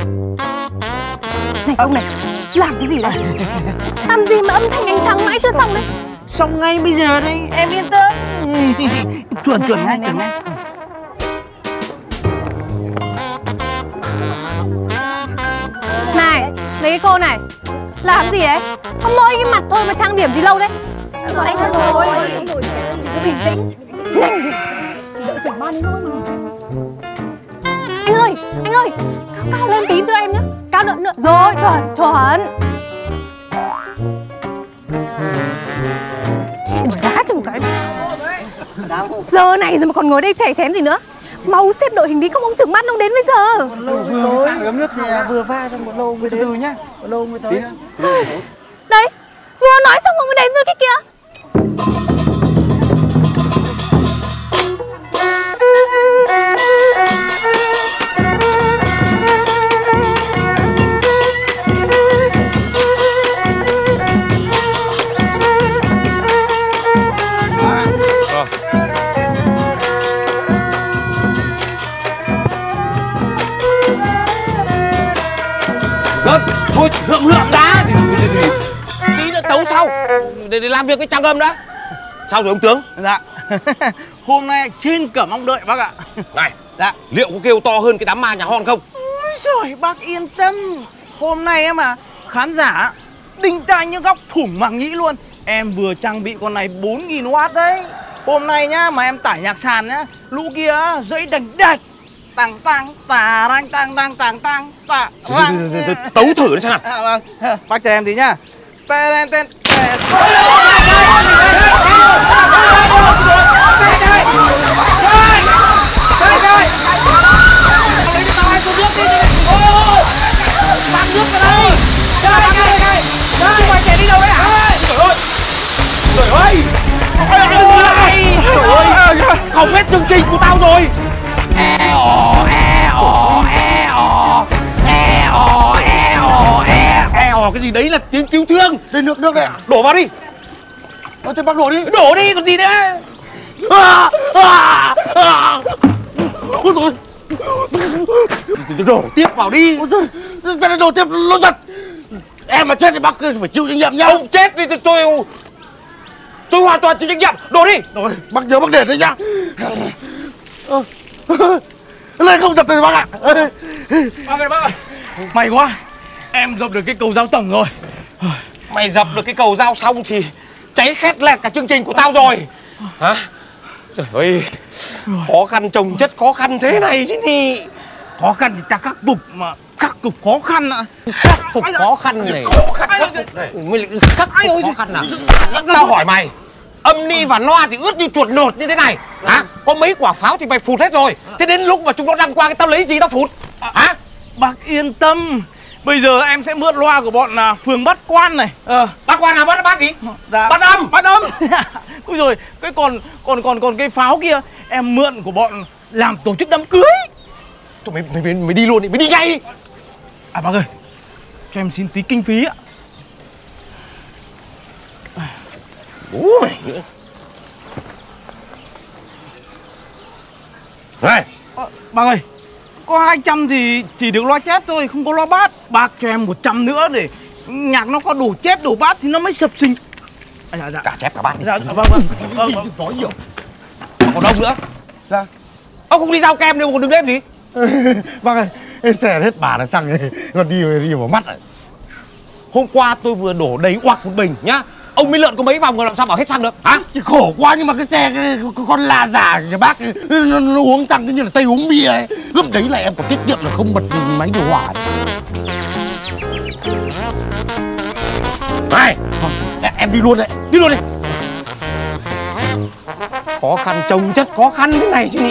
Này ông này, làm cái gì đấy? Làm gì mà âm thanh ánh sáng mãi chưa xong đấy? Xong ngay bây giờ đây, em yên tâm. Chuẩn ngay. Này, mấy cái cô này, làm gì đấy? Có mỗi cái mặt thôi mà trang điểm gì lâu đấy? Rồi anh ngồi, chỉ có bình tĩnh. Nhanh đi, chỉ đợi trưởng ban thôi mà. Anh ơi, cao lên tí cho em nhé. Cao nữa. Rồi, chuẩn. Đá cho một cái. Giờ này rồi mà còn ngồi đây chảy chén gì nữa? Mau xếp đội hình đi, không ông trưởng ban ông đến bây giờ. Một lô vừa uống nước vừa pha cho một lô mới từ nhá. Một lô mới tới. Đấy, vừa nói xong ông mới đến rồi cái kia. Thôi hượm đã tí nữa tấu sau để làm việc với Trang Âm đã. Sao rồi ông tướng? Dạ. Hôm nay trên cẩm mong đợi bác ạ. Này, dạ, liệu có kêu to hơn cái đám ma nhà Hon không? Ôi giời, bác yên tâm. Hôm nay em à, khán giả đinh tai như góc thủng màng nhĩ luôn. Em vừa trang bị con này 4000W đấy. Hôm nay nhá, mà em tải nhạc sàn nhá, lũ kia dãy đành đạch tàng tàng tà rang tàng tàng tàng tàng tà rang. Tấu thử đi xem nào. Vâng, bác chờ em tí nhá. Tên mang nước vào đây. Chúng mày chạy đi đâu đấy hả? Trời ơi! Hỏng hết chương trình của tao rồi. Cái gì đấy là tiếng cứu thương. Đây nước đây. Đổ vào đi. Thế bác đổ đi. Đổ đi còn gì nữa. Ôi rồi. Đổ tiếp vào đi. Ra đổ tiếp nó giật. Em mà chết thì bác phải chịu trách nhiệm nhá. Ông chết thì tôi hoàn toàn chịu trách nhiệm. Đổ đi. Rồi, bác nhớ bác để đấy nhá. Lên không giật rồi bác ạ. Bác ơi. May quá. Em dập được cái cầu giao tổng rồi. Mày dập được cái cầu giao xong thì cháy khét lẹt cả chương trình của tao rồi. Hả? Trời ơi, khó khăn chồng chất khó khăn thế này chứ nhỉ. Khó khăn thì ta khắc phục mà. Khắc phục khó khăn ạ. Khắc phục khó khăn này. Khắc phục khó khăn nào? Tao hỏi mày, âm ni và loa thì ướt như chuột nột như thế này. Hả? Có mấy quả pháo thì mày phụt hết rồi. Thế đến lúc mà chúng nó đăng qua cái tao lấy gì tao phụt? Hả? Bác yên tâm. Bây giờ em sẽ mượn loa của bọn phường Bát Quan này. Bát Quan là bát gì? Dạ. Bát âm. Bát âm. Ôi rồi, cái còn cái pháo kia em mượn của bọn làm tổ chức đám cưới. Thôi mày đi luôn đi, mày đi ngay đi. À bác ơi, cho em xin tí kinh phí ạ. Bố mày nữa. Này. Bác ơi, có 200 thì chỉ được loa chép thôi, không có loa bát. Bác cho em 100 nữa để nhạc nó có đủ chép đủ bát thì nó mới sập sình. Dạ. Cả chép cả bát đi. Dạ, vâng. Nói nhiều. Còn ông nữa. Dạ. Ông không đi giao kem đâu mà còn đứng đếm gì? Bác ơi, xe hết bà là xăng còn đi vào mắt. Hôm qua tôi vừa đổ đầy oặc một bình nhá. Ông mới lượn có mấy vòng rồi làm sao bảo hết xăng được hả? Chỉ khổ quá, nhưng mà cái xe con la giả nhà bác nó uống xăng như là Tây uống bia ấy. Lúc đấy là em có tiết kiệm là không bật máy điều hòa. Này, em đi luôn đấy. đi luôn đi. Khó khăn chồng chất khó khăn thế này chứ nhỉ.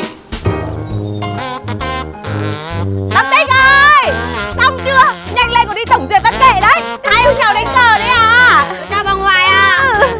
Bác Tích ơi, xong chưa? Nhanh lên còn đi tổng duyệt văn nghệ đấy. Hai ông chào đánh cờ đấy à? Chào bà Hoài à.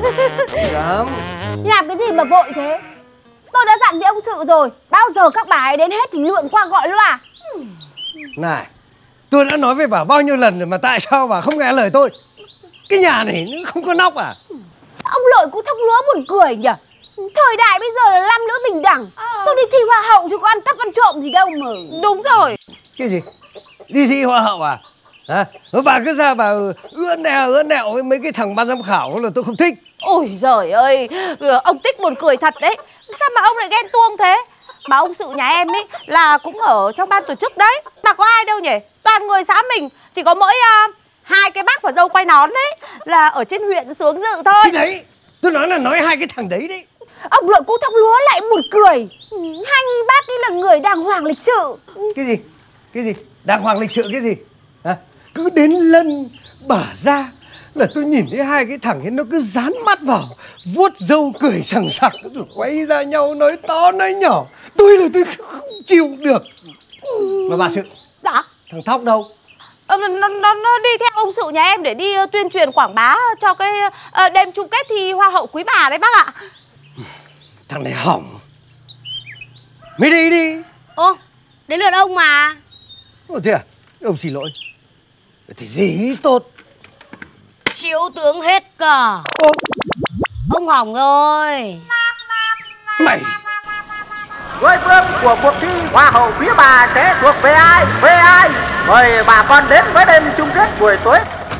Làm cái gì mà vội thế? Tôi đã dặn với ông Sự rồi, bao giờ các bà ấy đến hết thì lượn qua gọi loa. Này, tôi đã nói với bà bao nhiêu lần rồi mà tại sao bà không nghe lời tôi? Cái nhà này nó không có nóc à? Ông Lợi cũng thóc lúa buồn cười nhỉ. Thời đại bây giờ là nam nữ bình đẳng. Tôi đi thi hoa hậu chứ có ăn cắp ăn trộm gì đâu mà. Đúng rồi. Cái gì? Đi thi hoa hậu à? Hả? Bà cứ ra bà ưỡn nẹo với mấy cái thằng ban giám khảo là tôi không thích. Ôi giời ơi, ông Tích buồn cười thật đấy. Sao mà ông lại ghen tuông thế? Mà ông Sự nhà em ấy là cũng ở trong ban tổ chức đấy. Mà có ai đâu nhỉ? Toàn người xã mình, chỉ có mỗi hai cái bác và dâu quay nón đấy là ở trên huyện xuống dự thôi. Cái đấy, tôi nói hai cái thằng đấy đấy. Ông Lợi Cô Thóc Lúa lại buồn cười. Hai bác ấy là người đàng hoàng lịch sự. Cái gì? Cái gì? Đàng hoàng lịch sự cái gì? Hả? Cứ đến lân bả ra là tôi nhìn thấy hai cái thằng ấy nó cứ dán mắt vào, vuốt râu cười sằng sặc rồi quay ra nhau nói to nói nhỏ. Tôi không chịu được. Mà bà Sự, Dạ. thằng Thóc đâu? Nó đi theo ông Sự nhà em để đi tuyên truyền quảng bá cho cái đêm chung kết thi Hoa hậu Quý Bà đấy bác ạ. Thằng này hỏng. Mày đi đi. Ô, đến lượt ông mà. Ồ thế à? Ông xin lỗi. Thì gì tốt. Chiếu tướng hết cả. Ô, Ông hỏng rồi. mày. Ngôi vương của cuộc thi Hoa hậu Quý Bà sẽ thuộc về ai? Về ai? Mời bà con đến với đêm chung kết buổi tối.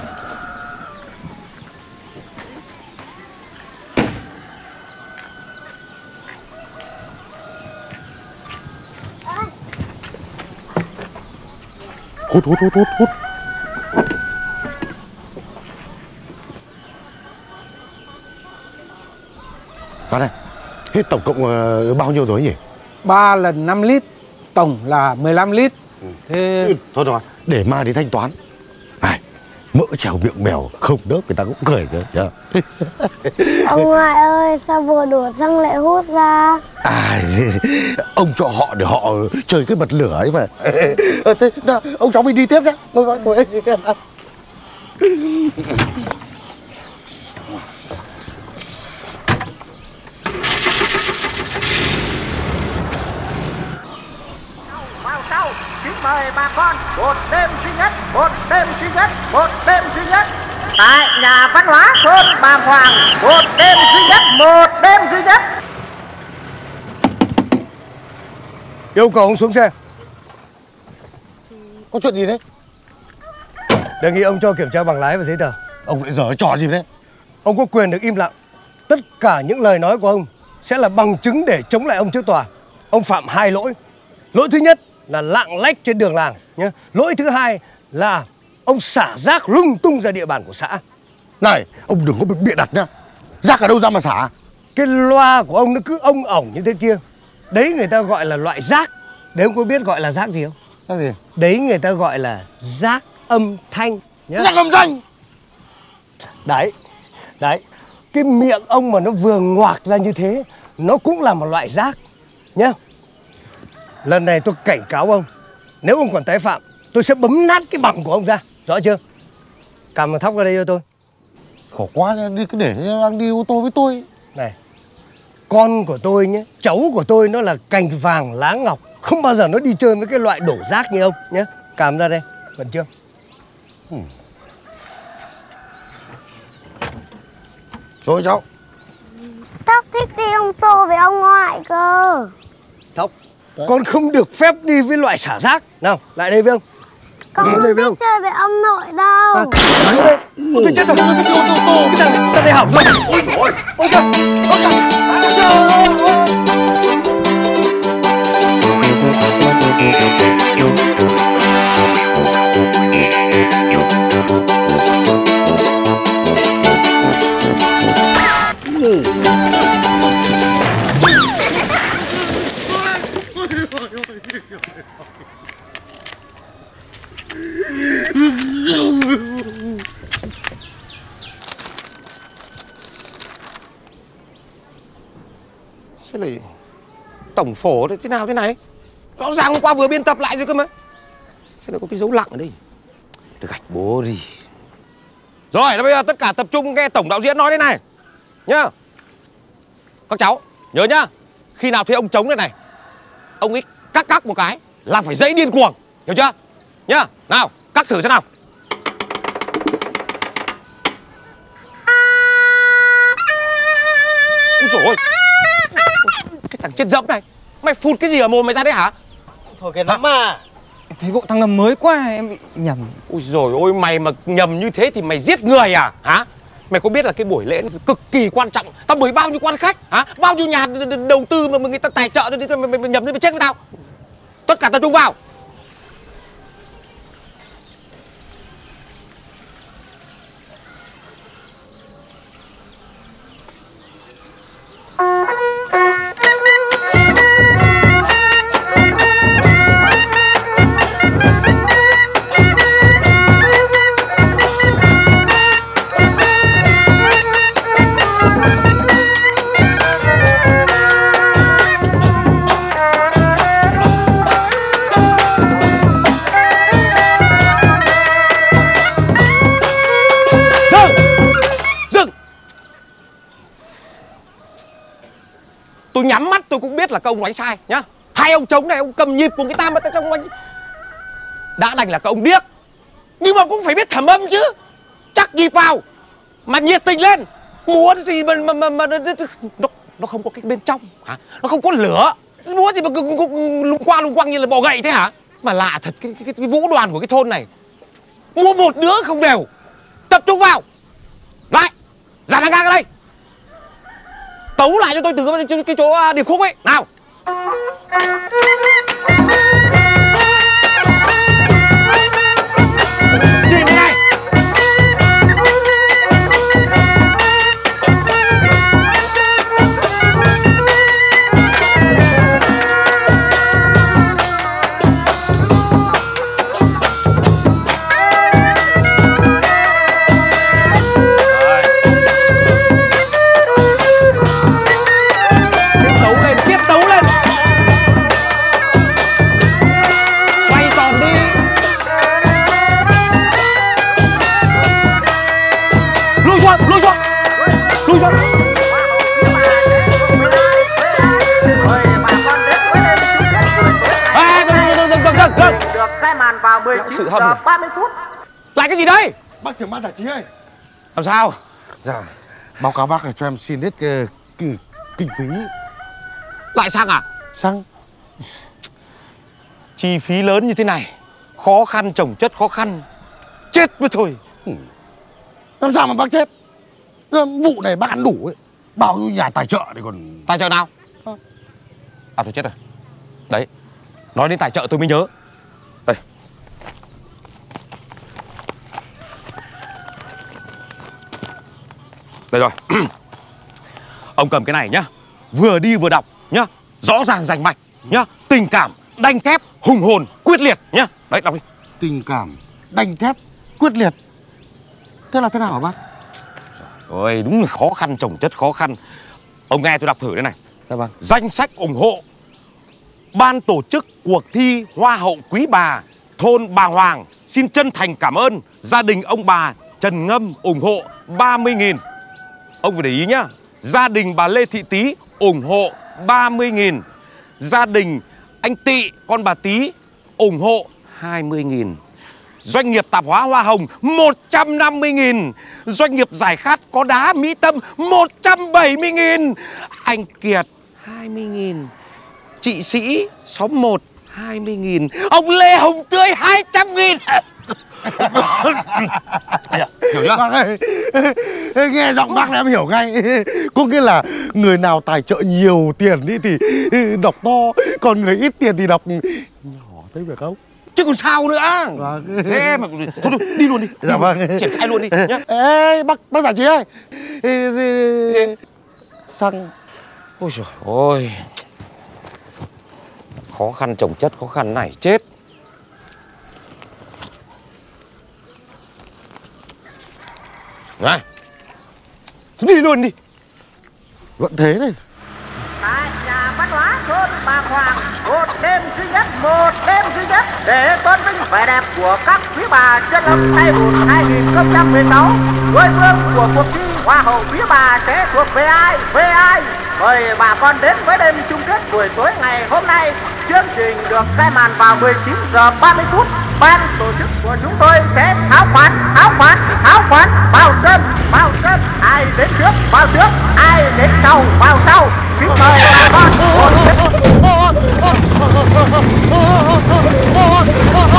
Hút. Bà này, hết tổng cộng bao nhiêu rồi nhỉ? 3 lần 5 lít, tổng là 15 lít. Thế... Thôi rồi, để mai đi thanh toán. Này, mỡ trèo miệng mèo không đớp người ta cũng cười cơ. Ông ngoại ơi, sao vừa đổ xăng lại hút ra? Ông cho họ để họ chơi cái bật lửa ấy mà. Thế nào, ông cháu mình đi tiếp nhá. Ngồi. Vào sau, kính mời bà con một đêm duy nhất, một đêm duy nhất, một đêm duy nhất. Tại nhà văn hóa thôn Bàng Hoàng, một đêm duy nhất, một đêm duy nhất. Yêu cầu ông xuống xe. Có chuyện gì đấy? Đề nghị ông cho kiểm tra bằng lái và giấy tờ. Ông lại giở trò gì đấy? Ông có quyền được im lặng. Tất cả những lời nói của ông sẽ là bằng chứng để chống lại ông trước tòa. Ông phạm 2 lỗi. Lỗi thứ nhất là lạng lách trên đường làng nhé. Lỗi thứ hai là ông xả rác lung tung ra địa bàn của xã. Này, ông đừng có bịa đặt nhá. Rác ở đâu ra mà xả? Cái loa của ông nó cứ ong ỏng như thế kia. Đấy người ta gọi là loại rác. Đấy ông có biết gọi là rác gì không? Rác gì? Đấy người ta gọi là rác âm thanh nhá. Rác âm thanh. Đấy. Cái miệng ông mà nó vừa ngoạc ra như thế, nó cũng là một loại rác nhá. Lần này tôi cảnh cáo ông, nếu ông còn tái phạm, tôi sẽ bấm nát cái bằng của ông ra. Rõ chưa? Cầm thằng Thóc ra đây cho tôi. Khổ quá, đi cứ để đang đi ô tô với tôi. Này, con của tôi nhé, cháu của tôi nó là cành vàng lá ngọc, không bao giờ nó đi chơi với cái loại đổ rác như ông nhé. Cầm ra đây, vẫn chưa? Rồi cháu. Thóc thích đi ô tô với ông ngoại cơ. Thóc, con không được phép đi với loại xả rác. Nào, lại đây với ông. Con không thích chơi với ông nội đâu. Tôi chết rồi. Cái thằng này hỏng rồi. Ôi trời. Thế này tổng phổ thế nào thế này? Rõ ràng hôm qua vừa biên tập lại rồi cơ mà. Thế này có cái dấu lặng ở đây. Được gạch bố đi. Rồi, bây giờ tất cả tập trung nghe tổng đạo diễn nói thế này nhá. Các cháu nhớ nhá, khi nào thấy ông trống đây này, ông ấy cắc một cái là phải dãy điên cuồng, hiểu chưa? Nhá, nào, cắc thử xem nào. Úi dồi ôi, cái thằng chết dẫm này, mày phụt cái gì ở mồm mày ra đấy hả? Thôi cái lắm mà. Thấy bộ thằng ngầm mới quá em bị nhầm. Ôi rồi ôi, mày mà nhầm như thế thì mày giết người à hả? Mày có biết là cái buổi lễ này cực kỳ quan trọng, tao mời bao nhiêu quan khách hả? Bao nhiêu nhà đầu tư mà người ta tài trợ cho đi, mày nhầm nên mày chết với tao. Tất cả tập trung vào. Tôi nhắm mắt tôi cũng biết là các ông nói sai nhá. Hai ông trống này ông cầm nhịp của người ta mà trong anh đã đành là các ông điếc, nhưng mà cũng phải biết thẩm âm chứ. Chắc nhịp vào mà nhiệt tình lên, múa gì mà nó không có cái bên trong hả? Nó không có lửa, múa gì mà lung quăng như là bò gậy thế hả? Mà lạ thật, cái vũ đoàn của cái thôn này múa một đứa không đều. Tập trung vào. Lại, dàn hàng ngang ở đây. Tấu lại cho tôi từ cái chỗ điệp khúc ấy. Nào. Nhìn đây này. Vào 19:30. Lại cái gì đây? Bác trưởng ban giải trí ơi. Làm sao? Dạ, báo cáo bác là cho em xin hết kinh phí. Lại xăng à? Xăng. Chi phí lớn như thế này, khó khăn chồng chất khó khăn, chết mới thôi. Làm sao mà bác chết? Vụ này bác ăn đủ ấy. Bao nhiêu nhà tài trợ thì còn... Tài trợ nào? À thôi chết rồi. Đấy, nói đến tài trợ tôi mới nhớ. Đây. Đây rồi. Ông cầm cái này nhá, vừa đi vừa đọc nhá, rõ ràng rành mạch nhá, tình cảm đanh thép hùng hồn quyết liệt nhá. Đấy, đọc đi. Tình cảm đanh thép quyết liệt. Thế là thế nào hả bác? Ôi, đúng là khó khăn chồng chất khó khăn. Ông nghe tôi đọc thử đây này. Dạ vâng. Danh sách ủng hộ ban tổ chức cuộc thi Hoa hậu Quý Bà thôn Bà Hoàng xin chân thành cảm ơn gia đình ông bà Trần Ngâm ủng hộ 30.000. Ông phải để ý nhá. Gia đình bà Lê Thị Tý ủng hộ 30.000. Gia đình anh Tị con bà Tý ủng hộ 20.000. Doanh nghiệp tạp hóa Hoa Hồng 150.000. Doanh nghiệp giải khát có đá Mỹ Tâm 170.000. Anh Kiệt 20.000. Chị Sĩ xóm 1 20.000. Ông Lê Hồng Tươi 200.000. Hiểu chưa? Bác ơi, nghe giọng bác là em hiểu ngay. Có nghĩa là người nào tài trợ nhiều tiền đi thì đọc to, còn người ít tiền thì đọc nhỏ, thấy phải không? Chứ còn sao nữa. Vâng. Thế mà thôi đi luôn đi. Dạ vâng. Triển khai luôn đi nhá. Ê, bác giải trí ơi. Xăng. Ôi trời ơi. Khó khăn chồng chất khó khăn này chết. Này, đi luôn đi. Vẫn thế này. Tại nhà văn hóa thôn Bà Hoàng, một đêm duy nhất để tôn vinh vẻ đẹp của các quý bà chân âm tay bùn 2016. Ngôi vương của cuộc thi Hoa hậu Quý Bà sẽ thuộc về ai? Mời bà con đến với đêm chung kết buổi tối ngày hôm nay. Chương trình được khai màn vào 19:30. Ban tổ chức của chúng tôi sẽ tháo khoán vào sân. Ai đến trước vào trước, ai đến sau vào sau. Kính mời bà con.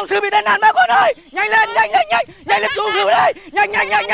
sự bị tai nạn bà con ơi. Nhanh lên, nhanh lên cứu sự đây. Nhanh.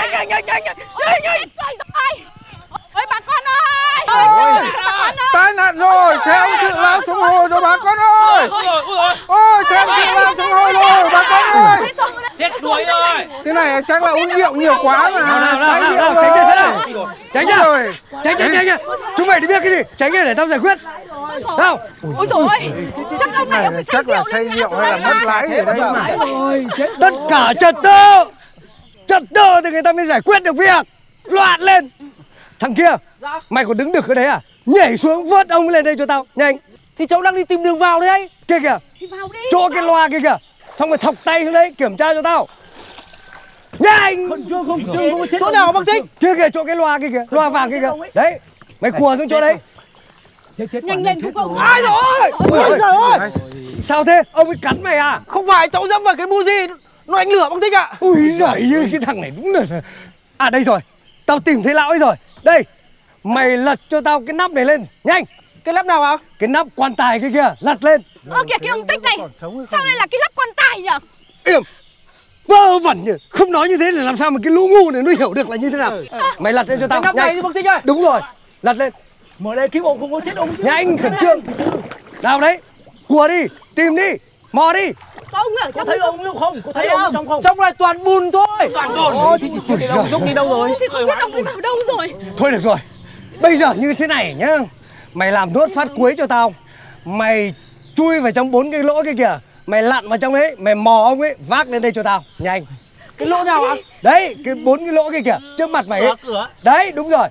Ôi bà con ơi! Tai nạn rồi, xe ông sự lao xuống hồ rồi bà con ơi. Ôi, xe ông sự lao xuống hồ rồi bà con ơi. Chết đuối rồi. Thế này chắc là uống rượu nhiều quá mà. Nào, tránh ra. Chúng mày đi biết cái gì? Tránh ra để tao giải quyết. Sao? Ôi dồi ôi! Chắc ông này ông Chắc là say rượu hay là mất lái gì đấy mà. Tất cả trật tự thì người ta mới giải quyết được việc. Loạn lên. Thằng kia, mày còn đứng được ở đấy à? Nhảy xuống vớt ông lên đây cho tao, nhanh. Thì cháu đang đi tìm đường vào đấy. Kia kìa, chỗ cái loa kia kìa. Xong rồi thọc tay xuống đấy, kiểm tra cho tao. Nhanh. Chỗ nào bác Thích? Kia kìa, chỗ cái loa kia kìa, loa vàng kia kìa. Đấy, mày cùa xuống chỗ đấy. Nhanh lên không? Ai rồi? Ôi trời ơi! Sao thế? Ông ấy cắn mày à? Không phải, cháu dẫm vào cái buji nó đánh lửa bác Thích ạ. Ui giời ơi, cái thằng này đúng là... À đây rồi, tao tìm thấy lão ấy rồi. Đây, mày lật cho tao cái nắp này lên, nhanh. Cái nắp nào ạ? Cái nắp quan tài kia kìa, lật lên. Kìa cái ông Tích này, sao đây là cái nắp quan tài nhỉ? Im, vơ vẩn nhỉ. Không nói như thế là làm sao mà cái lũ ngu này nó hiểu được là như thế nào. Mày lật lên cho tao, cái nắp này bác Thích ơi. Đúng rồi, lật lên. Mở đây cứu ông không có chết ông. Nhanh, khẩn trương. Nào đấy, cùa đi, tìm đi, mò đi. Có ông ở Có trong thấy ông không? Có thấy ông trong không? Trong này toàn bùn thôi. Toàn bùn. Ôi thì ông Dũng đi đâu rồi? Thì không biết ông ấy vào đâu rồi. Thôi được rồi, bây giờ như thế này nhá. Mày làm nốt phát cuối cho tao. Mày chui vào trong 4 cái lỗ kia kìa. Mày lặn vào trong đấy, mày mò ông ấy, vác lên đây cho tao, nhanh. Cái lỗ nào ạ? Đấy, cái 4 cái lỗ kia kìa, trước mặt mày ấy. Cửa. Đấy, đúng rồi.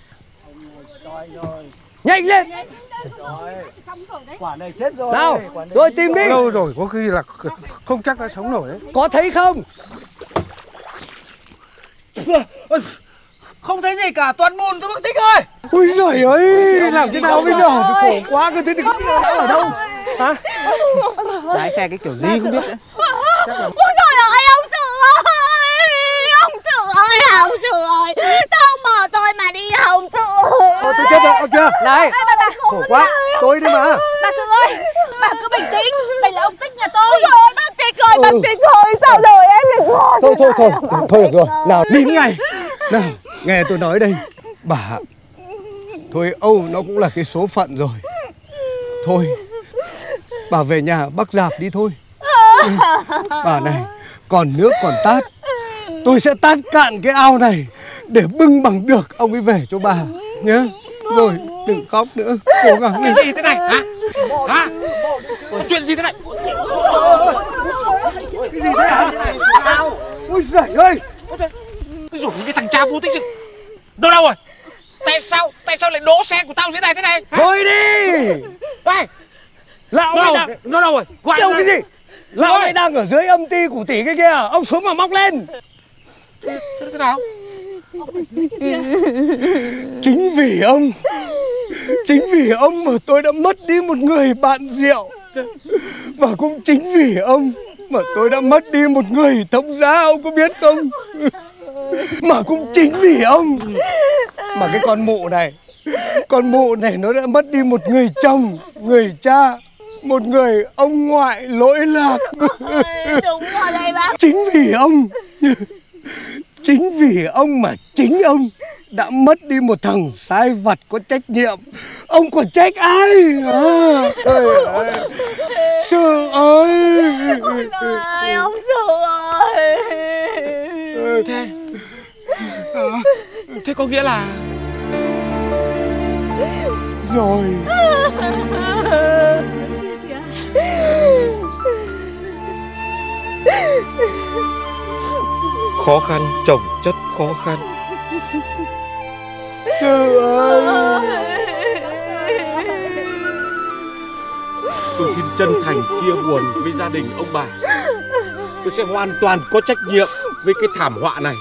Nhanh lên. Quả này chết rồi. Nào, rồi tìm đi. Lâu rồi, có khi là không chắc đã sống nổi đấy. Có thấy không? Không thấy gì cả, toàn bùn thôi bác Thích ơi. Ui giời ơi, làm thế nào bây giờ? Khổ quá, cứ thế thì không biết nó ở đâu. Hả? Lái xe cái kiểu gì không biết nữa. Ôi trời ơi, ông Sự ơi! Ông Sự ơi! Sao bỏ tôi mà đi ông Sự ơi! Tôi chết rồi, ông chưa? Này, khổ quá, tôi đi mà. Bà Sự ơi, bà cứ bình tĩnh. Đây là ông Tích nhà tôi. Ôi trời ơi, bác Tích ơi, bác Tích ơi! Sao lời em lại Thôi được rồi. Nào, đi ngay. Nào, nghe tôi nói đây. Bà, thôi Âu nó cũng là cái số phận rồi. Thôi, bà về nhà Bắc Dạp đi thôi. Bà này, còn nước còn tát. Tôi sẽ tát cạn cái ao này để bưng bằng được ông ấy về cho bà nhé. Rồi, đừng khóc nữa, cố gắng lên. Cái gì thế này hả? Hả? Chuyện gì thế này? Cái gì thế hả? Ôi giời ơi! Cái rủi cái thằng cha vô tích sự. Đâu rồi? Tại sao lại đỗ xe của tao dưới này thế này? Thôi đi! Đây! Lão Nó ấy đâu? đang... Nó đâu rồi? Gọi Đâu ra. cái gì? Lão ấy đang ở dưới âm ty của tỷ cái kia. Ông xuống mà móc lên. Thế nào? Chính vì ông mà tôi đã mất đi một người bạn rượu. Và cũng chính vì ông mà tôi đã mất đi một người thông gia, ông có biết không? Mà cũng chính vì ông mà cái con mụ này nó đã mất đi một người chồng, người cha, một người ông ngoại lỗi lạc. Đúng rồi đây bác. Chính vì ông mà chính ông đã mất đi một thằng sai vặt có trách nhiệm. Ông còn trách ai? Trời ơi, Sự ơi! Ôi ông Sự ơi! Thế có nghĩa là Rồi. khó khăn chồng chất khó khăn. Sự ơi! Tôi xin chân thành chia buồn với gia đình ông bà. Tôi sẽ hoàn toàn có trách nhiệm với cái thảm họa này.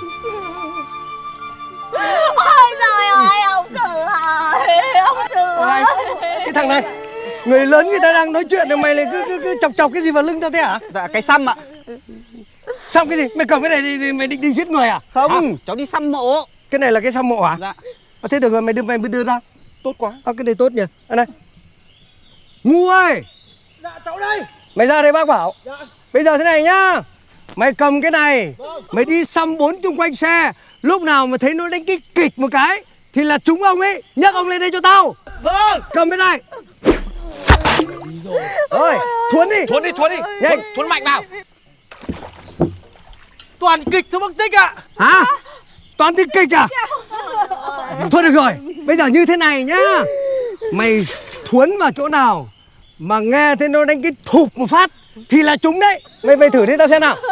Ôi trời ơi, ông Sự ơi! Ông Sự ơi! Cái thằng này, người lớn người ta đang nói chuyện mà mày lại cứ chọc cái gì vào lưng tao thế hả? Dạ cái xăm ạ. Xăm cái gì? Mày cầm cái này thì mày định đi giết người à? Không, cháu đi xăm mộ. Cái này là cái xăm mộ à? Dạ. Thế được rồi, mày đưa ra. Tốt quá. Cái này tốt nhỉ. Đây. Ngu ơi! Dạ cháu đây. Mày ra đây bác bảo. Dạ. bây giờ thế này nhá. Mày cầm cái này, mày đi xăm 4 chung quanh xe. Lúc nào mà thấy nó đánh cái kịch một cái thì là trúng ông ấy, nhấc ông lên đây cho tao. Vâng. Cầm cái này. Rồi, thuấn đi. Thuấn đi. Nhanh. Thuấn mạnh vào. Toàn kịch thôi bác Tích ạ. Hả? Toàn tiếng kịch à? Thôi được rồi, bây giờ như thế này nhá. Mày thuấn vào chỗ nào mà nghe thấy nó đánh cái thụp một phát thì là trúng đấy. Mày thử đi tao xem nào.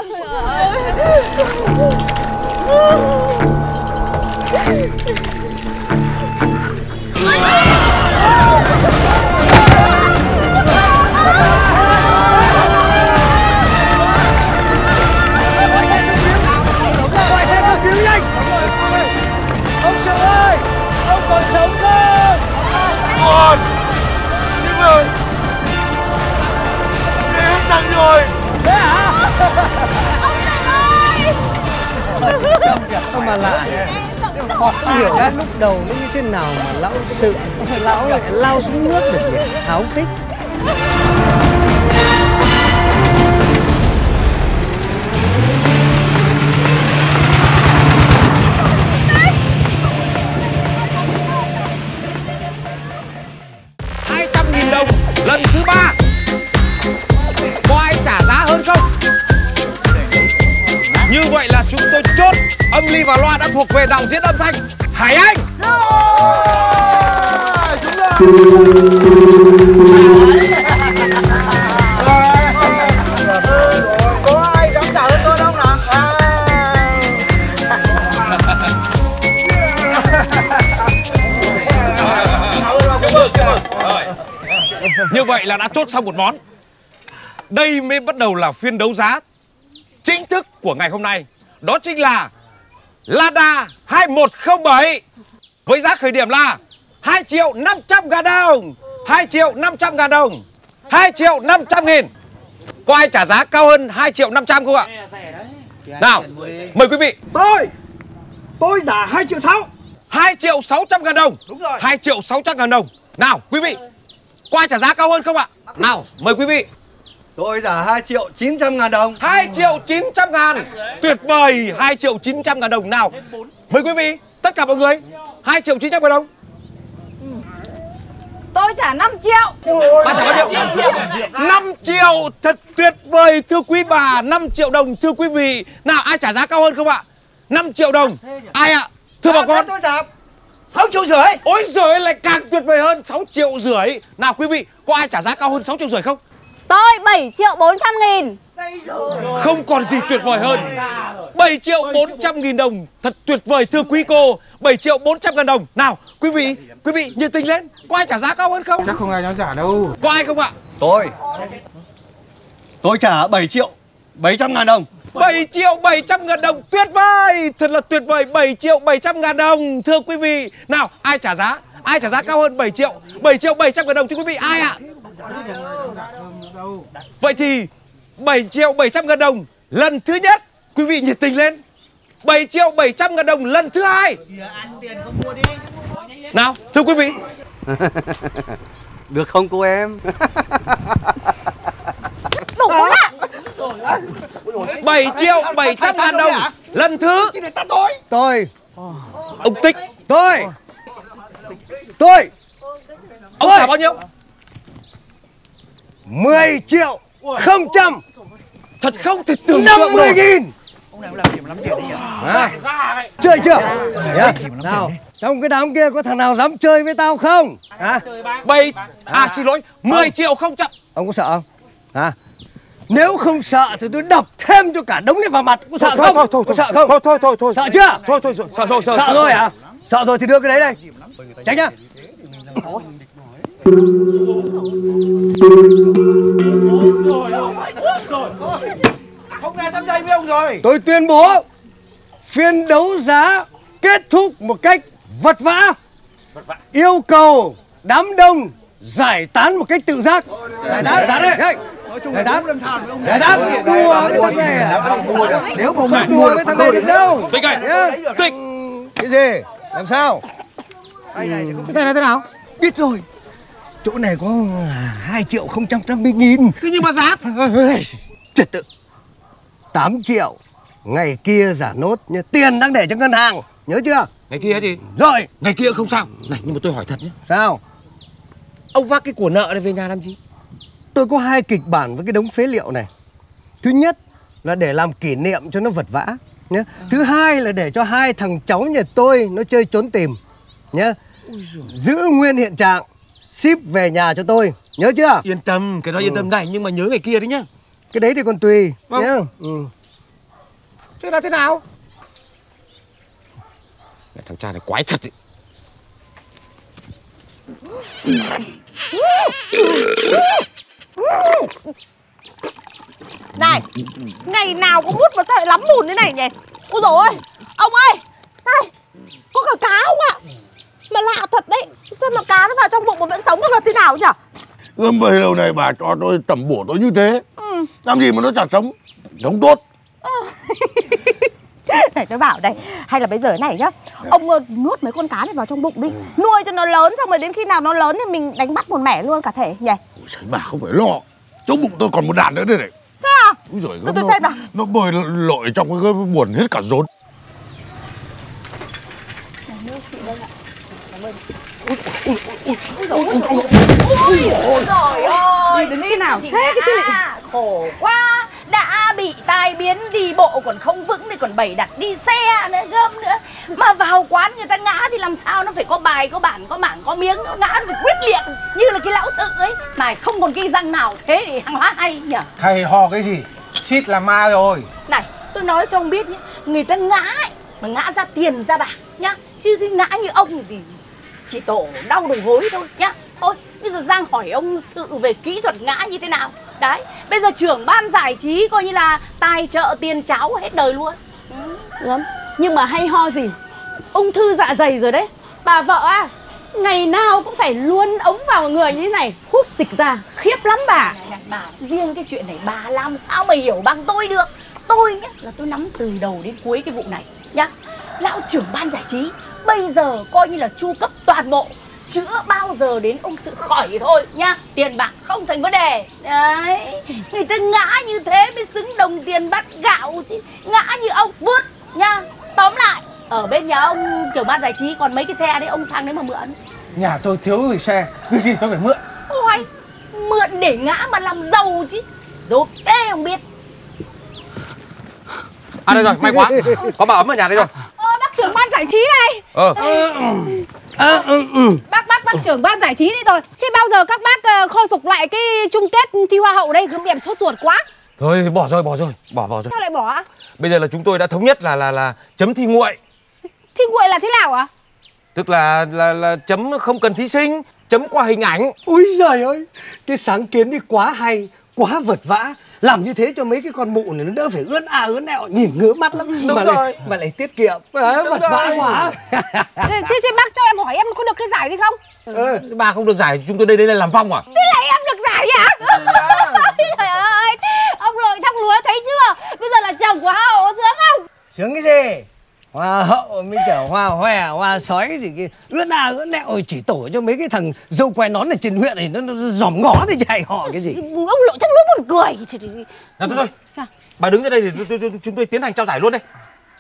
Ông Sự ơi, ông còn sống không? Còn. Nhưng mà nghe hết thằng rồi. Thế hả? Ông mà lạ. Hiểu ra lúc đầu nó như thế nào mà lão Sự lão lại lao xuống nước được nhỉ? Tháo Tích. Đồng lần thứ 3. Có ai trả giá hơn không? Như vậy là chúng tôi chốt âm ly và loa đã thuộc về đạo diễn âm thanh Hải Anh. Có ai dám trả hơn tôi không nào? Như vậy là đã chốt xong một món. Đây mới bắt đầu là phiên đấu giá chính thức của ngày hôm nay. Đó chính là Lada 2107 với giá khởi điểm là 2.500.000 đồng, 2.500.000 đồng, 2.500.000. Có ai trả giá cao hơn 2.500.000 không ạ? Nào, mời quý vị. Tôi giá 2.600.000. 2.600.000 đồng. Đúng rồi. 2.600.000 đồng. Nào, quý vị. Có ai trả giá cao hơn không ạ? Nào, mời quý vị. Tôi giá 2.900.000 đồng. 2.900.000. Tuyệt vời, 2.900.000 đồng. Nào, mời quý vị, tất cả mọi người. 2.900.000 đồng. Tôi trả 5 triệu. Bà trả bao nhiêu? 5 triệu. 5 triệu, thật tuyệt vời thưa quý bà. 5 triệu đồng thưa quý vị. Nào, ai trả giá cao hơn không ạ? 5 triệu đồng. Ai ạ? Thưa bà con. Tôi trả 6,5 triệu. Ôi giời, lại càng tuyệt vời hơn. 6,5 triệu. Nào quý vị, có ai trả giá cao hơn 6,5 triệu không? Tôi 7.400.000. Không còn gì tuyệt vời hơn. 7.400.000 đồng. Thật tuyệt vời thưa quý cô. 7.400.000 đồng. Nào quý vị nhiệt tình lên. Có ai trả giá cao hơn không? Chắc không ai dám trả đâu. Có ai không ạ? Tôi trả 7.700.000 đồng. 7.700.000 đồng. Tuyệt vời, thật là tuyệt vời. 7.700.000 đồng thưa quý vị. Nào, ai trả giá? Ai trả giá cao hơn 7 triệu? 7.700.000 đồng thưa quý vị. Ai ạ? Vậy thì 7.700.000 đồng lần thứ nhất. Quý vị nhiệt tình lên. 7.700.000 đồng lần thứ hai. Nào, thưa quý vị. Được không cô em? Đủ lạ. 7.700.000 đồng lần thứ. Tôi. Ông Tích. Tôi. Ông trả bao nhiêu? 10.000.000. Thật không thể tưởng tượng được. 50.000. Chơi chưa? Nào, trong cái đám kia có thằng nào dám chơi với tao không? Xin lỗi, 10 triệu không chậm. Ông có sợ không? Nếu không sợ thì tôi đập thêm cho cả đống này vào mặt. Có sợ không? Có sợ không? Thôi. Sợ chưa? Sợ rồi hả? Sợ rồi thì đưa cái đấy đây. Tránh nhá. Không nghe dám dây với ông rồi. Tôi tuyên bố phiên đấu giá kết thúc một cách vật vã. Yêu cầu đám đông giải tán một cách tự giác. Giải tán đấy. Giải tán đùa với thằng này à? Nếu mà không đùa với thằng này được đâu. Tích ơi, Tích. Cái gì? Làm sao? Cái này là thế nào? Biết rồi. Chỗ này có 2.000.000. Thế nhưng mà giá Trật tự. 8 triệu ngày kia trả nốt nhá. Tiền đang để cho ngân hàng, nhớ chưa? Ngày kia gì? Rồi. Ngày kia không sao. Này nhưng mà tôi hỏi thật nhé. Sao? Ông vác cái của nợ này về nhà làm gì? Tôi có 2 kịch bản với cái đống phế liệu này. Thứ nhất là để làm kỷ niệm cho nó vật vã nhé. Thứ hai là để cho 2 thằng cháu nhà tôi nó chơi trốn tìm nhé. Giữ nguyên hiện trạng, ship về nhà cho tôi, nhớ chưa? Yên tâm, cái đó yên tâm này, nhưng mà nhớ ngày kia đấy nhá. Cái đấy thì còn tùy nhé. Thế là thế nào? Mẹ, thằng cha này quái thật ấy. Này, ngày nào cũng hút mà sao lại lắm mùn thế này nhỉ? Ôi dồi ôi, ông ơi, này, có cả cá không ạ? Mà lạ thật đấy, sao mà cá nó vào trong bụng mà vẫn sống được là thế nào nhỉ? Ươm bấy lâu này bà cho tôi tẩm bổ tôi như thế, làm gì mà nó chả sống, sống tốt. Này tôi bảo đây, hay là bây giờ này nhá, ông nuốt mấy con cá này vào trong bụng đi, nuôi cho nó lớn, xong rồi đến khi nào nó lớn thì mình đánh bắt một mẻ luôn cả thể nhỉ? Ôi, bà không phải lo, trong bụng tôi còn một đàn nữa đây này. Thế à? Úi giời, tôi xem nào. Nó bơi lội trong cái buồn hết cả rốn. Ôi trời ơi, đến cái nào thế cái chứ lại khổ quá. Đã bị tai biến đi bộ còn không vững thì còn bày đặt đi xe nữa, gơm nữa. Mà vào quán người ta ngã thì làm sao nó phải có bài, có bản, có mảng, có miếng. Nó ngã nó phải quyết liệt như là cái lão sự ấy. Này không còn cái răng nào thế thì hàng hóa hay nhỉ? Thầy hò cái gì? Chít là ma rồi. Này tôi nói cho ông biết nhé, người ta ngã ấy, mà ngã ra tiền ra bạc nhá. Chứ cái ngã như ông thì chỉ tổ đau đầu gối thôi nhá. Thôi bây giờ Giang hỏi ông sự về kỹ thuật ngã như thế nào. Đấy, bây giờ trưởng ban giải trí coi như là tài trợ tiền cháo hết đời luôn. Đúng. Nhưng mà hay ho gì, ung thư dạ dày rồi đấy. Bà vợ à, ngày nào cũng phải luôn ống vào người như thế này, hút dịch ra, khiếp lắm bà. Bà riêng cái chuyện này bà làm sao mà hiểu bằng tôi được. Tôi nhá, là tôi nắm từ đầu đến cuối cái vụ này nhá. Lão trưởng ban giải trí bây giờ coi như là chu cấp toàn bộ, chữa bao giờ đến ông sự khỏi thì thôi nhá. Tiền bạc không thành vấn đề. Đấy, người ta ngã như thế mới xứng đồng tiền bát gạo chứ. Ngã như ông vứt nhá. Tóm lại, ở bên nhà ông trưởng ban giải trí còn mấy cái xe đấy, ông sang đấy mà mượn. Nhà tôi thiếu người xe, việc gì tôi phải mượn. Ôi, mượn để ngã mà làm giàu chứ. Dốt thế không biết. À đây rồi, may quá. Có bà ấm ở nhà đây rồi. Bác trưởng ban giải trí này. Bác trưởng ban giải trí đây rồi. Thế bao giờ các bác khôi phục lại cái chung kết thi hoa hậu đây? Gấm điểm sốt ruột quá. Thôi bỏ rồi. Bỏ rồi. Sao lại bỏ ạ? Bây giờ là chúng tôi đã thống nhất là chấm thi nguội. Thi nguội là thế nào ạ? Tức là chấm không cần thí sinh, chấm qua hình ảnh. Úi giời ơi, cái sáng kiến đi quá hay, quá vật vã. Làm như thế cho mấy cái con mụ này nó đỡ phải ướn ướn ẹo, nhìn ngứa mắt lắm. Đúng rồi. Mà lại tiết kiệm. Vật vã quá. Thế bác cho em hỏi em có được cái giải gì không? Bà không được giải, chúng tôi đây là làm vong à? Thế là em được giải à? Trời ơi, ông nội thóc lúa thấy chưa? Bây giờ là chồng của hoa hậu sướng không? Sướng cái gì? Hoa hậu mới chở hoa hòe, hoa sói gì kia ướn ẹo, chỉ tổ cho mấy cái thằng dâu quay nón ở trên huyện này nó dòm ngó thì chạy họ cái gì. Ông nội thóc lúa buồn cười. Thôi. Bà đứng ra đây thì chúng tôi tiến hành trao giải luôn đây.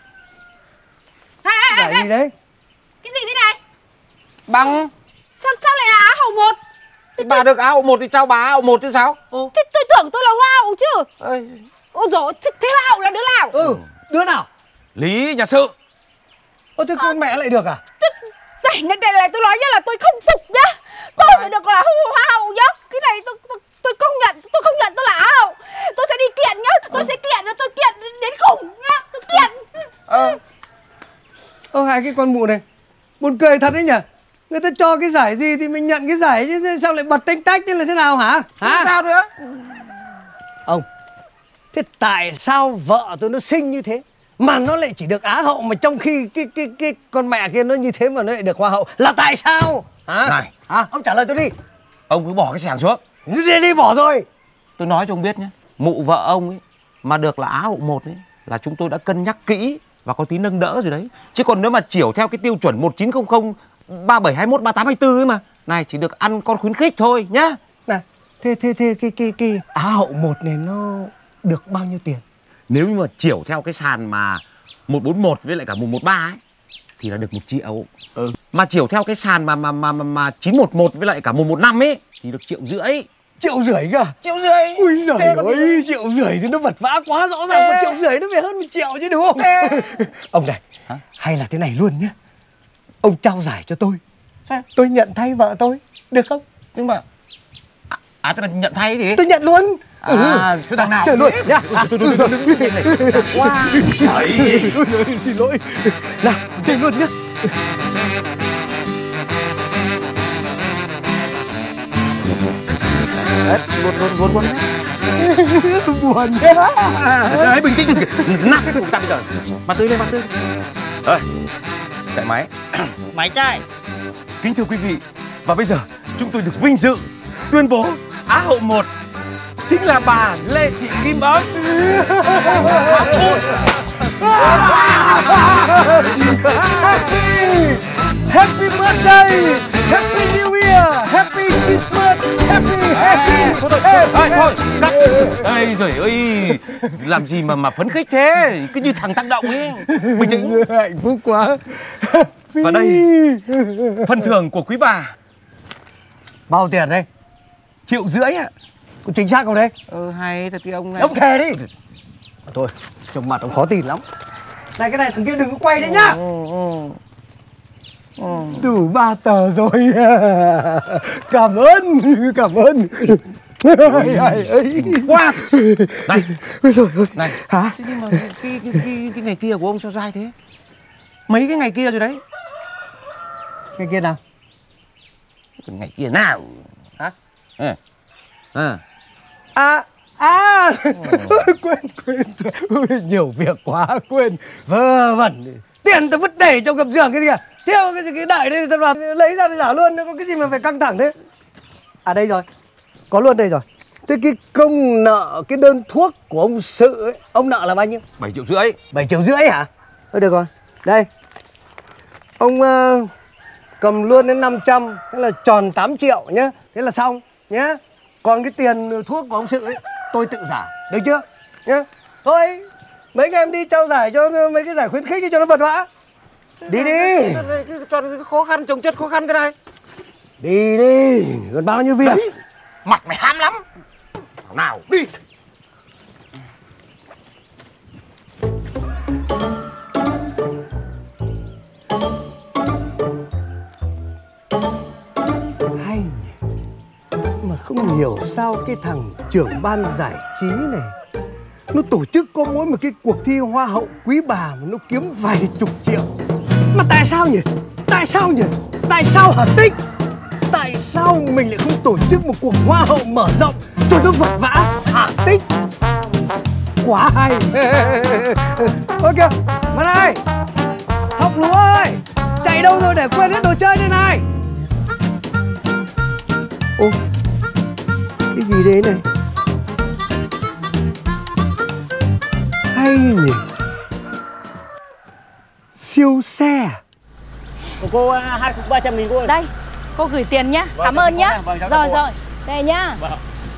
Giải gì đấy? Cái gì thế này? Bằng. Sao lại là Á hậu 1? Bà được Á hậu 1 thì trao bà Á hậu 1 chứ sao? Thế tôi tưởng tôi là hoa hậu chứ. Ôi dồi, thế hoa hậu là đứa nào? Đứa nào? Lý nhà sự. Thế con mẹ lại được à? Này tôi nói nhá là tôi không phục nhá. Tôi phải được là hoa hậu nhá. Cái này tôi không nhận, tôi không nhận tôi là Á hậu. Tôi sẽ đi kiện nhá, tôi kiện đến khủng nhá, tôi kiện. Hai cái con mụ này buồn cười thật đấy nhỉ. Người ta cho cái giải gì thì mình nhận cái giải chứ sao lại bật tênh tách như là thế nào hả? Sao nữa? Ông, thế tại sao vợ tôi nó xinh như thế mà nó lại chỉ được Á hậu, mà trong khi cái con mẹ kia nó như thế mà nó lại được hoa hậu, là tại sao? Này, ông trả lời tôi đi. Ông cứ bỏ cái xẻng xuống. Đi bỏ rồi. Tôi nói cho ông biết nhé, mụ vợ ông ấy mà được là Á hậu 1 ấy là chúng tôi đã cân nhắc kỹ và có tí nâng đỡ rồi đấy. Chứ còn nếu mà chiểu theo cái tiêu chuẩn 1900 3721 3824 ấy mà, này chỉ được ăn con khuyến khích thôi nhá. Này, thế cái Á hậu 1 này được bao nhiêu tiền? Nếu như mà chiểu theo cái sàn mà 141 với lại cả 113 ấy thì là được 1 triệu. Mà chiểu theo cái sàn mà 911 với lại cả 115 ấy thì được 1,5 triệu. 1,5 triệu cơ? 1,5 triệu. Ui giời ơi, 1,5 triệu thì nó vật vã quá, rõ ràng 1,5 triệu nó phải hơn 1 triệu chứ đúng không? Ông này, hay là thế này luôn nhé. Ông trao giải cho tôi. Sao? Tôi nhận thay vợ tôi, được không? Nhưng mà tức là nhận thay gì? Tôi nhận luôn. Thế thằng nào? Chơi luôn nhá. Tôi quá. Xin lỗi. Nào, chơi luôn nhá. Buồn buồn đấy, bình tĩnh nát cái thùng ta bây giờ. Mặt tươi lên, mặt tươi. Chạy máy. Máy chạy. Kính thưa quý vị, và bây giờ chúng tôi được vinh dự tuyên bố Á hậu 1 chính là bà Lê Thị Kim Ấm. Happy birthday, Happy New Year, Happy Christmas, Happy. Thôi, cắt. Ây giời ơi, làm gì mà phấn khích thế, cứ như thằng tăng động ấy. Bình tĩnh. Hạnh phúc quá. Và đây, phần thưởng của quý bà. Bao tiền đây? 1,5 triệu ạ. Có chính xác không đấy? Hay thật cái ông này. Ông thề đi. Thôi, trông mặt ông khó tin lắm. Này cái này thằng kia đừng có quay đấy nhá. Đủ 3 tờ rồi. Cảm ơn. Quá. Này. Ôi trời ơi. Này. Hả? Thế nhưng mà cái ngày kia của ông sao dai thế? Mấy cái ngày kia rồi đấy. Cái kia nào? Cái ngày kia nào? Hả? Quên. Nhiều việc quá, quên. Vớ vẩn. Tiền tao vứt để trong gầm giường cái gì à? Theo cái gì cái đợi đây tao vào lấy ra để giả luôn, có cái gì mà phải căng thẳng thế? À đây rồi. Có luôn đây rồi. Thế cái công nợ, cái đơn thuốc của ông Sự ấy, ông nợ là bao nhiêu? 7,5 triệu. 7,5 triệu hả? Thôi được rồi. Đây. Ông cầm luôn đến 500, thế là tròn 8 triệu nhá. Thế là xong nhá. Còn cái tiền thuốc của ông Sự ấy, tôi tự trả, được chưa? Nhá. Thôi, mấy anh em đi trao giải cho mấy cái giải khuyến khích cho nó vật vã. Đi đi. Toàn cái khó khăn, chồng chất khó khăn thế này. Đi, còn bao nhiêu việc. Đấy. Mặt mày ham lắm. Nào, đi. Hay nhỉ. Mà không hiểu sao cái thằng trưởng ban giải trí này nó tổ chức có mỗi một cái cuộc thi hoa hậu quý bà mà nó kiếm vài chục triệu. Mà tại sao nhỉ? Tại sao hả Tích? Tại sao mình lại không tổ chức một cuộc hoa hậu mở rộng cho nó vật vã hả Tích? Quá hay. Ôi kìa, mà này, Thọc Lúa ơi, chạy đâu rồi để quên hết đồ chơi đây này? Ô, cái gì đấy này? Hay nhỉ? Siêu xe. Của cô 2 cục 300.000 cô ơi. Đây, cô gửi tiền nhá. Vâng, Cảm ơn nhá. vâng, Rồi. Về nhá. Vâng.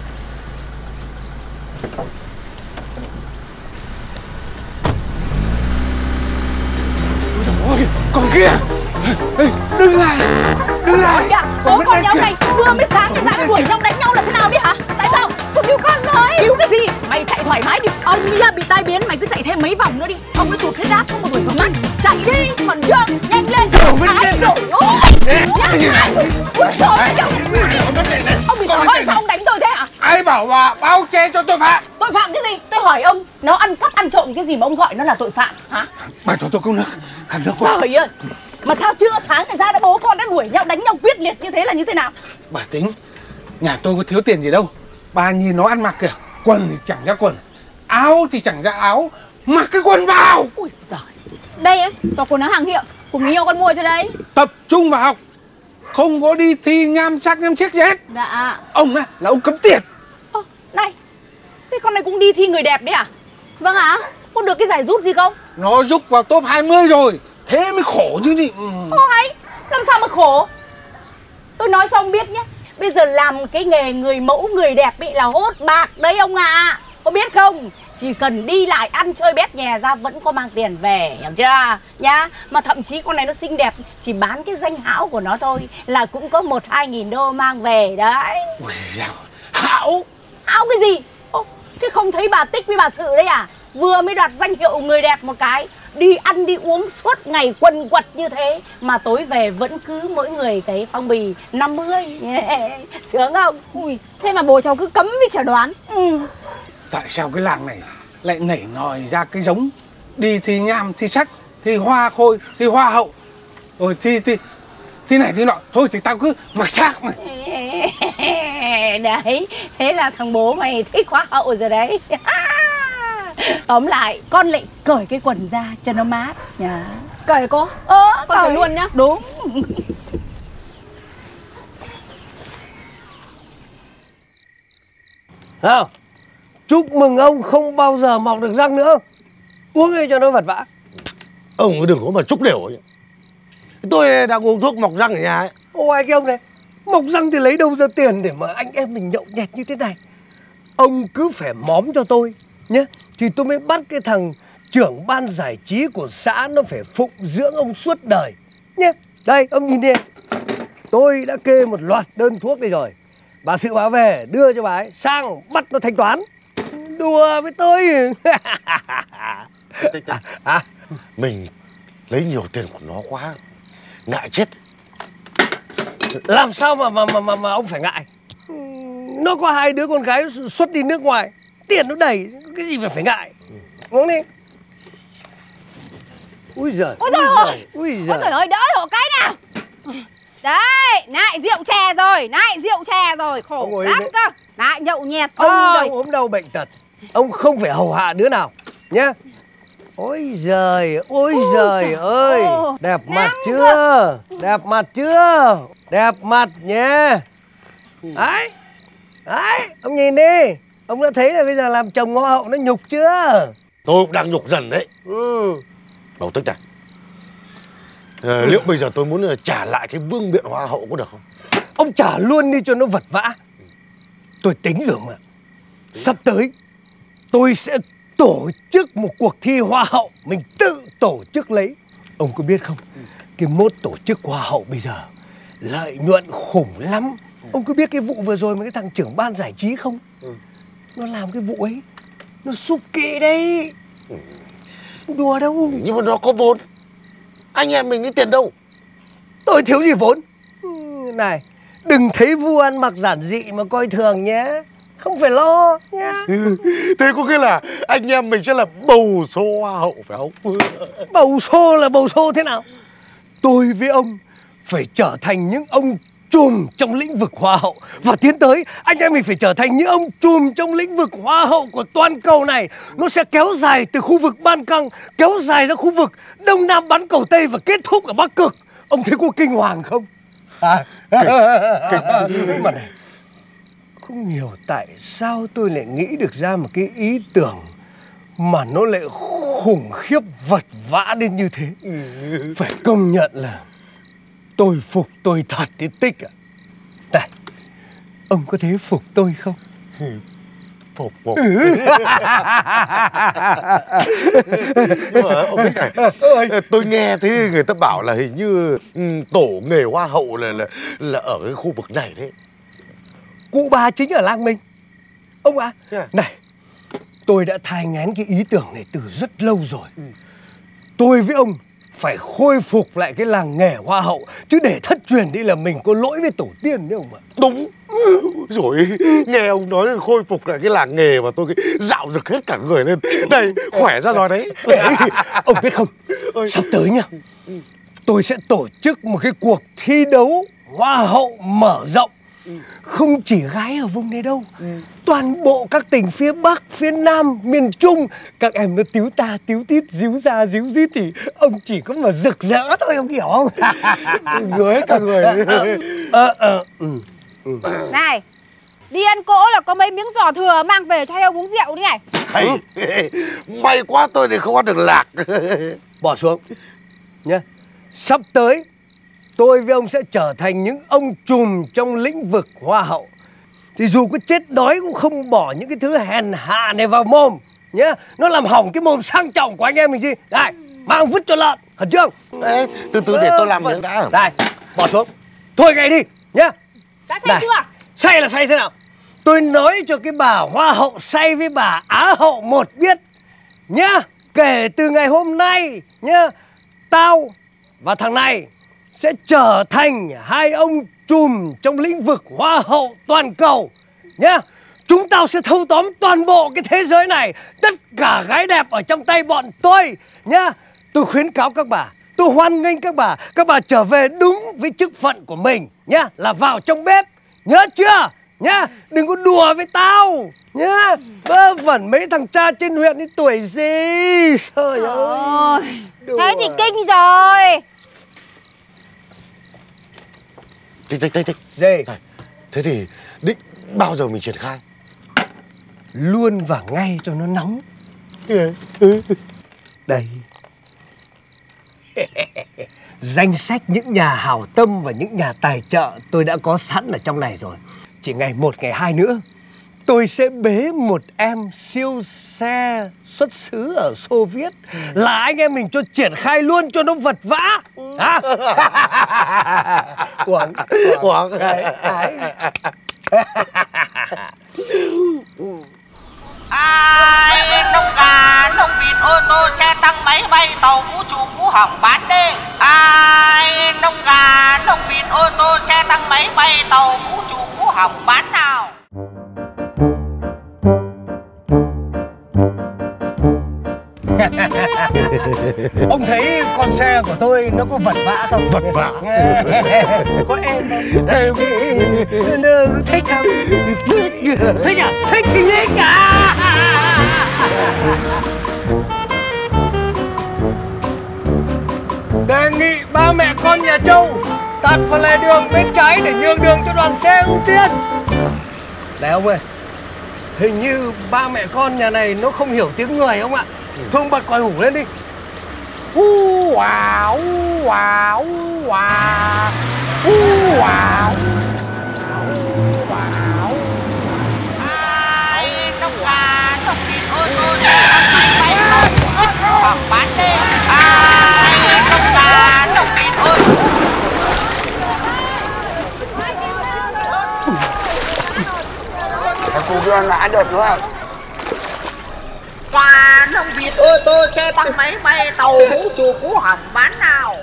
Ôi, con kia. Ê, đừng lại. Bố con nhóm này vừa mới sáng cái dã đuổi nhau đánh nhau là thế nào đi hả? Tại sao? Tôi cứu con với. Cứu cái gì? Mày chạy thoải mái đi. Ông Mia bị tai biến, mày cứ chạy thêm mấy vòng nữa đi. Ông ấy tụt huyết áp không một đuổi vào mắt. Chạy đi, còn chưa? Nhanh lên. Ai rồi? Ông bị sợ hơi sao ông đánh tôi thế hả? Ai bảo bà bao che cho tội phạm? Tội phạm cái gì? Tôi hỏi ông, nó ăn cắp ăn trộm cái gì mà ông gọi nó là tội phạm hả? Bà cho tôi công nước. Khăn nước quá. Trời ơi, mà sao chưa sáng ngày ra đã bố con đã đuổi nhau đánh nhau quyết liệt như thế là như thế nào? Bà tính, nhà tôi có thiếu tiền gì đâu. Bà nhìn nó ăn mặc kìa, quần thì chẳng ra quần, áo thì chẳng ra áo, mặc cái quần vào. Ui giời. Đây ấy, toàn quần áo hàng hiệu của người yêu con mua cho đấy. Tập trung vào học, không có đi thi nham sắc nham xiếc gì hết. Dạ. Ông á là ông cấm tiệt. Này, thế con này cũng đi thi người đẹp đấy à? Vâng ạ. Có được cái giải giúp gì không? Nó giúp vào top 20 rồi, thế mới khổ chứ gì. Ô hay, làm sao mà khổ? Tôi nói cho ông biết nhé, bây giờ làm cái nghề người mẫu người đẹp ấy là hốt bạc đấy ông ạ. có biết không? Chỉ cần đi lại ăn chơi bét nhè ra vẫn có mang tiền về, hiểu chưa? Nhá. Mà thậm chí con này nó xinh đẹp, chỉ bán cái danh hão của nó thôi là cũng có 1-2 nghìn đô mang về đấy. Ôi dào, hão? Hão cái gì? Ô, thế không thấy bà Tích với bà Sự đấy à? Vừa mới đoạt danh hiệu người đẹp một cái, đi ăn đi uống suốt ngày quần quật như thế mà tối về vẫn cứ mỗi người cái phong bì 50. Sướng không? Ui, thế mà bố cháu cứ cấm với chả đoán. Tại sao cái làng này lại nảy nòi ra cái giống đi thi nham, thi sách, thi hoa khôi, thi hoa hậu, rồi thi này thi nọ. Thôi thì tao cứ mặc xác mà. Đấy, thế là thằng bố mày thích hoa hậu rồi đấy. Tóm lại, con lại cởi cái quần ra cho nó mát nhá. Cởi cô? Con cởi luôn nhá. Đúng. Nào, chúc mừng ông không bao giờ mọc được răng nữa. Uống đi cho nó vật vã. Ông đừng có mà chúc đều ấy. Tôi đang uống thuốc mọc răng ở nhà ấy. Ôi cái ông này, mọc răng thì lấy đâu ra tiền để mà anh em mình nhậu nhẹt như thế này. Ông cứ phải móm cho tôi nhé, thì tôi mới bắt cái thằng trưởng ban giải trí của xã nó phải phụng dưỡng ông suốt đời nhé. Đây ông nhìn đi, tôi đã kê một loạt đơn thuốc đây rồi. Bà Sự báo về đưa cho bà ấy sang bắt nó thanh toán. Đùa với tôi. Mình lấy nhiều tiền của nó quá, ngại chết. Làm sao mà ông phải ngại? Nó có 2 đứa con gái xuất đi nước ngoài, tiền nó đầy, cái gì mà phải ngại. Uống đi. Úi giời, ôi giời ơi, ôi giời ơi, đỡ hộ cái nào. Đấy, lại rượu chè rồi, khổ lắm cơ. Lại nhậu nhẹt rồi. Ông đâu ốm đau bệnh tật, ông không phải hầu hạ đứa nào nhá. Ôi giời ơi, đẹp mặt chưa? Đẹp mặt chưa? Đẹp mặt nhé. Đấy, ông nhìn đi. Ông đã thấy là bây giờ làm chồng hoa hậu nó nhục chưa? Tôi cũng đang nhục dần đấy. Đầu Tích này, liệu bây giờ tôi muốn trả lại cái vương miện hoa hậu có được không? Ông trả luôn đi cho nó vật vã. Tôi tính rồi mà. Sắp tới tôi sẽ tổ chức một cuộc thi hoa hậu, mình tự tổ chức lấy. Ông có biết không, cái mốt tổ chức hoa hậu bây giờ lợi nhuận khủng lắm. Ông có biết cái vụ vừa rồi mà cái thằng trưởng ban giải trí không? Nó làm cái vụ ấy, nó súp kệ đấy. Không đùa đâu. Nhưng mà nó có vốn, anh em mình lấy tiền đâu. Tôi thiếu gì vốn. Này, đừng thấy vua ăn mặc giản dị mà coi thường nhé. Không phải lo nhá. Thế có nghĩa là anh em mình sẽ là bầu xô hoa hậu phải không? Bầu xô thế nào? Tôi với ông phải trở thành những ông trùm trong lĩnh vực hoa hậu. Và tiến tới anh em mình phải trở thành những ông trùm trong lĩnh vực hoa hậu của toàn cầu này. Nó sẽ kéo dài từ khu vực Ban Căng, kéo dài ra khu vực Đông Nam bán cầu Tây và kết thúc ở Bắc Cực. Ông thấy có kinh hoàng không? Mà này, không hiểu tại sao tôi lại nghĩ được ra một cái ý tưởng mà nó lại khủng khiếp vật vã đến như thế. Phải công nhận là tôi phục tôi thật đến Tích ạ. Này, ông có thấy phục tôi không? Phục. Nhưng mà ông Tích này, tôi nghe thấy người ta bảo là hình như tổ nghề hoa hậu là ở cái khu vực này đấy. Cụ bà chính ở làng mình. Ông ạ, này, tôi đã thai nghén cái ý tưởng này từ rất lâu rồi. Tôi với ông phải khôi phục lại cái làng nghề hoa hậu, chứ để thất truyền đi là mình có lỗi với tổ tiên đấy ông ạ. Đúng rồi, nghe ông nói là khôi phục lại cái làng nghề mà tôi dạo rực hết cả người lên. Đây, khỏe ra rồi đấy. Ông biết không, sắp tới nhá, tôi sẽ tổ chức một cái cuộc thi đấu hoa hậu mở rộng. Không chỉ gái ở vùng này đâu, toàn bộ các tỉnh phía Bắc, phía Nam, miền Trung, các em nó tíu ta, tíu tít, díu ra, díu dít thì ông chỉ có mà rực rỡ thôi, ông hiểu không? Người hết cả người. Này, đi ăn cỗ là có mấy miếng giò thừa mang về cho hai ông uống rượu đi này. May quá tôi thì không ăn được lạc. Bỏ xuống nhá. Sắp tới tôi với ông sẽ trở thành những ông trùm trong lĩnh vực hoa hậu. thì dù có chết đói cũng không bỏ những cái thứ hèn hạ này vào mồm nhá. Nó làm hỏng cái mồm sang trọng của anh em mình gì. Đây, mang vứt cho lợn, hẳn chưa? Đấy, từ từ để tôi làm miếng đã. Đây, bỏ xuống. Thôi ngay đi nhá. Đã say chưa? Say là say thế nào? Tôi nói cho cái bà Hoa hậu say với bà Á hậu một biết nhá. Kể từ ngày hôm nay nhá, tao và thằng này sẽ trở thành hai ông trùm trong lĩnh vực hoa hậu toàn cầu nhá. Chúng tao sẽ thâu tóm toàn bộ cái thế giới này, tất cả gái đẹp ở trong tay bọn tôi nhá. Tôi khuyến cáo các bà, tôi hoan nghênh các bà trở về đúng với chức phận của mình nhá, là vào trong bếp, nhớ chưa nhá. Đừng có đùa với tao nhá. Vớ vẩn mấy thằng cha trên huyện ấy tuổi gì. Trời ơi, thế thì kinh rồi. Tích. Gì? Thế thì định bao giờ mình triển khai? Luôn và ngay cho nó nóng. Đây. Danh sách những nhà hảo tâm và những nhà tài trợ tôi đã có sẵn ở trong này rồi. Chỉ ngày 1, ngày 2 nữa tôi sẽ bế một em siêu xe xuất xứ ở Xô Viết, là anh em mình cho triển khai luôn cho nó vật vã. Hả? Uổng. Ai nông gà, nông vịt, ô tô, xe tăng, máy bay, tàu, vũ trụ, cú hỏng bán đi. Ai nông gà, nông vịt, ô tô, xe tăng, máy bay, tàu, vũ trụ, cú hỏng bán nào. Ông thấy con xe của tôi nó có vật vã không? Vật vã. Có em không? Em thích không? Thích à? Thích thì thích à? Đề nghị ba mẹ con nhà Châu tạt vào lề đường bên trái để nhường đường cho đoàn xe ưu tiên. Này ông ơi, hình như ba mẹ con nhà này nó không hiểu tiếng người ông ạ. Thương bật còi hủ lên đi. Wow, wow, wow, wow. Ai nông gà, nông vịt, ô tô, xe tăng, máy bay, tàu, vũ trụ, cú hỏng bán đi. Ai nông gà, nông vịt, ô tô. Cô đưa ngã được nữa. Và nông vịt, ô tô, xe tăng, máy bay, tàu, vũ trụ, cú hỏng bán nào.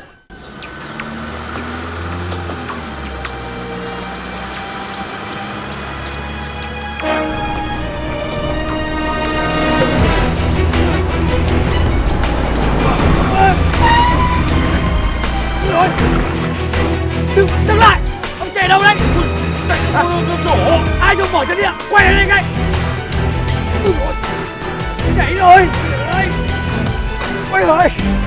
Dừng lại! Ông chạy đâu đấy? Ai cho bỏ chân đi ạ? Quay lên ngay! Chạy rồi! Ôi giời!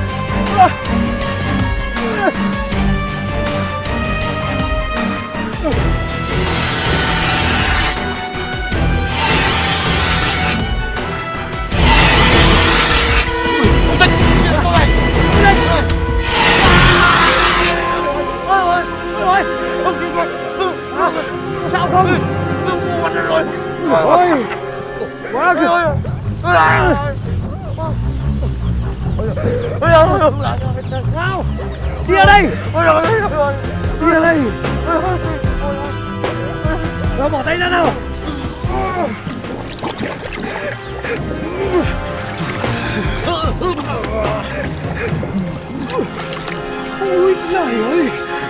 Sao không? Ôi! Quá kìa! Nào! Đi ra đây! Đi ra đây! Nào, bỏ tay ra nào! Ôi giời ơi!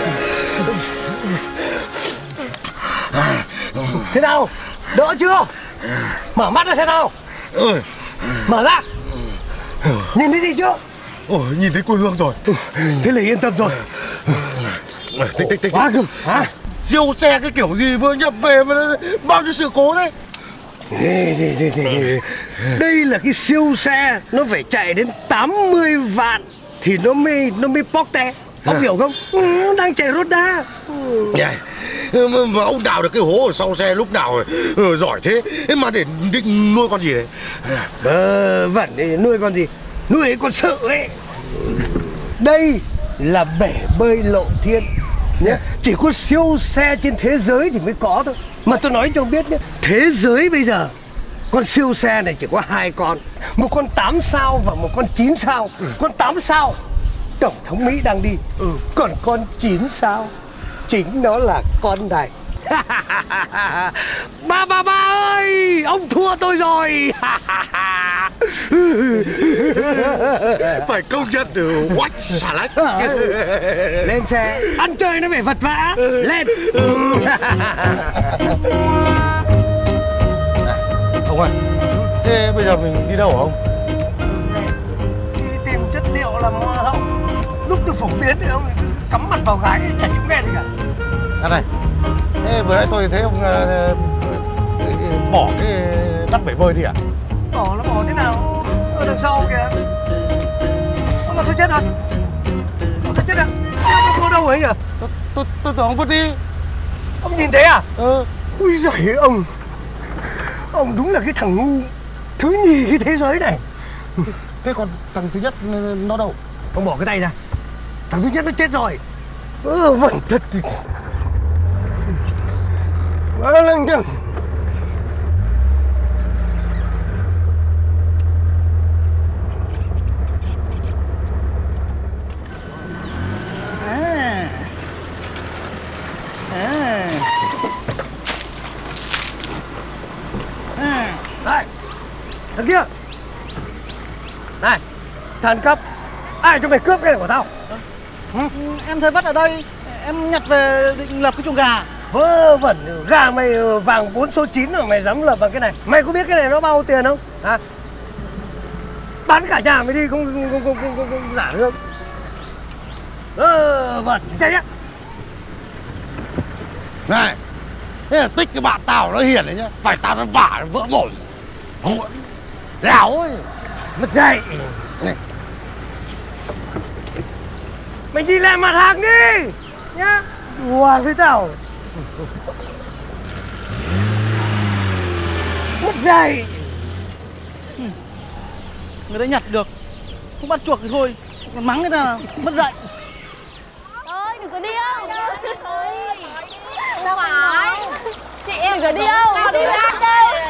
Thế nào? Đỡ chưa? Mở mắt ra xem nào! Mở ra! Nhìn thấy gì chưa? Nhìn thấy quê hương rồi. Thế là yên tâm rồi. Tích. Quá cơ. Hả? Siêu xe cái kiểu gì vừa nhập về mà bao nhiêu sự cố đấy. Đây là cái siêu xe, nó phải chạy đến 80 vạn thì nó mới bóc té. Ông hiểu không? Đang chạy Roda. Mà ông đào được cái hố ở sau xe lúc nào rồi? Giỏi thế. Mà để định nuôi con gì đấy? Vẫn nuôi con gì? Nuôi con sự ấy. Đây là bể bơi Lộ Thiên. nhé. Chỉ có siêu xe trên thế giới thì mới có thôi. Mà tôi nói cho ông biết nhé, thế giới bây giờ con siêu xe này chỉ có 2 con, một con 8 sao và một con 9 sao. Con 8 sao Tổng thống Mỹ đang đi, còn con 9 sao chính nó là con này. Ba ơi, ông thua tôi rồi. Phải công nhận được quách xà lách. Lên xe, ăn chơi nó phải vật vã. Lên. Ông ơi, thế bây giờ mình đi đâu hả ông? Đi tìm chất liệu làm hoa hậu. Lúc tôi phổ biến thì ông cứ cắm mặt vào gái chả chịu nghe gì cả. Này, thế vừa nãy tôi thấy ông bỏ cái đắp bể bơi đi à? Bỏ nó bỏ thế nào? Ở đằng sau kìa. Ông mà tôi chết rồi. Tôi chết rồi. Tôi đâu ấy nhỉ? Tôi tưởng ông vứt đi. Ông nhìn thấy à? Ui giời, ông đúng là cái thằng ngu thứ nhì cái thế giới này. Thế còn thằng thứ nhất nó đâu? Ông bỏ cái tay ra. Thằng thứ nhất nó chết rồi. Vẩn thật thì quá lăng nhăng. Này, thằng kia. Này, thằng cắp. Ai cho mày cướp cái này của tao? Em thấy vất ở đây, em nhặt về định lập cái chuồng gà. Vớ vẩn, gà mày vàng 4 số 9 mà mày dám lập bằng cái này. Mày có biết cái này nó bao tiền không? Hả? Bán cả nhà mày đi không giả được. Vẩn, chạy nhá. Này, thế là tích cái bạn tao nó hiền đấy nhá. Phải tao nó vả nó vỡ mồm. Đéo ấy. Mất dậy. Mày đi làm mặt hàng đi nhá. Đùa với tao. Mất dậy. Người ta nhặt được, không bắt chuộc thì thôi, còn mắng người ta mất dạy. Ơi, đừng có đi đâu. Sao phải? Chị em đừng có đi đâu. Tao đi làm đây.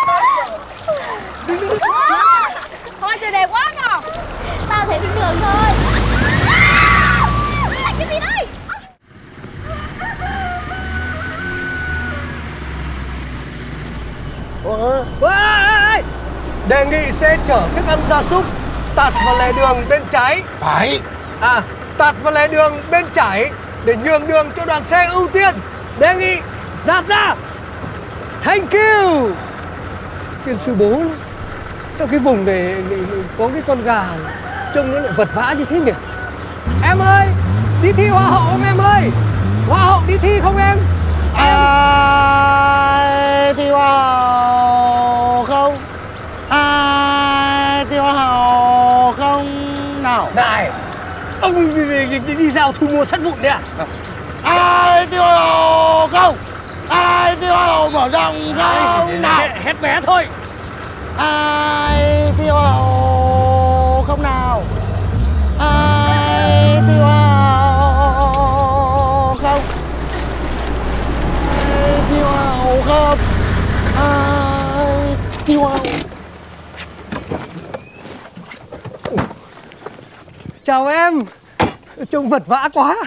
Thôi trời đẹp quá nhở. Tao thấy bình thường thôi. Cái gì đây? Đề nghị xe chở thức ăn gia súc tạt vào lề đường bên trái. Phải. Tạt vào lề đường bên trái để nhường đường cho đoàn xe ưu tiên. Đề nghị dạt ra. Thank you. Tiên sư bố, sao cái vùng này có cái con gà trông nó lại vật vã như thế nhỉ? Em ơi, đi thi hoa hậu không em ơi? Hoa hậu đi thi không em? Ai thi hoa hậu không? Ai thi hoa hậu không nào? Này, ông đi giao thu mua sắt vụn đấy à? Ai thi hoa hậu không? Ai thi hoa hậu mở rộng không nào? Hết vé thôi. Ai thi hoa hậu không nào? Ai thi hoa hậu không? Ai thi hoa hậu không? Ai thi hoa hậu? Chào em. Trông vật vã quá.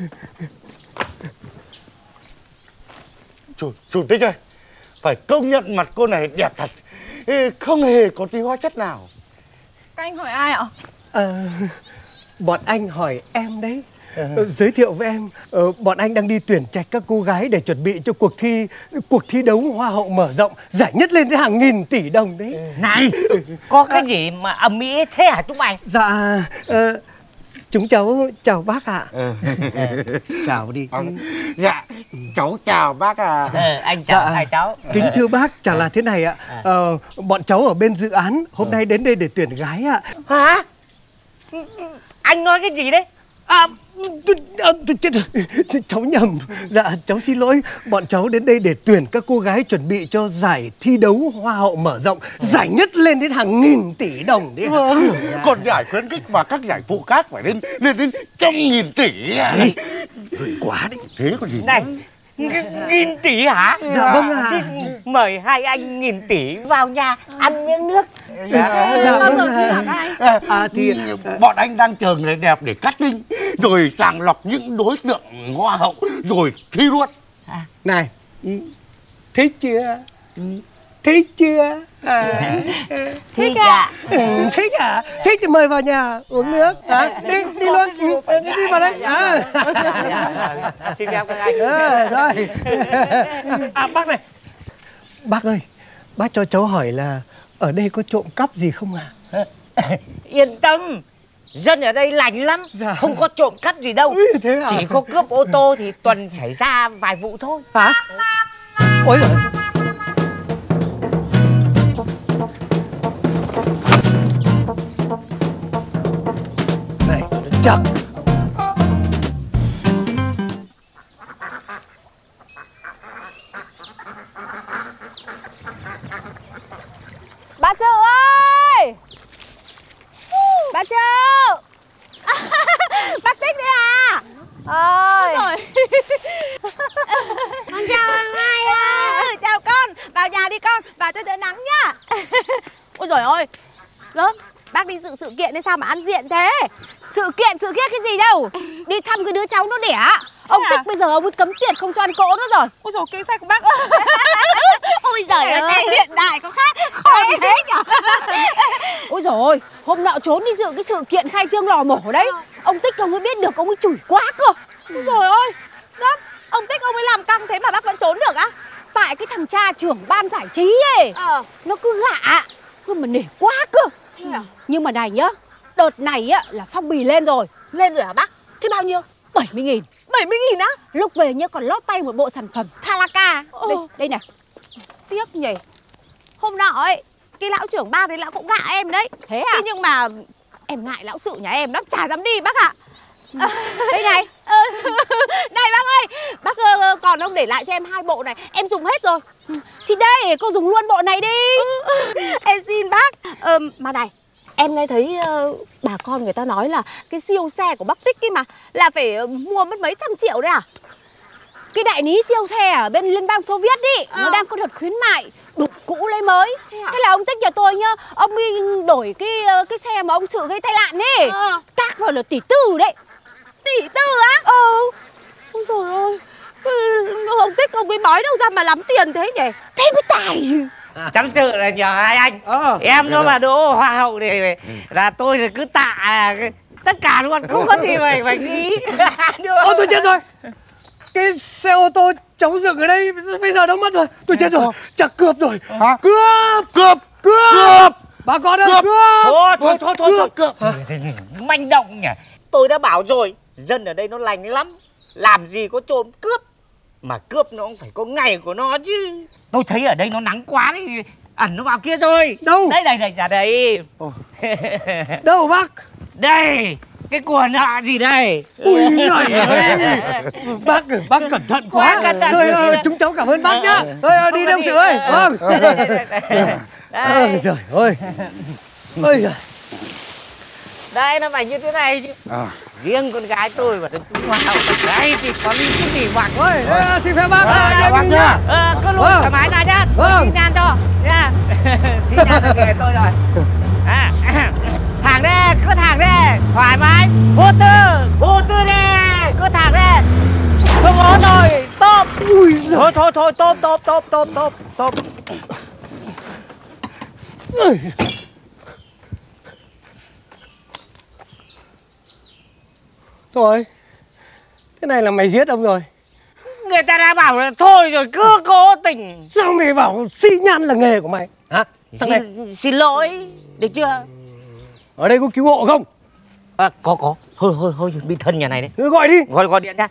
Chủ tịch ơi, phải công nhận mặt cô này đẹp thật, không hề có tí hóa chất nào. Các anh hỏi ai ạ? Bọn anh hỏi em đấy. Giới thiệu với em, bọn anh đang đi tuyển trạch các cô gái để chuẩn bị cho cuộc thi đấu hoa hậu mở rộng, giải nhất lên tới hàng nghìn tỷ đồng đấy. Này, có cái gì mà ầm ĩ thế hả chúng mày? Dạ, chúng cháu chào bác ạ. Chào đi. Dạ, cháu chào bác à. Anh chào hai cháu. Kính thưa bác, chả là thế này ạ. Bọn cháu ở bên dự án hôm nay đến đây để tuyển gái ạ. Hả? Anh nói cái gì đấy? Cháu nhầm. Dạ, cháu xin lỗi. Bọn cháu đến đây để tuyển các cô gái chuẩn bị cho giải thi đấu hoa hậu mở rộng, giải nhất lên đến hàng nghìn tỷ đồng đấy. Còn giải khuyến khích và các giải phụ khác phải lên đến trăm nghìn tỷ. gửi quá đấy. Thế còn gì? Này, 1.000 tỷ hả? Dạ vâng ạ. Thế mời hai anh 1.000 tỷ vào nhà ăn miếng nước. Dạ vâng ạ. Thì bọn anh đang chờ người đẹp để cắt đinh, rồi sàng lọc những đối tượng hoa hậu, rồi thi luôn. Này, thích chưa? Thích chưa? Thích ạ. Thích à? Thích thì mời vào nhà uống nước. Đi luôn. Đi vào đây. Xin phép các anh. Rồi. Bác này. Bác ơi, bác cho cháu hỏi là ở đây có trộm cắp gì không ạ? Yên tâm, dân ở đây lành lắm. Dạ. Không có trộm cắp gì đâu. Thế à? Chỉ có cướp ô tô thì tuần xảy ra vài vụ thôi. Hả? Ôi giời. Này, chắc. Bà Sự ơi! Bà Sự! Bác Tích đấy à? Ơi! Rồi. Con chào anh hai ạ. Chào con, vào nhà đi con, vào cho đỡ nắng nhá. Ôi giời ơi, gớm, bác đi dự sự kiện hay sao mà ăn diện thế? Sự kiện cái gì đâu. Đi thăm cái đứa cháu nó đẻ. Ông Tích bây giờ ông ấy cấm tiệt không cho ăn cỗ nữa rồi. Ôi dồi, cái xe của bác ơi. Ôi giời ơi, xe hiện đại có khác khôn thế nhở. Ôi dồi ôi, hôm nọ trốn đi dự cái sự kiện khai trương lò mổ đấy. Ông Tích ông ấy biết được, ông ấy chửi quá cơ. Ôi dồi ôi, gớm, ông Tích ông ấy làm căng thế mà bác vẫn trốn được á? Tại cái thằng cha trưởng ban giải trí ấy, nó cứ gạ, cứ mà nể quá cơ. Nhưng mà này nhá, đợt này á là phong bì lên rồi. Lên rồi hả bác? Thế bao nhiêu? 70.000. 70.000 á? Lúc về nhá còn lót tay một bộ sản phẩm Thalaka. Đây này. Tiếc nhỉ. Hôm nọ ấy, cái lão trưởng ban đấy lão cũng gạ em đấy. Thế à? Thế nhưng mà em ngại lão sự nhà em lắm, chả dám đi bác ạ. Đây này. Này bác ơi, bác còn ông để lại cho em 2 bộ này, em dùng hết rồi. Thì đây, cô dùng luôn bộ này đi. Em xin bác. Mà này, em nghe thấy bà con người ta nói là cái siêu xe của bác Tích ấy mà là phải mua mất mấy trăm triệu đấy à? Cái đại lý siêu xe ở bên Liên bang Xô Viết đi, nó đang có đợt khuyến mại, đục cũ lấy mới. Thế là ông Tích nhà tôi nhá, ông đi đổi cái xe mà ông Sự gây tai nạn ấy, các vào là tỷ tư đấy. Tỷ tư á? Ôi trời ơi, ông Tích ông ấy nói đâu ra mà lắm tiền thế nhỉ? Thế mới tài. Chấm sự là nhờ hai anh. Em nó mà đỗ hoa hậu này là tôi là cứ tạ tất cả luôn, không có gì phải nghĩ. Ôi tôi chết rồi. Cái xe ô tô cháu dựng ở đây bây giờ đâu mất rồi. Tôi chết rồi. Chắc cướp rồi. Hả? Cướp. Bà con ơi, Thôi. Manh động nhỉ. Tôi đã bảo rồi, dân ở đây nó lành lắm. Làm gì có trộm cướp. Mà cướp nó cũng phải có ngày của nó chứ. Tôi thấy ở đây nó nắng quá thì ẩn nó vào kia rồi. Đâu? Đây, ra đây. Đâu bác? Đây, cái của nợ gì đây? Ui giời ơi. Bác cẩn thận quá. Thôi chúng cháu cảm ơn bác nhá. Thôi đi đâu Sự ơi. Vâng. Ôi trời ơi. Ôi giời. Đây nó phải như thế này chứ. Riêng con gái tôi mà đến hoa hậu đấy thì có cái gì mặc. Ôi, xin phép bác. Bác nhá. Cứ luôn thoải mái ra nhá. Xin nhan cho nha. Xin nhan là nghề tôi rồi. Thẳng đây, cứ thẳng đây, thoải mái. Vô tư đi, cứ thẳng đây. Không có rồi, tốp. Thôi, tốp. Thôi, cái này là mày giết ông rồi. Người ta đã bảo là thôi rồi cứ cố tình. Sao mày bảo xi nhan là nghề của mày? Hả? Xin lỗi, được chưa? Ở đây có cứu hộ không? Có. Thôi, bị thân nhà này đấy. Cứ gọi đi. Gọi điện ra.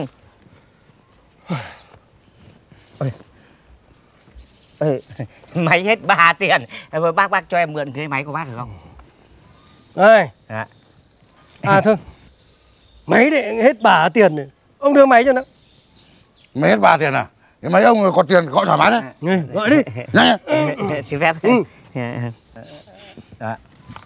Máy hết 3 tiền. Bác cho em mượn cái máy của bác được không? Đây. Thôi. Máy để hết 3 tiền này. Ông đưa máy cho nó. Máy hết 3 tiền à? Cái máy ông có tiền gọi thoải mái đấy. Gọi đi. Nhanh. Xin phép.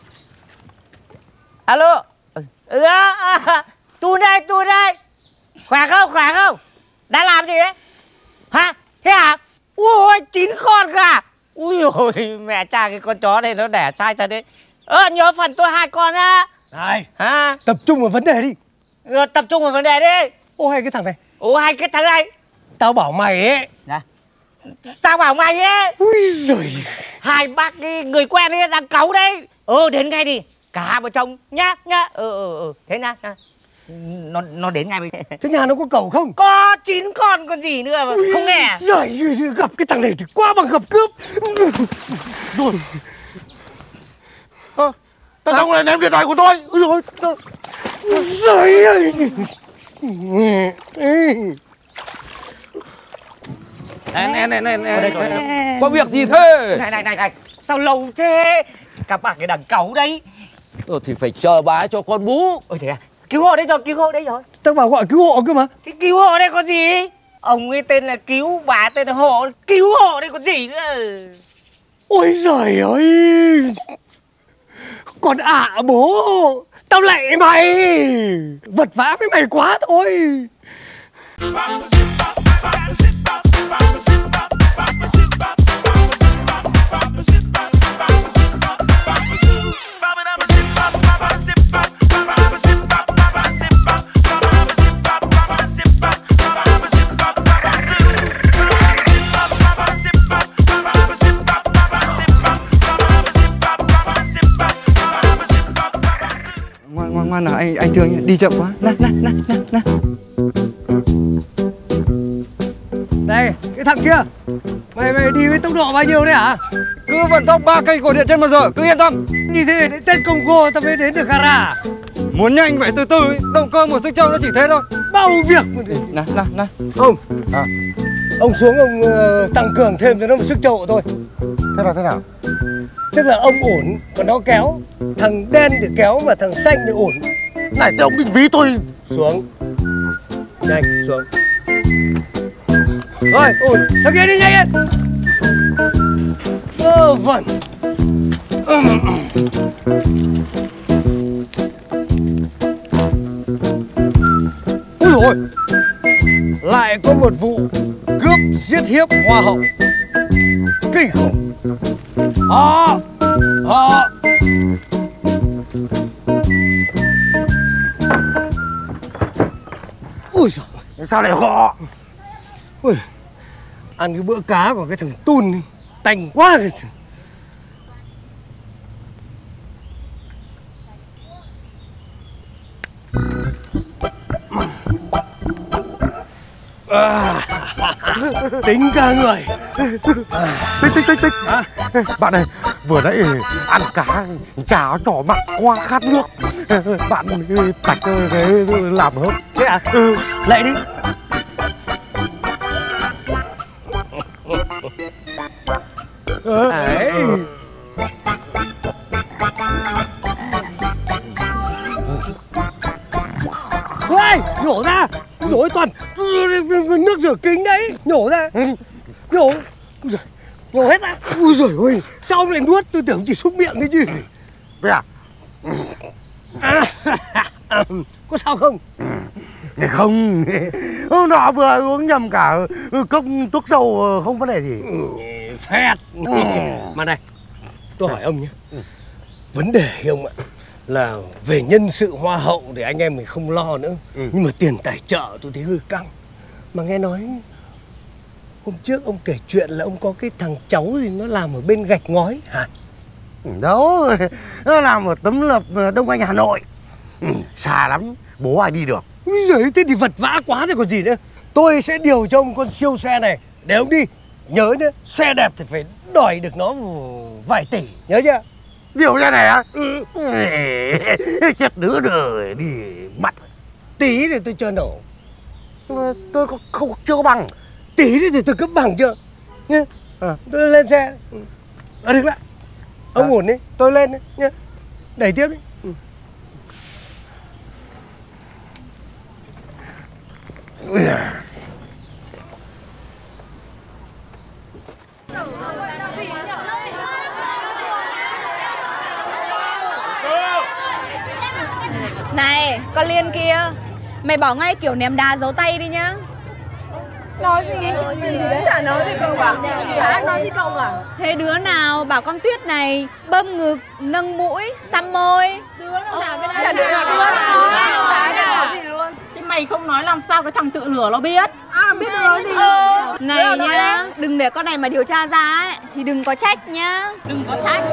Alo. Tu đây. Khỏe không? Khỏe không? Đã làm gì đấy? Hả? Thế à? Ui 9 con cơ à? Ui ôi mẹ cha cái con chó này nó đẻ sai thật đấy. Nhớ phần tôi 2 con á. Này, hả? Tập trung vào vấn đề đi. Tập trung vào vấn đề đi. Ô hai cái thằng này. Ô hai cái thằng này. Tao bảo mày ấy. Dạ. Tao bảo mày ấy. Ui giời. Hai bác cái người quen ấy đang cáu đấy. Đến ngay đi. Cả hai vợ chồng nhá. Thế nhá. Nó đến ngay bây giờ. Thế nhà nó có cẩu không? Có 9 con còn gì nữa mà không nghe à? Giời, gặp cái thằng này thì quá bằng gặp cướp. Rồi. Tại sao lại ném điện thoại của tôi? Ôi trời. Giời ơi. Này, có việc gì thế? Này, sao lâu thế? Các bạn cái đằng cáu đấy. Thì phải chờ bà ấy cho con bú. Thế à? Cứu hộ đấy rồi. Tao bảo gọi cứu hộ cơ mà. Thì cứu hộ đây có gì? Ông ấy tên là cứu, bà tên là hộ. Cứu hộ đây có gì nữa? Ôi giời ơi. Còn bố. Tao lạy mày. Vật vã với mày quá thôi. Ngoan nào anh thương nhé, đi chậm quá. Nào. Này, cái thằng kia. Mày đi với tốc độ bao nhiêu đấy hả? Cứ vận tốc 3 cây cổ điện trên 1 giờ, cứ yên tâm. Như thế đến tên Congo tao mới đến được gara. Muốn nhanh phải từ từ, động cơ một xích trâu nó chỉ thế thôi. Bao việc mà. Nào. Ông. Ông xuống ông tăng cường thêm cho nó một sức trâu thôi. Thế nào? Tức là ông ổn, còn nó kéo. Thằng đen thì kéo mà thằng xanh thì ổn. Này thì ông định ví tôi. Xuống. Nhanh, xuống. Rồi, ổn. Thằng kia đi nhanh lên. Vâng. Ôi dồi ôi. Lại có một vụ cướp giết hiếp hoa hậu. Kinh khủng. Ôi giời, sao lại họ? Ui, ăn cái bữa cá của cái thằng Tun tành quá kìa. Tính cả người. Tích. Bạn ơi, vừa nãy ăn cá chả trỏ mặt quá khát nước. Bạn tạch cái làm hớp. Thế à? Lại đi. Đấy. Ôi, nhổ ra. Rồi toàn nước rửa kính đấy. Nhổ ra. Nhổ hết ra. Ui giời ơi, sao ông lại nuốt? Tôi tưởng chỉ xúc miệng thôi chứ. Vậy à? Có sao không? Không. Hôm nọ vừa uống nhầm cả cốc thuốc sâu, không vấn đề gì. Phét. Mà này, tôi hỏi ông nhé. Vấn đề ông ạ là về nhân sự hoa hậu thì anh em mình không lo nữa. Nhưng mà tiền tài trợ tôi thấy hơi căng. Mà nghe nói hôm trước ông kể chuyện là ông có cái thằng cháu gì nó làm ở bên gạch ngói hả? Đâu, nó làm ở Tấm Lập, Đông Anh, Hà Nội. Xa lắm, bố ai đi được. Úi giời, thế thì vật vã quá rồi còn gì nữa. Tôi sẽ điều cho ông con siêu xe này để ông đi. Nhớ nhé, xe đẹp thì phải đòi được nó vài tỷ, nhớ chưa? Điều xe này á? Chết đứa rồi, đi mặt. Tí thì tôi cho nổ. Tôi chưa có bằng. Tí thì tôi cấp bằng chưa? Nhá. Tôi lên xe. Được lại. Ông ổn đi, tôi lên đấy nhá. Đẩy tiếp đi. Này, con Liên kia, Mày bỏ ngay kiểu ném đá giấu tay đi nhá. Nói gì? Chả nói gì cậu à? Chả nói gì cậu à? Thế đứa nào bảo con Tuyết này bơm ngực, nâng mũi, xăm môi? Đứa nào chả cái này. Chả nói gì luôn. Thế mày không nói làm sao cái thằng tự lửa nó biết? À biết được nói gì? Này nhá, đừng để con này mà điều tra ra ấy thì đừng có trách nhá. Đừng có trách.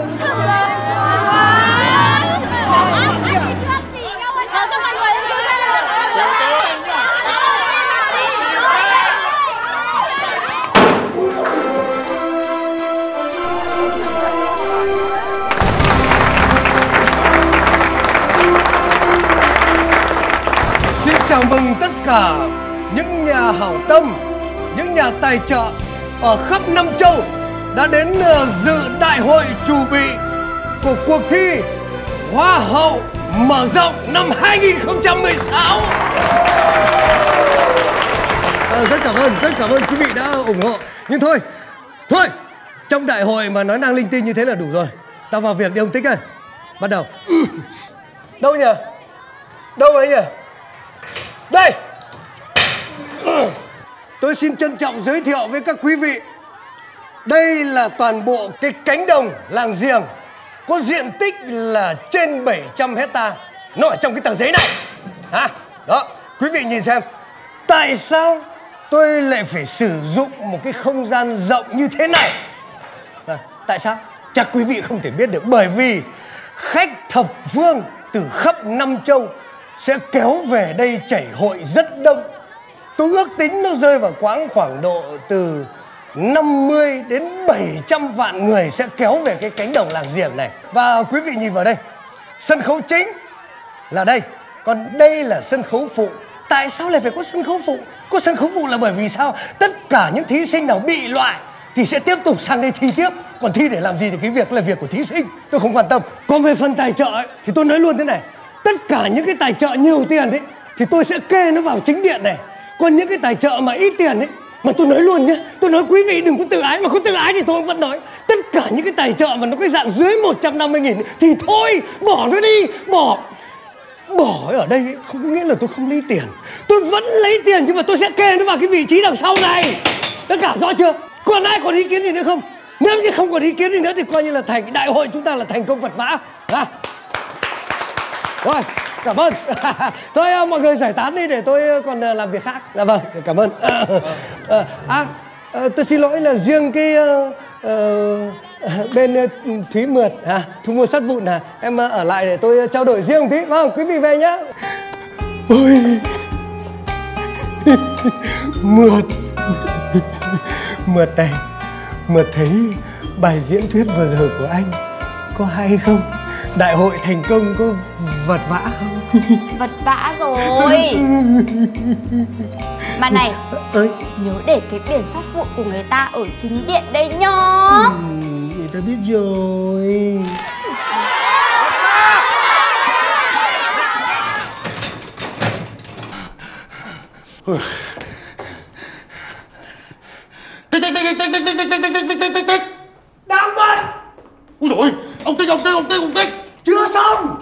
Xin chào mừng tất cả những nhà hảo tâm, những nhà tài trợ ở khắp năm châu đã đến dự đại hội chủ bị của cuộc thi Hoa hậu mở rộng năm 2016. Rất cảm ơn quý vị đã ủng hộ. Nhưng thôi, trong đại hội mà nói năng linh tinh như thế là đủ rồi. Tao vào việc đi ông Tích ơi. Bắt đầu. Đâu nhỉ? Đâu ấy nhỉ? Đây. Tôi xin trân trọng giới thiệu với các quý vị. Đây là toàn bộ cái cánh đồng làng Giềng, có diện tích là trên 700 hecta. Nó ở trong cái tờ giấy này. Đó, quý vị nhìn xem. Tại sao tôi lại phải sử dụng một cái không gian rộng như thế này? Tại sao? Chắc quý vị không thể biết được. Bởi vì khách thập phương từ khắp năm châu sẽ kéo về đây chảy hội rất đông. Tôi ước tính nó rơi vào khoảng độ từ 50 đến 700 vạn người sẽ kéo về cái cánh đồng làng Giềng này. Và quý vị nhìn vào đây, sân khấu chính là đây, còn đây là sân khấu phụ. Tại sao lại phải có sân khấu phụ? Có sân khấu phụ là bởi vì sao? Tất cả những thí sinh nào bị loại thì sẽ tiếp tục sang đây thi tiếp. Còn thi để làm gì thì cái việc là việc của thí sinh, tôi không quan tâm. Còn về phần tài trợ ấy, thì tôi nói luôn thế này. Tất cả những cái tài trợ nhiều tiền ấy thì tôi sẽ kê nó vào chính điện này. Còn những cái tài trợ mà ít tiền ấy, mà tôi nói luôn nhé, tôi nói quý vị đừng có tự ái. Mà có tự ái thì tôi vẫn nói. Tất cả những cái tài trợ mà nó cái dạng dưới 150.000 thì thôi, bỏ nó đi. Bỏ ở đây ấy, không có nghĩa là tôi không lấy tiền. Tôi vẫn lấy tiền nhưng mà tôi sẽ kê nó vào cái vị trí đằng sau này. Tất cả rõ chưa? Còn ai còn ý kiến gì nữa không? Nếu như không còn ý kiến gì nữa thì coi như là đại hội chúng ta là thành công vật vã. Rồi, cảm ơn. Thôi mọi người giải tán đi để tôi còn làm việc khác. Dạ vâng, cảm ơn. Tôi xin lỗi là riêng cái bên Thúy Mượt, thu mua sắt vụn em ở lại để tôi trao đổi riêng một tí. Vâng, quý vị về nhá. Ôi Mượt này, Mượt thấy bài diễn thuyết vừa rồi của anh có hay không? Đại hội thành công có vật vã không? Vật vã rồi. Mà này, nhớ để cái biển sắt vụn của người ta ở chính điện đây nhá. Người ta biết rồi. Tích. Đang bận. Úi dồi, ông Tích. Chưa xong.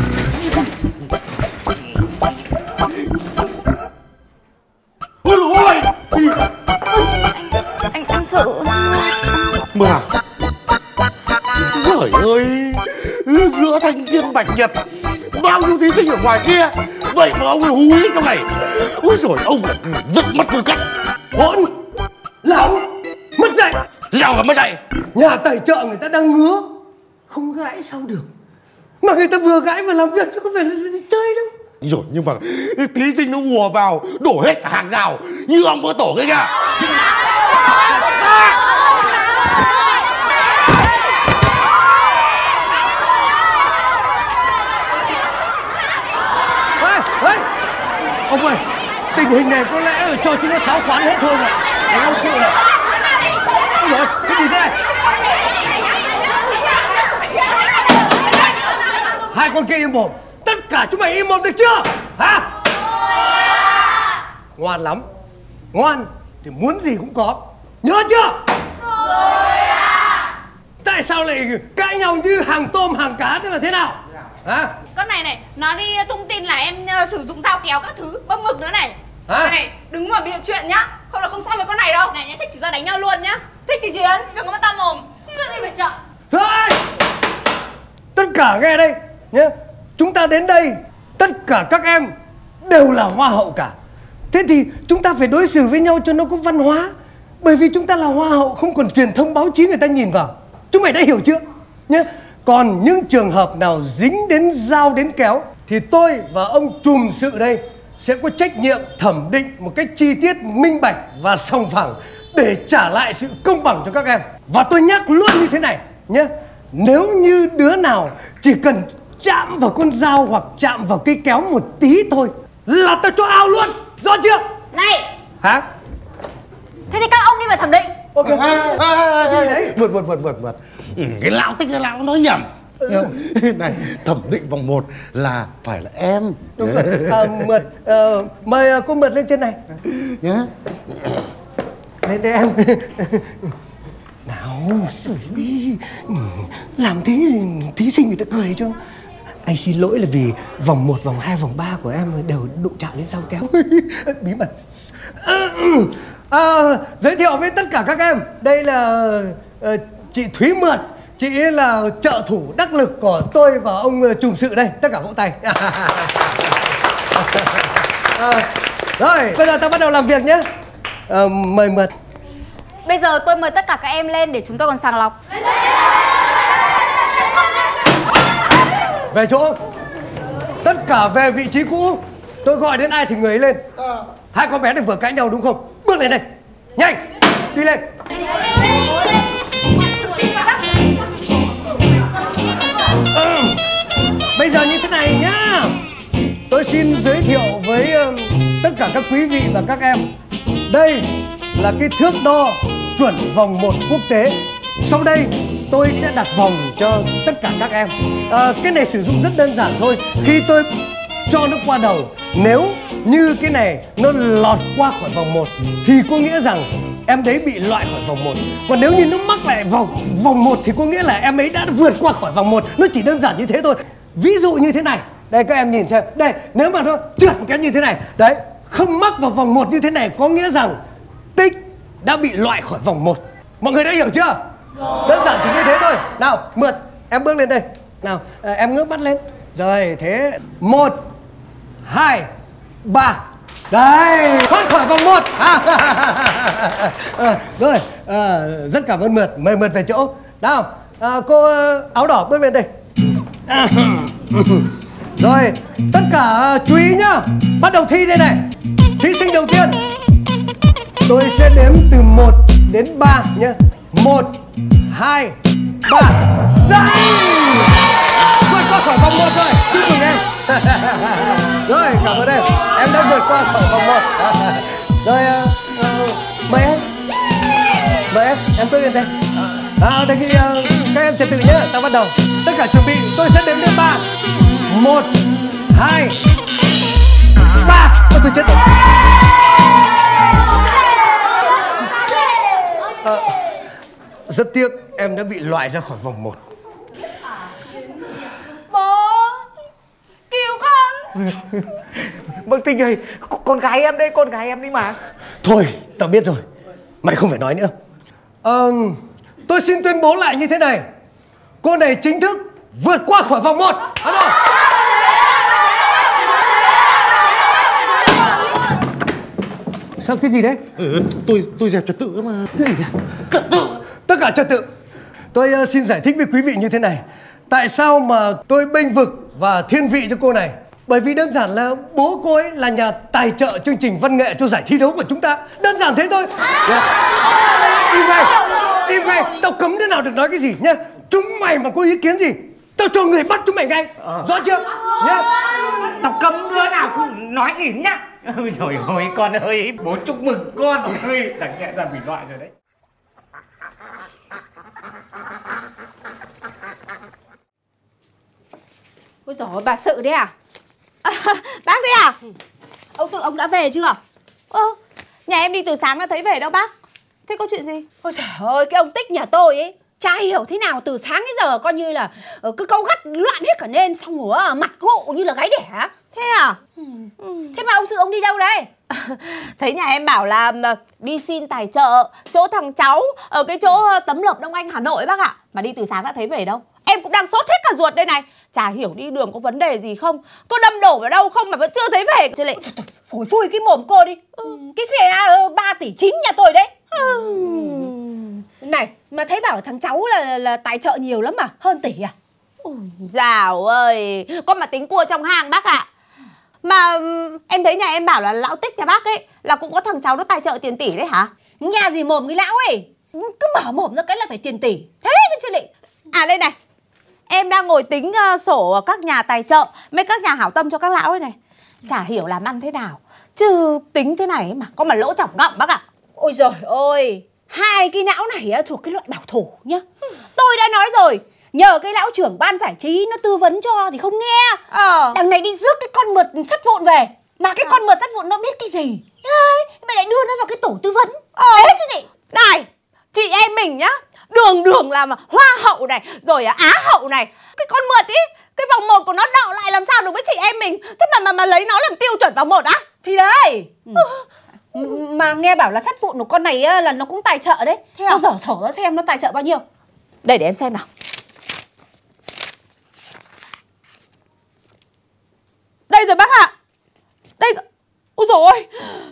Ôi dồi ôi. Anh Sự. Mừng à? Giời ơi, giữa thanh thiên bạch nhật, bao nhiêu thí sinh ở ngoài kia, vậy mà ông hú hí trong này. Ôi dồi, ông là rất mất tư cách. Hỗn, lão mất dạy. Sao mà mất dạy? Nhà tài trợ người ta đang ngứa, không gãi sao được. Mà người ta vừa gãi vừa làm việc chứ có phải là chơi đâu. Rồi nhưng mà thí sinh nó ùa vào đổ hết cả hàng rào như ông bữa tổ kia kìa. Ông ơi, tình hình này có lẽ cho chúng nó tháo khoán hết thôi mà. Anh ông Sự này. Ôi dồi, cái gì thế này? Hai con kia im mồm. Tất cả chúng mày im mồm được chưa? Hả? Ngoan lắm. Ngoan thì muốn gì cũng có. Nhớ chưa? Rồi ạ. Tại sao lại cãi nhau như hàng tôm hàng cá thế là thế nào? Hả? con này nó đi tung tin là em sử dụng dao kéo các thứ, bơm ngực nữa này. Hả? Này, đừng mà bịa chuyện nhá. Không là không sao với con này đâu. Này nhá, thích thì ra đánh nhau luôn nhá. Thích thì chiến. Đừng có mà to mồm. Việc gì phải chợ. Thôi, tất cả nghe đây nhé. Chúng ta đến đây, tất cả các em đều là hoa hậu cả. Thế thì chúng ta phải đối xử với nhau cho nó có văn hóa. Bởi vì chúng ta là hoa hậu, không còn truyền thông báo chí người ta nhìn vào. Chúng mày đã hiểu chưa nhé? Còn những trường hợp nào dính đến dao đến kéo thì tôi và ông trùm sự đây sẽ có trách nhiệm thẩm định một cách chi tiết, minh bạch và sòng phẳng để trả lại sự công bằng cho các em. Và tôi nhắc luôn như thế này nhé, nếu như đứa nào chỉ cần chạm vào con dao hoặc chạm vào cây kéo một tí thôi là tao cho ao luôn, rõ chưa? Này. Hả? Thế thì các ông đi vào thẩm định. Ok. Mượt. Cái lão Tích cái lão nói nhầm. Này, thẩm định vòng 1 là phải là em. Đúng rồi. Mượt, mời cô Mượt lên trên này nhá. Lên đây em. Nào, làm thế thì thí sinh người ta cười cho. Anh xin lỗi là vì vòng 1, vòng 2, vòng 3 của em đều đụng chạm đến dao kéo. Bí mật. Giới thiệu với tất cả các em, đây là chị Thúy Mượt. Chị ấy là trợ thủ đắc lực của tôi và ông trùm sự đây. Tất cả vỗ tay. Rồi, bây giờ ta bắt đầu làm việc nhé. Mời Mượt. Bây giờ tôi mời tất cả các em lên để chúng tôi còn sàng lọc. Về chỗ. Tất cả về vị trí cũ. Tôi gọi đến ai thì người ấy lên. Hai con bé này vừa cãi nhau đúng không? Bước lên đây. Nhanh. Đi lên. Bây giờ như thế này nhá. Tôi xin giới thiệu với tất cả các quý vị và các em. Đây là cái thước đo chuẩn vòng 1 quốc tế. Sau đây tôi sẽ đặt vòng cho tất cả các em. Cái này sử dụng rất đơn giản thôi. Khi tôi cho nó qua đầu, nếu như cái này nó lọt qua khỏi vòng 1 thì có nghĩa rằng em đấy bị loại khỏi vòng 1. Còn nếu như nó mắc lại vào vòng 1 thì có nghĩa là em ấy đã vượt qua khỏi vòng 1. Nó chỉ đơn giản như thế thôi. Ví dụ như thế này. Đây các em nhìn xem. Đây, nếu mà nó trượt một cái như thế này, đấy, không mắc vào vòng 1 như thế này có nghĩa rằng Tích đã bị loại khỏi vòng 1. Mọi người đã hiểu chưa? Đơn giản chỉ như thế thôi. Nào, Mượt, em bước lên đây. Nào, em ngước mắt lên. Rồi, thế 1, 2, 3. Đấy, thoát khỏi vòng 1. Rồi, rất cảm ơn Mượt. Mời Mượt về chỗ. Nào, cô áo đỏ bước lên đây. Rồi, tất cả chú ý nhá. Bắt đầu thi đây này. Thí sinh đầu tiên, tôi sẽ đếm từ 1 đến 3 nhé. 1, 2, 3. Đấy, vượt qua khỏi vòng 1 rồi. Chúc mừng em. Rồi, cảm ơn em. Em đã vượt qua khỏi vòng 1. Rồi, mời em. Mời em bước lên đây. Đề nghị các em trật tự nhé. Ta bắt đầu. Tất cả chuẩn bị, tôi sẽ đếm đến 3. 1, 2, 3. Tôi chết rồi. Rất tiếc em đã bị loại ra khỏi vòng 1. Bố, cứu con. Vâng Tinh ơi, con gái em đây, con gái em đi mà. Thôi, tao biết rồi. Mày không phải nói nữa. Tôi xin tuyên bố lại như thế này. Cô này chính thức vượt qua khỏi vòng 1. Sao cái gì đấy? Tôi dẹp trật tự mà. Cái gì nhỉ? Tất cả trật tự. Tôi xin giải thích với quý vị như thế này. Tại sao mà tôi bênh vực và thiên vị cho cô này? Bởi vì đơn giản là bố cô ấy là nhà tài trợ chương trình văn nghệ cho giải thi đấu của chúng ta. Đơn giản thế thôi. Im ngay. Im ngay. Tao cấm thế nào được nói cái gì nhá. Chúng mày mà có ý kiến gì, tao cho người bắt chúng mày ngay. Rõ chưa? Nhá. Tao cấm đứa nào cũng nói gì nhá. Ôi trời ơi con ơi, bố chúc mừng con ơi. Đáng nhẽ ra bị loại rồi đấy. Ôi giời ơi, bà Sự đấy à? Bác đấy à? Ông Sự ông đã về chưa? Nhà em đi từ sáng đã thấy về đâu bác. Thế có chuyện gì? Ôi trời ơi, cái ông Tích nhà tôi ấy Chả hiểu thế nào từ sáng đến giờ coi như là cứ câu gắt loạn hết cả lên, xong rồi mặt gộ như là gái đẻ. Thế à? Thế mà ông Sự ông đi đâu đây? Thấy nhà em bảo là đi xin tài trợ chỗ thằng cháu ở cái chỗ Tấm Lộc Đông Anh Hà Nội bác ạ. Mà đi từ sáng đã thấy về đâu. Em cũng đang sốt hết cả ruột đây này. Chả hiểu đi đường có vấn đề gì không, có đâm đổ vào đâu không mà vẫn chưa thấy về chứ lại. Phủi cái mồm cô đi. Cái xe 3,9 tỷ nhà tôi đấy. Này, mà thấy bảo thằng cháu là tài trợ nhiều lắm mà, hơn tỷ à? Dào ơi, con mà tính cua trong hang bác ạ. Mà em thấy nhà em bảo là lão Tích nhà bác ấy là cũng có thằng cháu nó tài trợ tiền tỷ đấy hả? Nhà gì mồm cái lão ấy, cứ mở mồm ra cái là phải tiền tỷ. Thế chứ lại. À đây này, em đang ngồi tính sổ các nhà tài trợ mấy các nhà hảo tâm cho các lão ấy này. Chả hiểu làm ăn thế nào chứ tính thế này mà có mà lỗ chỏng ngậm bác ạ. Ôi giời ơi, hai cái não này thuộc cái loại bảo thủ nhá. Tôi đã nói rồi, nhờ cái lão trưởng ban giải trí nó tư vấn cho thì không nghe. Đằng này đi rước cái con mượt sắt vụn về. Mà cái con mượt sắt vụn nó biết cái gì. Mày lại đưa nó vào cái tổ tư vấn. Thế chứ nhỉ. Này, chị em mình nhá, đường làm hoa hậu này, rồi á hậu này. Cái con mượt ý, cái vòng 1 của nó đậu lại làm sao được với chị em mình. Thế mà lấy nó làm tiêu chuẩn vòng 1 á? Thì đấy. Mà nghe bảo là sắt vụn của con này là nó cũng tài trợ đấy. Tao dở sổ ra xem nó tài trợ bao nhiêu. Đây để em xem nào. Đây rồi bác ạ. Đây rồi. Ôi dồi ôi,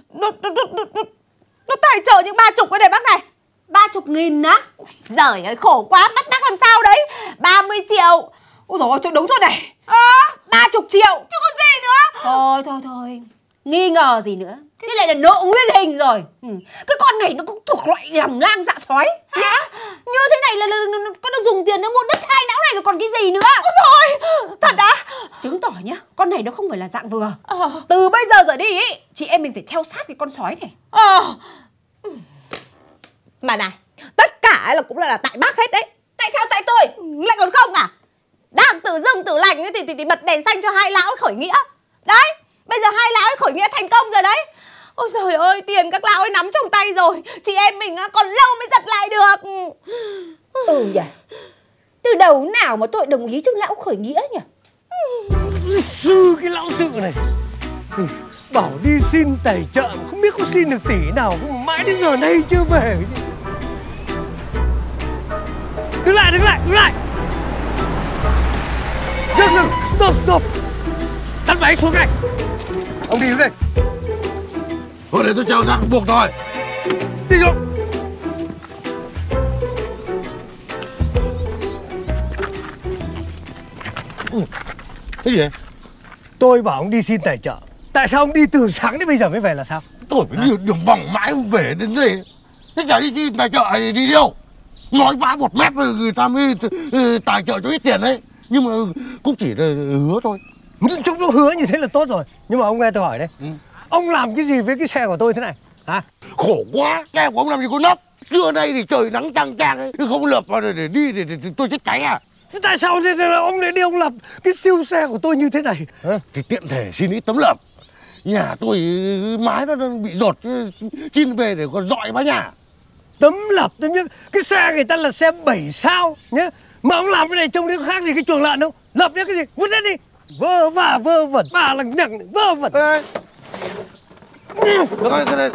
nó tài trợ những 30 cái này bác này. 30.000 á? Giời ơi, khổ quá, bắt bác làm sao đấy. 30 triệu. Ôi dồi ôi, đúng rồi này. 30 triệu. Chứ còn gì nữa. Thôi. Nghi ngờ gì nữa. Thế lại là nộ nguyên hình rồi. Cái con này nó cũng thuộc loại làm ngang dạ sói. Như thế này là nó dùng tiền nó mua đất hai não này rồi còn cái gì nữa. Ôi rồi, thật á? Chứng tỏ nhá, con này nó không phải là dạng vừa. Từ bây giờ trở đi ý, chị em mình phải theo sát cái con sói này. Mà này, tất cả là cũng là tại bác hết đấy. Tại sao tại tôi? Lại còn không à? Đang tự dưng tự lành thì bật đèn xanh cho hai lão ấy khởi nghĩa. Đấy, bây giờ hai lão ấy khởi nghĩa thành công rồi đấy. Ôi trời ơi, tiền các lão ấy nắm trong tay rồi. Chị em mình còn lâu mới giật lại được. Nhỉ. Từ đầu nào mà tôi đồng ý cho lão khởi nghĩa nhỉ? Sư cái lão Sự này, bảo đi xin tài trợ mà không biết có xin được tỷ nào, mãi đến giờ nay chưa về. Đứng lại. Dừng, stop. Đặt máy xuống này. Ông đi xuống đây. Thôi để tôi trèo ra buộc rồi. Đi xuống. Cái gì vậy? Tôi bảo ông đi xin tài trợ. Tại sao ông đi từ sáng đến bây giờ mới về là sao? Tôi phải đi đường vòng mãi không về đến đây. Thế chả đi xin tài trợ thì đi đâu? Nói vã 1 mét rồi người ta mới tài trợ cho ít tiền đấy. Nhưng mà cũng chỉ là hứa thôi. Chúng nó hứa như thế là tốt rồi. Nhưng mà ông nghe tôi hỏi đây. Ông làm cái gì với cái xe của tôi thế này? Hả? Khổ quá, xe của ông làm gì có nắp. Trưa nay thì trời nắng chang chang ấy, không lợp vào để đi thì tôi chết cháy à. Thế tại sao ông lại đi ông lập cái siêu xe của tôi như thế này? Thì tiện thể xin ít tấm lợp. Nhà tôi mái nó bị dột, xin về để còn dọi vào nhà. Tấm lợp tôi biết, cái xe người ta là xe 7 sao nhé. Mà ông làm cái này trông nó khác gì cái chuồng lợn đâu. Lợp nhá cái gì, vứt hết đi. Vơ vẩn, bà lằng nhằng, vơ vẩn. Được rồi, cái này.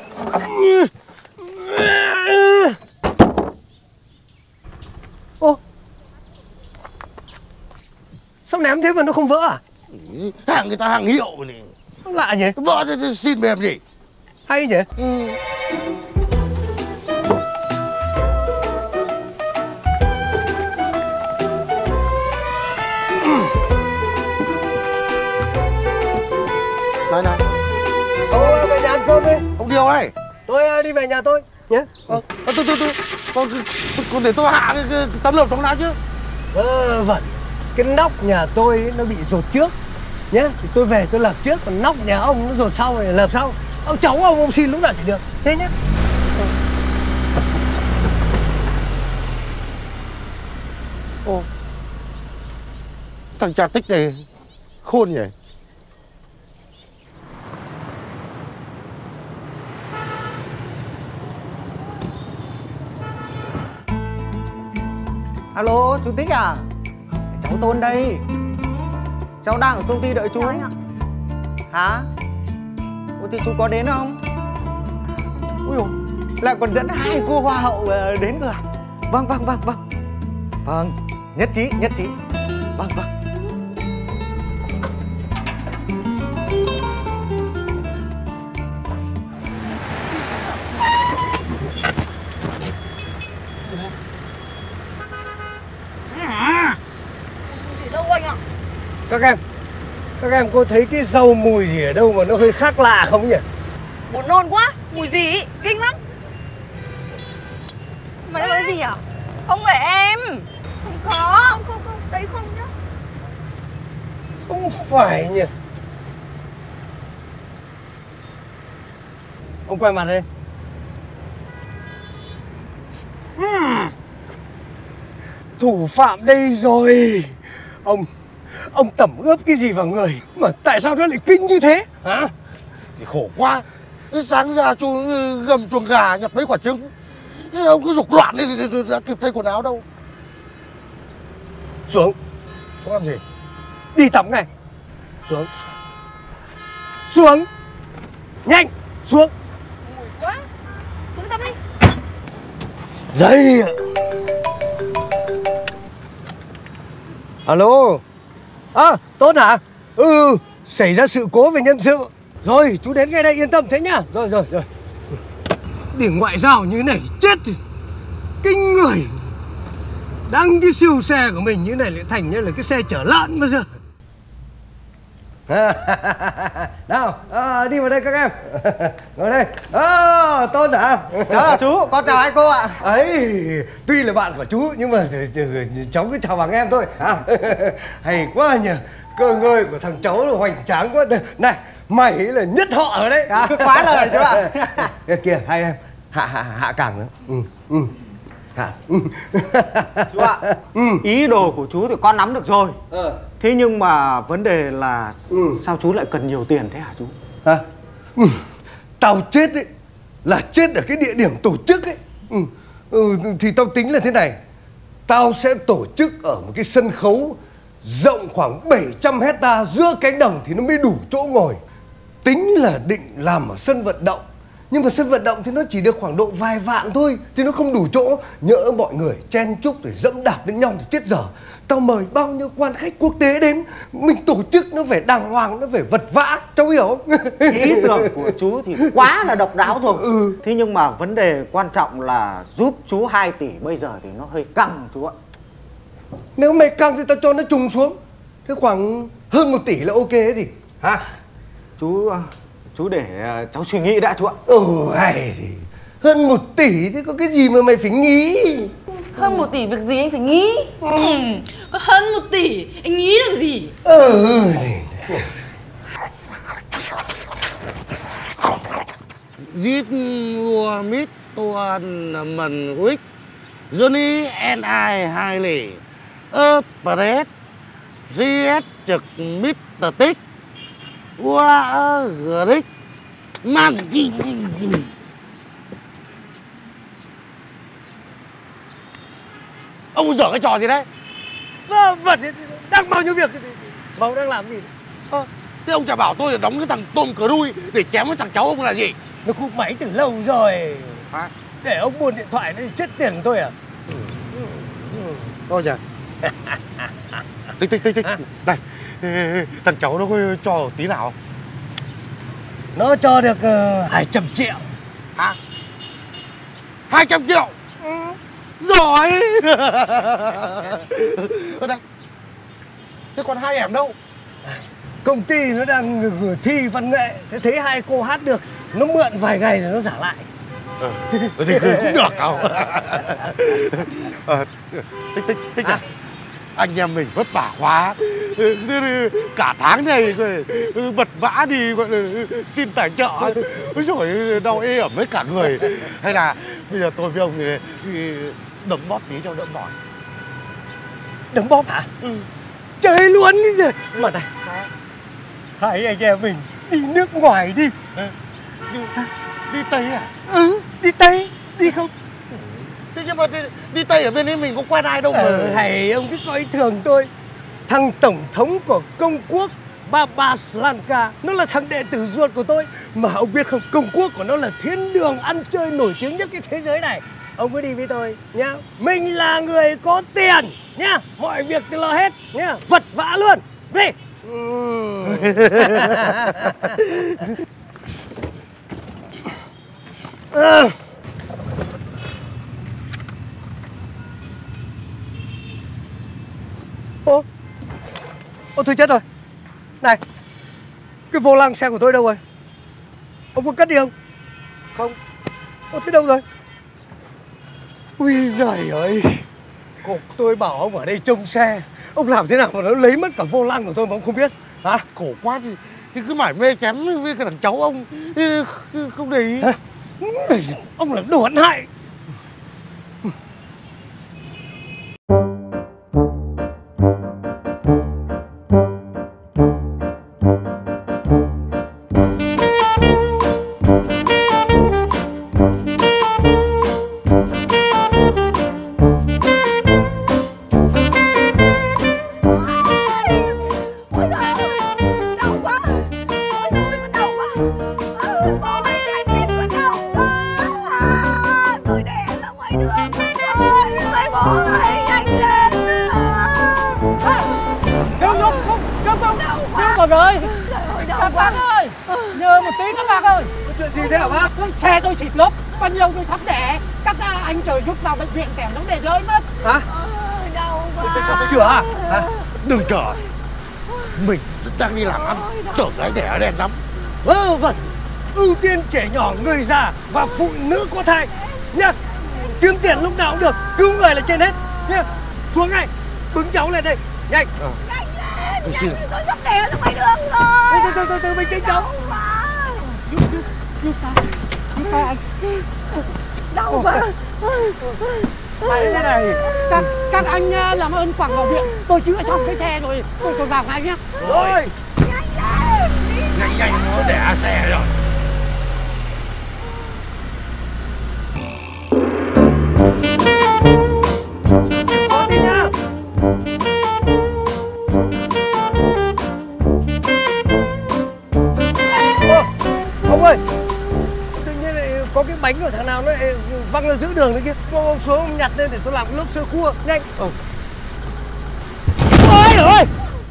Ô, sao ném thế mà nó không vỡ à? Hàng người ta hàng hiệu này. Lạ nhỉ? Vỡ thì xin về làm gì? Hay nhỉ? Này. Ông về nhà ăn cơm đi. Ông Điều ơi. Tôi đi về nhà tôi nhé. Còn để tôi hạ cái tấm lợp trong nào chứ. Vẩn. Cái nóc nhà tôi nó bị dột trước nhé. Thì tôi về tôi lợp trước. Còn nóc nhà ông nó dột sau rồi lợp sau. Ông cháu ông xin lúc nào thì được. Thế nhé. Thằng cha Tích này khôn nhỉ. Alo, chú Tích à? Cháu Tôn đây. Cháu đang ở công ty đợi chú. Hả? Ủa thì chú có đến không? Ui dồi, lại còn dẫn 2 cô hoa hậu đến cơ à? Vâng. Vâng, nhất trí. Vâng. Đâu anh ạ? Các em có thấy cái rau mùi gì ở đâu mà nó hơi khác lạ không nhỉ? Buồn nôn quá, mùi gì ý? Kinh lắm. Mày nói gì à? Không phải em. Không có, không, đấy không nhá. Không phải nhỉ? Ông quay mặt đây. Thủ phạm đây rồi. Ông tẩm ướp cái gì vào người mà tại sao nó lại kinh như thế hả? Thì khổ quá. Sáng ra chú gầm chuồng gà nhặt mấy quả trứng, ông cứ dục loạn đi đã kịp thay quần áo đâu. Xuống làm gì? Đi tắm ngay. Xuống nhanh, xuống. Mùi quá. Xuống tắm đi. Đây. Alo. Tốt hả? Xảy ra sự cố về nhân sự. Rồi, chú đến ngay đây, yên tâm thế nhá. Rồi. Điểm ngoại giao như thế này chết thì kinh người. Đăng cái siêu xe của mình như thế này lại thành như là cái xe chở lợn bây giờ. Nào, đi vào đây các em. Ngồi đây. Tôn hả? Chào chú, con chào 2 cô ạ. Ấy, tuy là bạn của chú nhưng mà cháu cứ chào bằng em thôi. Hay quá nhỉ. Cơ ngơi của thằng cháu là hoành tráng quá. Này, mày là nhất họ ở đấy. Quá lời chú ạ. Kìa, hai em. Hạ cẳng nữa. Chú ạ, ý đồ của chú thì con nắm được rồi. Thế nhưng mà vấn đề là sao chú lại cần nhiều tiền thế hả chú? Tao chết ấy là chết ở cái địa điểm tổ chức ấy. Thì tao tính là thế này. Tao sẽ tổ chức ở một cái sân khấu rộng khoảng 700 hecta giữa cánh đồng thì nó mới đủ chỗ ngồi. Tính là định làm ở sân vận động, nhưng mà sân vận động thì nó chỉ được khoảng độ vài vạn thôi, thì nó không đủ chỗ. Nhỡ mọi người chen chúc rồi dẫm đạp đến nhau thì chết dở. Tao mời bao nhiêu quan khách quốc tế đến, mình tổ chức nó phải đàng hoàng, nó phải vật vã, cháu hiểu không? Ý tưởng của chú thì quá là độc đáo rồi. Thế nhưng mà vấn đề quan trọng là giúp chú 2 tỷ bây giờ thì nó hơi căng chú ạ. Nếu mày căng thì tao cho nó trùng xuống. Thế khoảng hơn 1 tỷ là ok gì hả? Chú để cháu suy nghĩ đã chú ạ. Hay gì. Hơn 1 tỷ thì có cái gì mà mày phải nghĩ? Hơn 1 tỷ việc gì anh phải nghĩ? Có hơn 1 tỷ anh nghĩ được gì? Giết vua mít tuần mần quýt Johnny and I highly appreciate CS trực Mr. Tích Wow Grick Man. Ông dở cái trò gì đấy? Vật đang bao nhiêu việc. Mà đang làm gì? Thế ông chả bảo tôi là đóng cái thằng tôm cờ đuôi để chém với thằng cháu ông là gì? Nó cúp máy từ lâu rồi. Để ông buồn điện thoại nó chết tiền của tôi à? Thôi chà. Tích. Này, thằng cháu nó có cho tí nào không? Nó cho được 200 triệu. Hả? 200 triệu? Giỏi. Đây. Thế còn 2 em đâu? Công ty nó đang thi văn nghệ. Thế thấy 2 cô hát được, nó mượn vài ngày rồi nó trả lại. Thì cũng được không? Tích à? Anh em mình vất vả quá. Cả tháng này vật vã đi gọi là xin tài trợ. Ôi trời, đau ê ẩm với cả người. Hay là bây giờ tôi với ông thì đấm bóp tí cho đỡ mỏi. Đấm bóp hả? Chơi luôn đi rồi. Mà này, 2 anh em mình đi nước ngoài đi. Đi Tây à? Đi Tây. Đi không? Thế nhưng mà đi Tây ở bên ấy mình có quen ai đâu mà. Hay ông cứ coi thường tôi. Thằng tổng thống của công quốc Baba Slanka, nó là thằng đệ tử ruột của tôi. Mà ông biết không, công quốc của nó là thiên đường ăn chơi nổi tiếng nhất cái thế giới này. Ông cứ đi với tôi nhá. Mình là người có tiền nhá. Mọi việc tôi lo hết nhá. Vật vã luôn. Đi. Ô thôi chết rồi. Này, cái vô lăng xe của tôi đâu rồi? Ông có cất đi không? Không. Ô thế đâu rồi? Ui giời ơi. Tôi bảo ông ở đây trông xe. Ông làm thế nào mà nó lấy mất cả vô lăng của tôi mà ông không biết? Hả? Khổ quá thì cứ mải mê chém với cái thằng cháu ông. Không để ý. Hả? Ông là đồ hãn hại. Xe tôi xịt lốp, bao nhiêu tôi sắp đẻ. Các anh trời giúp vào bệnh viện kẻm nó để rơi mất. Hả? Đau quá. Chữa à? Hả? Đừng chở. Mình đang đi làm ăn, chở gái đẻ đen lắm. Vâng, ưu tiên trẻ nhỏ, người già và phụ nữ có thai nhá. Kiếm tiền lúc nào cũng được, cứu người là trên hết nhá. Xuống ngay, bứng cháu lên đây, nhanh. Nhanh lên, tôi sắp đẻ ra ngoài đường rồi. Từ bình tĩnh cháu. Giúp ta anh. Đau quá. Phải thế này. Các anh làm ơn quẳng vào viện. Tôi chữa xong cái xe rồi, tôi vào ngay nhé. Rồi. Nhanh nó đẻ xe rồi. Có đi nhá. Ông ơi, tự nhiên lại có cái bánh của thằng nào nó văng ra giữa đường đấy kia. Ông xuống ông nhặt lên để tôi làm cái lốp sơ cua, nhanh. Ôi ơi.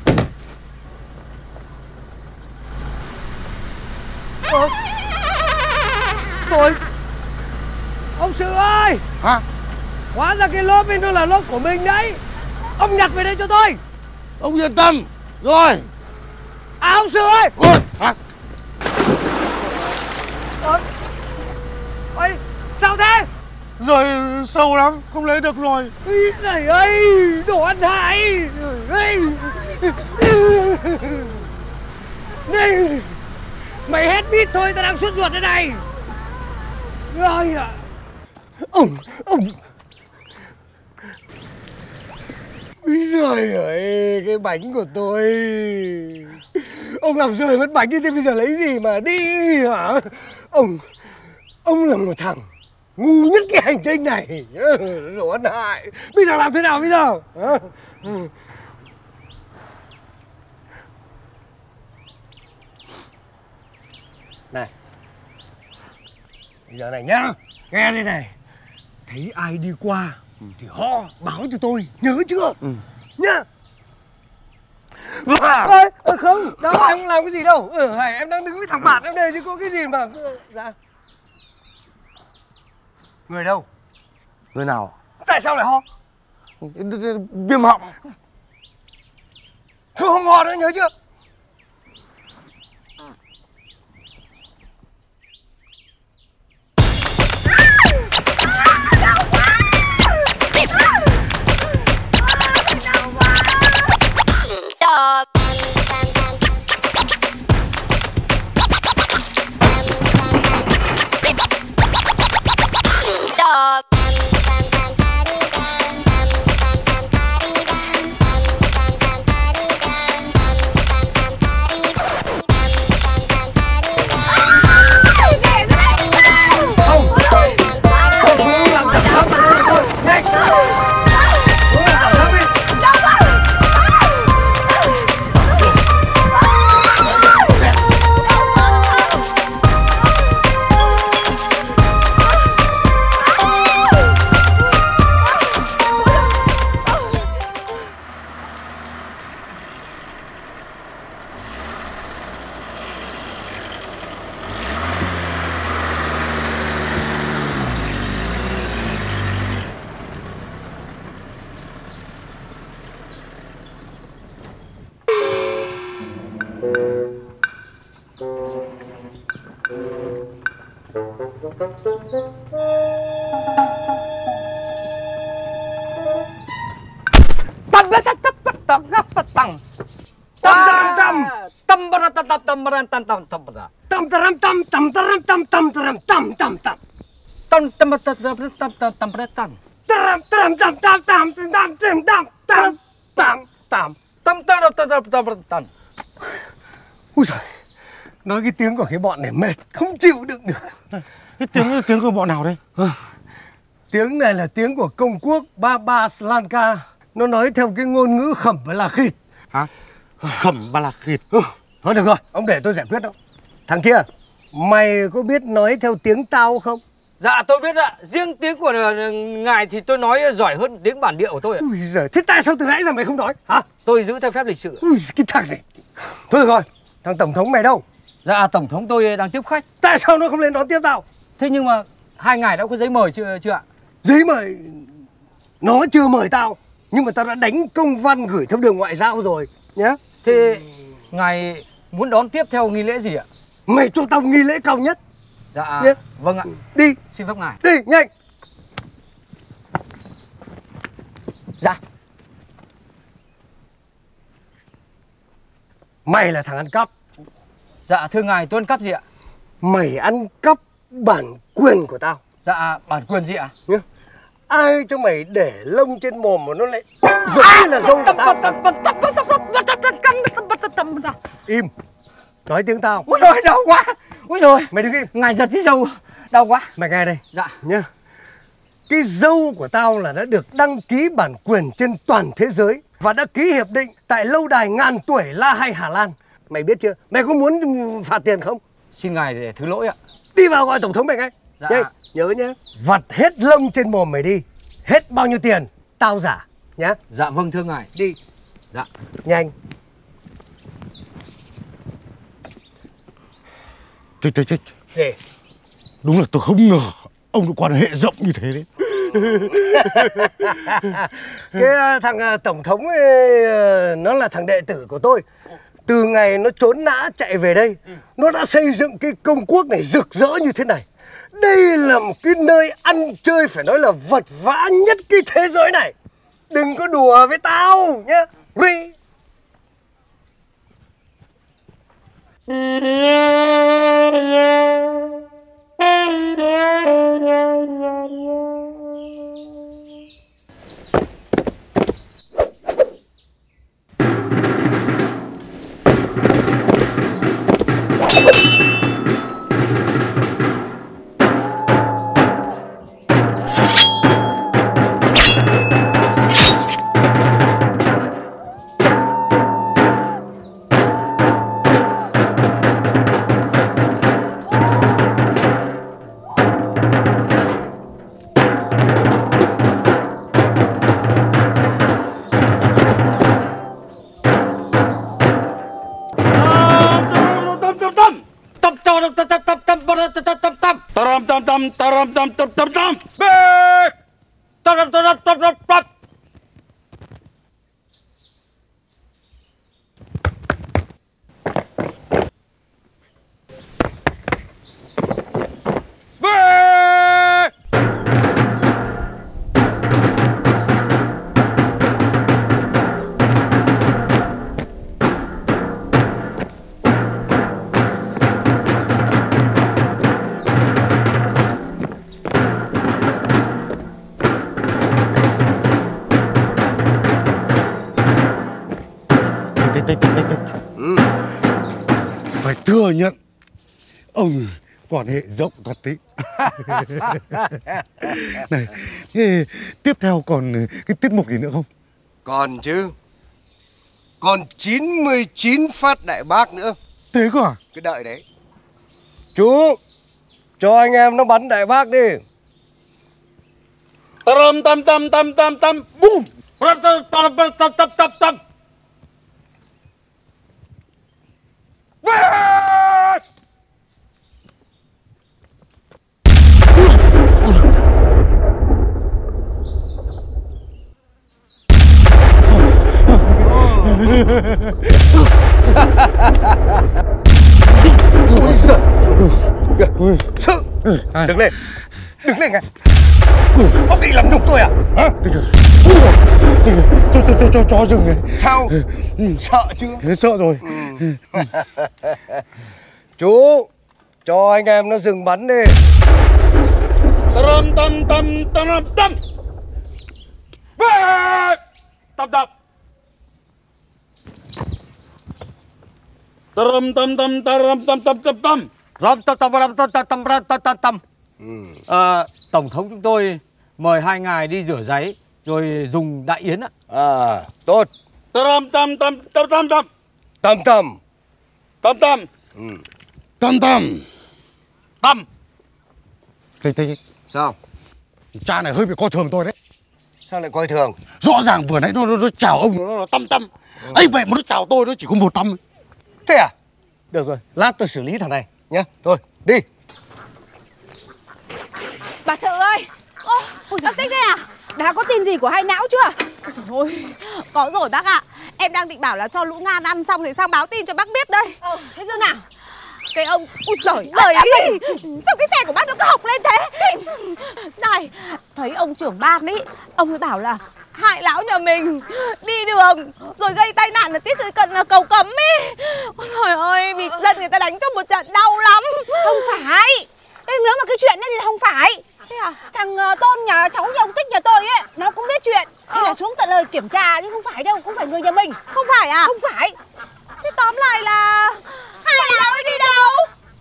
Thôi. Ông Sự ơi. Hả? Hóa ra cái lốp ấy nó là lốp của mình đấy. Ông nhặt về đây cho tôi. Ông yên tâm. Rồi. À ông Sự ơi. Ôi, hả? Ôi, sao thế? Rồi sâu lắm, không lấy được rồi. Ý giời ơi, đồ ăn hại. Này, mày hết biết thôi, tao đang sốt ruột đây này. Rồi à. Ông. Úi giời ơi, cái bánh của tôi. Ông làm rơi mất bánh đi, thế bây giờ lấy gì mà đi hả? Ông là một thằng ngu nhất cái hành tinh này. Đồ ăn hại. Bây giờ làm thế nào bây giờ? Này, bây giờ này nhá, nghe đây này. Thấy ai đi qua thì ho báo cho tôi, nhớ chưa? Nhá. Không, đâu em không làm cái gì đâu. Em đang đứng với thằng bạn em đây chứ có cái gì mà. Dạ. Người đâu? Người nào? Tại sao lại ho? Viêm họng. Thôi không ho nữa, nhớ chưa? Ui giời, nói cái tiếng của cái bọn này mệt không chịu đựng được. Cái tiếng của bọn nào đây? Tiếng này là tiếng của công quốc Baba Slanka. Nó nói theo cái ngôn ngữ Khẩm Ba La Khịt. Hả? Khẩm Ba La Khịt. Thôi được rồi, ông để tôi giải quyết đâu. Thằng kia, mày có biết nói theo tiếng tao không? Dạ tôi biết ạ. Riêng tiếng của ngài thì tôi nói giỏi hơn tiếng bản địa của tôi ạ. Ui giời, thế tại sao từ nãy giờ mày không nói? Hả? Tôi giữ theo phép lịch sự. Ui cái thằng này. Thôi được rồi, thằng tổng thống mày đâu? Dạ tổng thống tôi đang tiếp khách. Tại sao nó không lên đón tiếp tao? Thế nhưng mà hai ngài đã có giấy mời chưa ạ? Giấy mời? Nó chưa mời tao. Nhưng mà tao đã đánh công văn gửi theo đường ngoại giao rồi nhá. Thế ngài muốn đón tiếp theo nghi lễ gì ạ? Mày cho tao nghi lễ cao nhất. Dạ nhá. Vâng ạ. Đi. Xin phép ngài. Đi nhanh. Dạ. Mày là thằng ăn cắp. Dạ thưa ngài, tôi ăn cắp gì ạ? Mày ăn cắp bản quyền của tao. Dạ bản quyền gì ạ? Nhá. Ai cho mày để lông trên mồm mà nó lại giống như là râu của tao. Im. Nói tiếng tao. Ôi trời đau quá. Ôi trời. Mày đứng im. Ngài giật cái râu. Đau quá. Mày nghe đây. Dạ. Nhá. Cái râu của tao là đã được đăng ký bản quyền trên toàn thế giới và đã ký hiệp định tại lâu đài ngàn tuổi La Hay Hà Lan. Mày biết chưa? Mày có muốn phạt tiền không? Xin ngài để thứ lỗi ạ. Đi vào gọi tổng thống mày ngay. Dạ. Đây, nhớ nhé. Vặt hết lông trên mồm mày đi. Hết bao nhiêu tiền tao giả nhá. Dạ vâng thưa ngài. Đi. Dạ. Nhanh. Chết. Gì? Đúng là tôi không ngờ ông có quan hệ rộng như thế đấy. Cái thằng tổng thống ấy, nó là thằng đệ tử của tôi. Từ ngày nó trốn nã chạy về đây, nó đã xây dựng cái công quốc này rực rỡ như thế này. Đây là một cái nơi ăn chơi phải nói là vật vã nhất cái thế giới này. Đừng có đùa với tao nhá. Ri. Phải thừa nhận ông quan hệ rộng thật đấy. Này, thế tiếp theo còn cái tiết mục gì nữa không? Còn chứ. Còn 99 phát đại bác nữa. Thế cơ à? Cứ đợi đấy. Chú, cho anh em nó bắn đại bác đi. Tâm tâm tâm tâm tâm tâm bum. Tâm. Ôi giời. Kìa. Sự. Đứng lên. Đứng lên ngay. Ông định làm nhục tôi à? Hả? Cho dừng này. Sao? Sợ chưa? Sợ rồi. Chú, cho anh em nó dừng bắn đi. Tâm tâm tâm tâm tâm. Tâm tâm. Tâm tâm tâm tâm tâm tâm tâm tâm. Tổng thống chúng tôi mời hai ngài đi rửa giấy rồi dùng đại yến ạ. Tốt. Tâm tâm tâm tâm tâm tâm. Tâm tâm. Tâm tâm. Tâm tâm. Tâm. Thế. Sao? Cha này hơi bị coi thường tôi đấy. Sao lại coi thường? Rõ ràng vừa nãy nó chào ông nó tâm tâm. Ấy vậy mà nó chào tôi nó chỉ có một tâm. Thế à? Được rồi, lát tôi xử lý thằng này nhá. Thôi, đi. Bà Sự ơi. Bác Tích đây à? Đã có tin gì của hai não chưa? Ôi dồi ôi, có rồi bác ạ. Em đang định bảo là cho lũ Ngan ăn xong thì sang báo tin cho bác biết đây. Thế giờ nào? Cái ông, ui giời ơi, sao cái xe của bác nó cứ hộc lên thế? Này, thấy ông trưởng ban ý, ông ấy bảo là hại lão nhà mình đi đường rồi gây tai nạn ở tít dưới cận cầu Cấm ý. Ôi trời ơi, bị dân người ta đánh trong một trận đau lắm. Không phải. Nếu mà cái chuyện này thì không phải. Thế à? Thằng Tôn nhà cháu nhà ông Tích nhà tôi ấy, nó cũng biết chuyện. Thế là xuống tận lời kiểm tra nhưng không phải đâu, không phải người nhà mình. Không phải à? Không phải. Thế tóm lại là hai lão ấy đi đâu?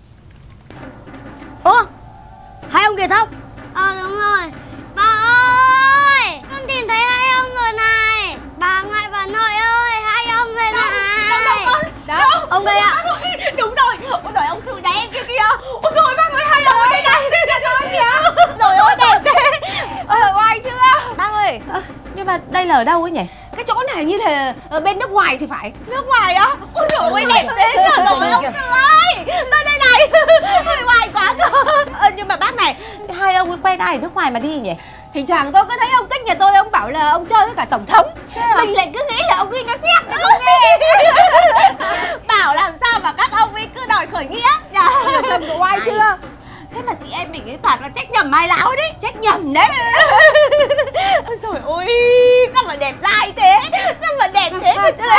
Ơ, hai ông Kiệt không? Đúng rồi. Bà ơi, con tìm thấy hai ông rồi này. Bà ngoại và nội ơi, hai ông rồi này. Đâu con? Đâu? Ông đây ạ. Đúng rồi. Ôi giời, ông Sự nhà em kia kìa. Ôi giời, bác ơi, hai ông ở đây này. Nói kìa. Rồi ôi, đẹp thế. Ôi giời, oai chưa? Bác ơi, nhưng mà đây là ở đâu ấy nhỉ? Cái chỗ này như là ở bên nước ngoài thì phải. Nước ngoài á? Ôi giời ơi, đẹp thế nhờ. Rồi ông Sự ơi, tôi đây này. Hơi ngoài quá cơ. Nhưng mà bác này, hai ông ấy quen ai ở nước ngoài mà đi nhỉ? Thỉnh thoảng tôi cứ thấy ông Tích nhà tôi, ông bảo là ông chơi với cả tổng thống. Mình lại cứ nghĩ là ông ấy nói phét đấy không nghe. Bảo làm sao mà các ông ấy cứ đòi khởi nghĩa nhỉ? Trầm của oai chưa? Thế mà chị em mình ấy toàn là trách nhầm hai lão đấy. Trách nhầm đấy. Ôi trời ơi, sao mà đẹp dai thế? Sao mà đẹp thế cơ chứ?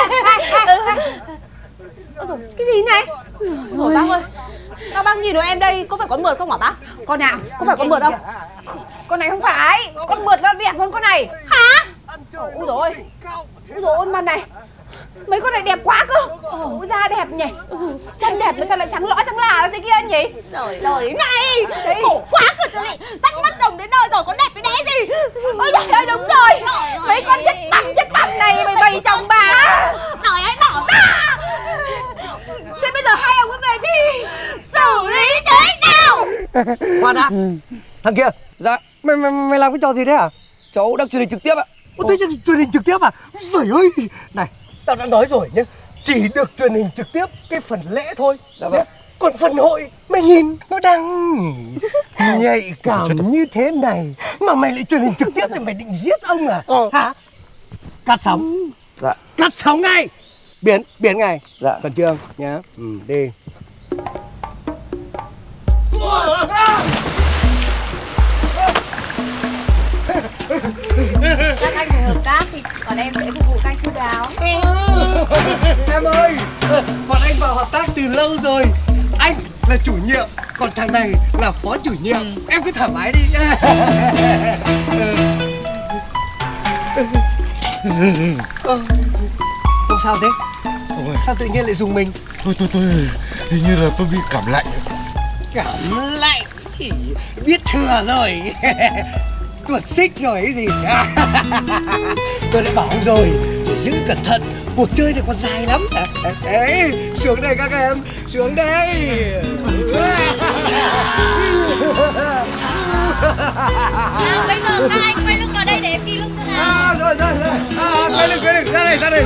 Cái gì này? Rồi bác ơi, các bác nhìn vào em đây có phải con mượt không hả bác? Con nào? Có phải con mượt không? Con này không phải. Con mượt nó đẹp hơn con này. Hả? Ôi dồi ôi. Ôi dồi ôi, mặt này mấy con này đẹp quá cơ. Ôi, da đẹp nhỉ. Chân đẹp mà sao lại trắng lõa trắng là thế kia nhỉ? Trời ơi này, khổ quá cơ chứ lị. Sắp mất chồng đến nơi rồi có đẹp cái đẽ gì? Ôi trời ơi, đúng rồi. Mấy con chất băm này mày bày chồng bà. Trời ơi, bỏ ra. Thế bây giờ hai ông ấy về thì xử lý thế nào? Khoan đã. Thằng kia. Dạ. Mày làm cái trò gì thế à? Cháu đang truyền hình trực tiếp ạ. Ôi, thế truyền hình trực tiếp à? Giời ơi. Này, tao đã nói rồi nhé. Chỉ được truyền hình trực tiếp cái phần lễ thôi. Dạ vâng. Còn phần hội, mày nhìn nó đang nhạy cảm như thế này mà mày lại truyền hình trực tiếp thì mày định giết ông à? Hả? Cắt sóng. Dạ. Cắt sóng ngay. Biến ngay. Dạ. Khẩn trương nhá. Đi. các anh phải hợp tác thì còn em sẽ phục vụ các anh chu đáo. Em ơi, bọn anh vào hợp tác từ lâu rồi. Anh là chủ nhiệm, còn thằng này là phó chủ nhiệm. Em cứ thoải mái đi. Không sao thế? Sao tự nhiên lại dùng mình? Tôi hình như là tôi bị cảm lạnh. Cảm lạnh? Biết thừa rồi. Tuột xích rồi cái gì. Tôi đã bảo ông rồi, phải giữ cẩn thận, cuộc chơi này còn dài lắm. Đấy, xuống đây các em, xuống đây. Bây giờ các anh quay lưng vào đây để em ghi lúc nào. Rồi. Quay lưng, ra đây.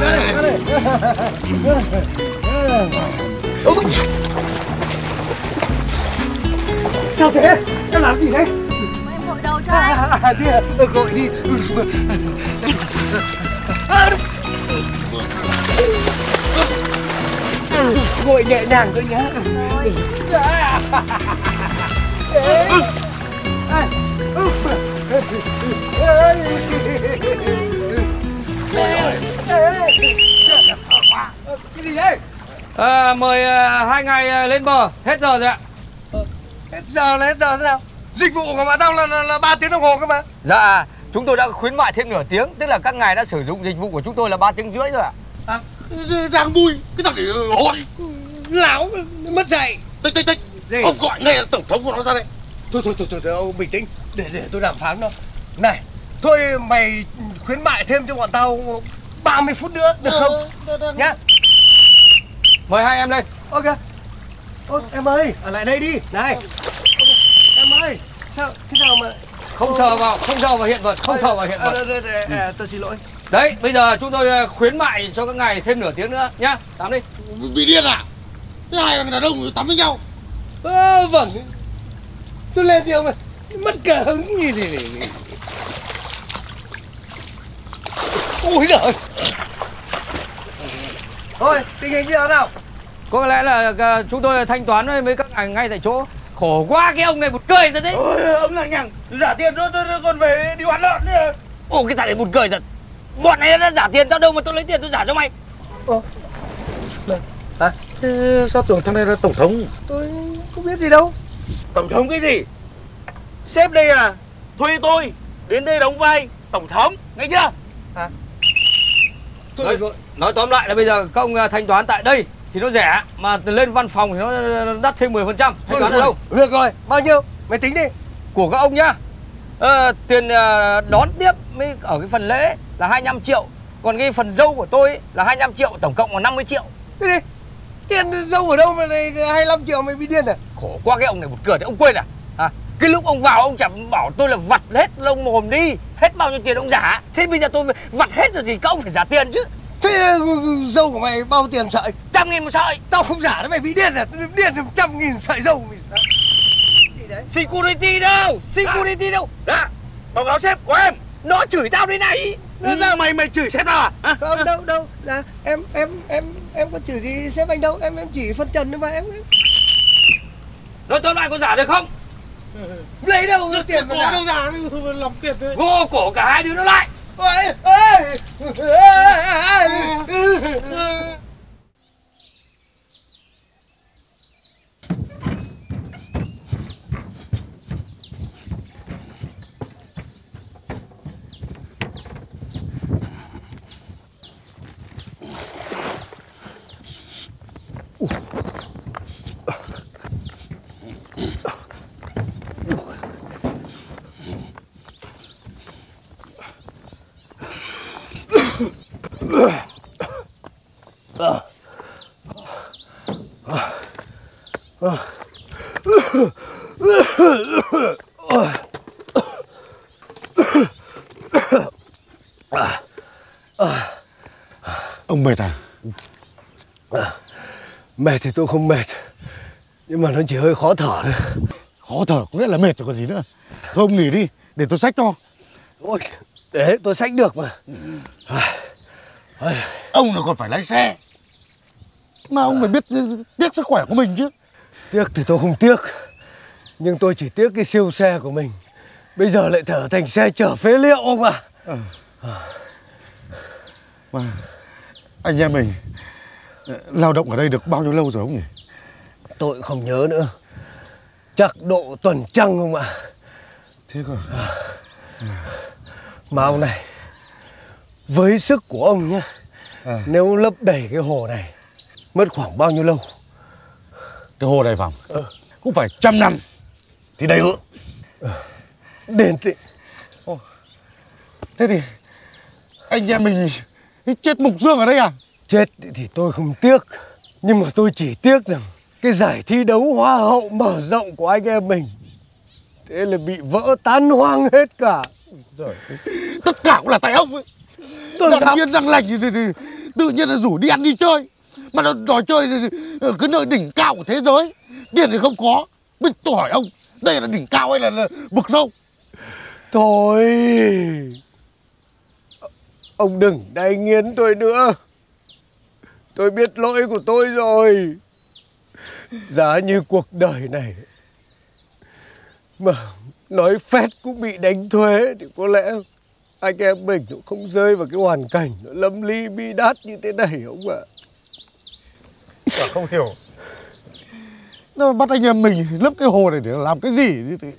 Sao thế? Em làm gì đấy? Em gội đầu cho anh. Thế à? Gọi đi. Gội nhẹ nhàng thôi nhá. Cái gì đấy? Mời hai ngày lên bờ, hết giờ rồi ạ. Hết giờ là hết giờ thế nào? Dịch vụ của bạn tao là 3 tiếng đồng hồ cơ mà. Dạ, chúng tôi đã khuyến mại thêm nửa tiếng, tức là các ngài đã sử dụng dịch vụ của chúng tôi là 3 tiếng rưỡi rồi ạ. Đang vui, cái thằng này hỗn. Lão mất dạy. Tích. Ông gọi ngay là tổng thống của nó ra đây. Thôi, ông bình tĩnh, để tôi đàm phán nó. Này, thôi mày khuyến mại thêm cho bọn tao 30 phút nữa, được không? Nhá. Mời hai em lên. Ok. Ôi, em ơi, ở lại đây đi. Này. Em ơi, sao mà Không sờ vào hiện vật, không sờ vào hiện vật. Tôi xin lỗi. Đấy, bây giờ chúng tôi khuyến mại cho các ngài thêm nửa tiếng nữa nhá. Tắm đi. Bị điên à? Thế hai thằng đàn ông tắm với nhau. Vâng. Tôi lên điều mà mất cả hứng gì thì. Ôi giời. Thôi, tình hình như thế nào? Có lẽ là chúng tôi thanh toán với mấy các ngài ngay tại chỗ. Khổ quá, cái ông này một cười thật đấy. Ôi, ông lằng nhằng giả tiền rồi còn phải đi bán lợn nữa. Ồ, cái thằng này một cười thật. Bọn này nó giả tiền tao đâu mà tôi lấy tiền tôi giả cho mày. Hả? Thế sao tưởng thằng này là tổng thống? Tôi không biết gì đâu. Tổng thống cái gì? Sếp đây à? Thuê tôi đến đây đóng vai tổng thống, nghe chưa? Hả? Nói tóm lại là bây giờ các ông thanh toán tại đây thì nó rẻ, mà lên văn phòng thì nó đắt thêm 10%. Thanh toán ở đâu? Được rồi, bao nhiêu? Mày tính đi. Của các ông nhá. Tiền đón tiếp mới ở cái phần lễ là 25 triệu. Còn cái phần dâu của tôi ấy là 25 triệu, tổng cộng là 50 triệu. Cái gì? Tiền dâu ở đâu mà này 25 triệu mày bị điên à? Khổ quá, cái ông này một cửa thì ông quên à? Cái lúc ông vào ông chẳng bảo tôi là vặt hết lông mồm đi, hết bao nhiêu tiền ông giả. Thế bây giờ tôi vặt hết rồi thì các ông phải trả tiền chứ. Thế dâu của mày bao tiền sợi? 100.000 một sợi. Tao không giả đấy, mày bị điên à? Tao điên 100.000 sợi dâu mày. Gì đấy? Security đâu? Security đâu? Dạ, báo cáo sếp của em. Nó chửi tao đây này. Ra mày chửi sếp tao à? Không, đâu. Là em có chửi gì sếp anh đâu, em chỉ phân trần thôi mà em. Nói tóm lại có giả được không? Lấy đâu ra tiền mà có đâu giả làm tiền thế. Gô cổ cả hai đứa nó lại. Ông mệt à? Mệt thì tôi không mệt, nhưng mà nó chỉ hơi khó thở thôi. Khó thở có nghĩa là mệt rồi còn gì nữa. Thôi ông nghỉ đi, để tôi xách cho. Ôi, để tôi xách được mà. Ông là còn phải lái xe, mà ông phải biết tiếc sức khỏe của mình chứ. Tiếc thì tôi không tiếc, nhưng tôi chỉ tiếc cái siêu xe của mình bây giờ lại trở thành xe chở phế liệu ông à. Mà anh em mình lao động ở đây được bao nhiêu lâu rồi ông nhỉ? Tôi không nhớ nữa, chắc độ tuần trăng không ạ. Thế cơ? Mà ông này, với sức của ông nhá, nếu lấp đầy cái hồ này mất khoảng bao nhiêu lâu? Cái hồ này phòng cũng phải 100 năm thì đầy hứa. Đền tị. Thế thì anh em mình chết mục dương ở đây à? Chết thì tôi không tiếc, nhưng mà tôi chỉ tiếc rằng cái giải thi đấu hoa hậu mở rộng của anh em mình thế là bị vỡ tan hoang hết cả. Rồi, tất cả cũng là tại ông ấy. Đặng nhiên răng lành thì tự nhiên là rủ đi ăn đi chơi, mà nó đòi chơi ở cái nơi đỉnh cao của thế giới, tiền thì không có. Bây tôi hỏi ông, đây là đỉnh cao hay là vực sâu? Thôi, ông đừng đay nghiến tôi nữa. Tôi biết lỗi của tôi rồi. Giá như cuộc đời này Mà nói phét cũng bị đánh thuế thì có lẽ anh em mình cũng không rơi vào cái hoàn cảnh nó lâm ly bi đát như thế này ông ạ. Bà không hiểu. Nó bắt anh em mình lấp cái hồ này để làm cái gì như thế?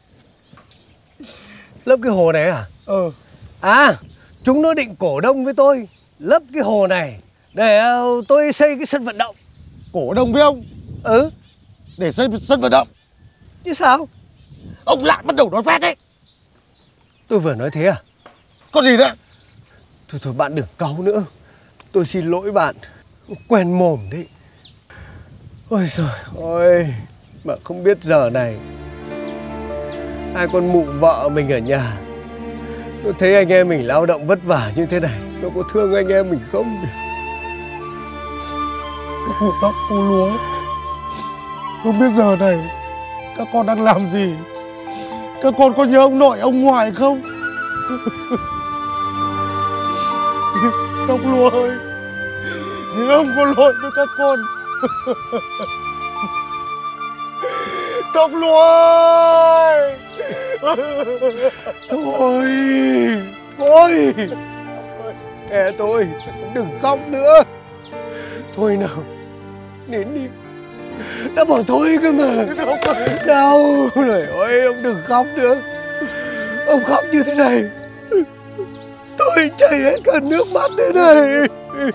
Lấp cái hồ này à? À, chúng nó định cổ đông với tôi lấp cái hồ này để tôi xây cái sân vận động. Cổ đông với ông? Để xây sân vận động chứ sao? Ông lại bắt đầu nói phét đấy. Tôi vừa nói thế à? Có gì nữa? Thôi bạn đừng cáu nữa. Tôi xin lỗi bạn. Quen mồm đấy. Ôi trời ơi, mà không biết giờ này hai con mụ vợ mình ở nhà nó thấy anh em mình lao động vất vả như thế này, nó có thương anh em mình không? Cô tóc cô lúa, không biết giờ này các con đang làm gì? Các con có nhớ ông nội ông ngoại không? Tóc lúa ơi, ông có lỗi với các con. Tóc lúa ơi, thôi nghe tôi, đừng khóc nữa. Thôi nào, nín đi. Đã bảo thôi cơ mà. Đau. Trời ơi, ông đừng khóc nữa. Ông khóc như thế này tôi chảy hết cả nước mắt thế này.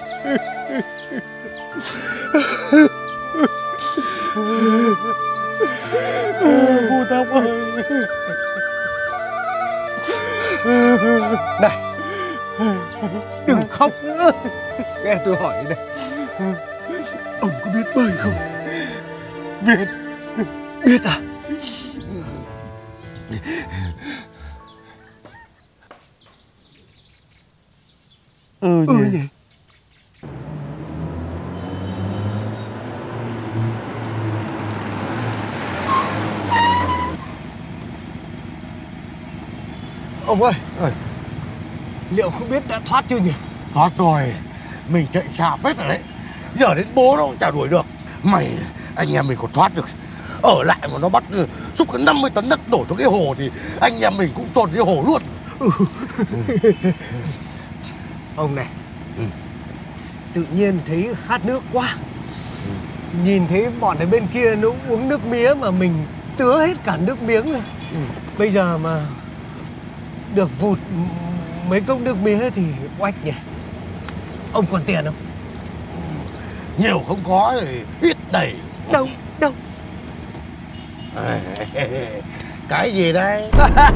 Cô Tóc ơi. Này, đừng khóc nữa. Nghe tôi hỏi đây, ông có biết bơi không? Biết à? Nhỉ. Ông ơi, liệu không biết đã thoát chưa nhỉ? Thoát rồi, mình chạy xa phết rồi đấy. Giờ đến bố nó cũng chả đuổi được. Mày, anh em mình còn thoát được. Ở lại mà nó bắt xúc 50 tấn đất đổ xuống cái hồ thì anh em mình cũng trồn cái hồ luôn. Ông này, tự nhiên thấy khát nước quá. Nhìn thấy bọn ở bên kia nó uống nước mía mà mình tứa hết cả nước miếng rồi. Bây giờ mà được vụt mấy cốc nước mía thì oách nhỉ. Ông còn tiền không? Nhiều không có thì ít đầy. Đâu? Cái gì đây?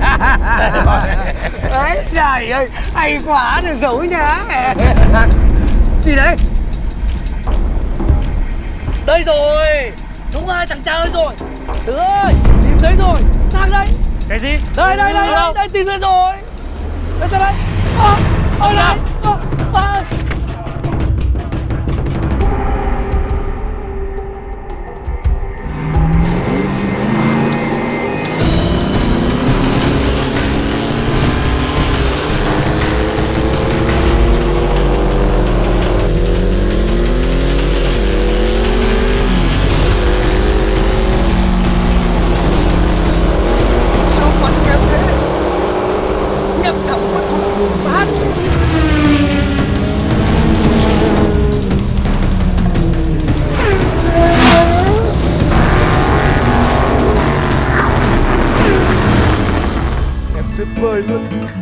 Đấy, trời ơi, hay quá, được giấu nhá. Gì đấy? Đây rồi, đúng rồi, thằng cha ơi rồi. Tứ ơi, tìm thấy rồi, sang đây. Cái gì? Đây, tìm thấy rồi. Đây, đây. Ôi này. Bơi luôn.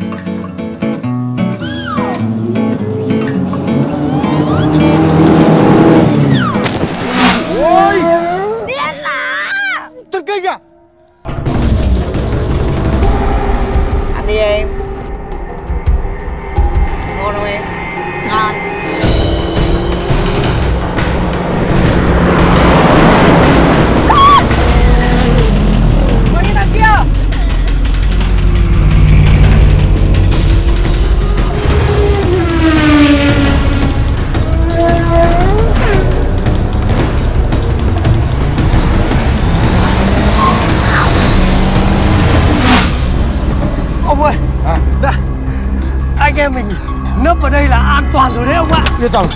Ôi, điên à? Thần kinh à? Ăn đi em. Ngon không em? Ngon. Có đi đằng kia. Ông ơi, đây, anh em mình nấp vào đây là an toàn rồi đấy ông ạ. Yên tâm.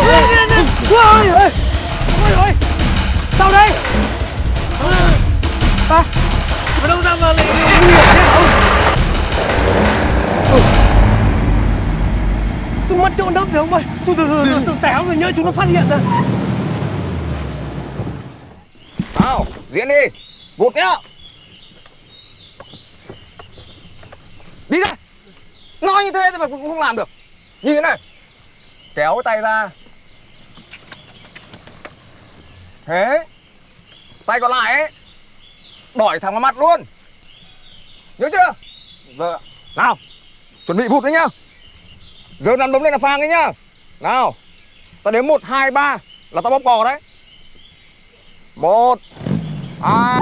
Ôi, sao đây? Ở đâu ra mà lại nguy hiểm thế hả ông? Tôi mất chỗ nấp rồi ông ơi. Tôi téo rồi nhớ chúng nó phát hiện ra. Nào, diễn đi. Vụt nhá. Đi ra. Nói như thế thì mà cũng không làm được. Nhìn thế này. Kéo tay ra. Thế. Tay còn lại ấy, đỏi thẳng vào mặt luôn. Nhớ chưa? Giờ. Nào. Chuẩn bị vụt đấy nhá. Giờ nắn bấm lên là phang đấy nhá. Nào. Ta đếm 1, 2, 3 là tao bóp cò đấy. 1, 2.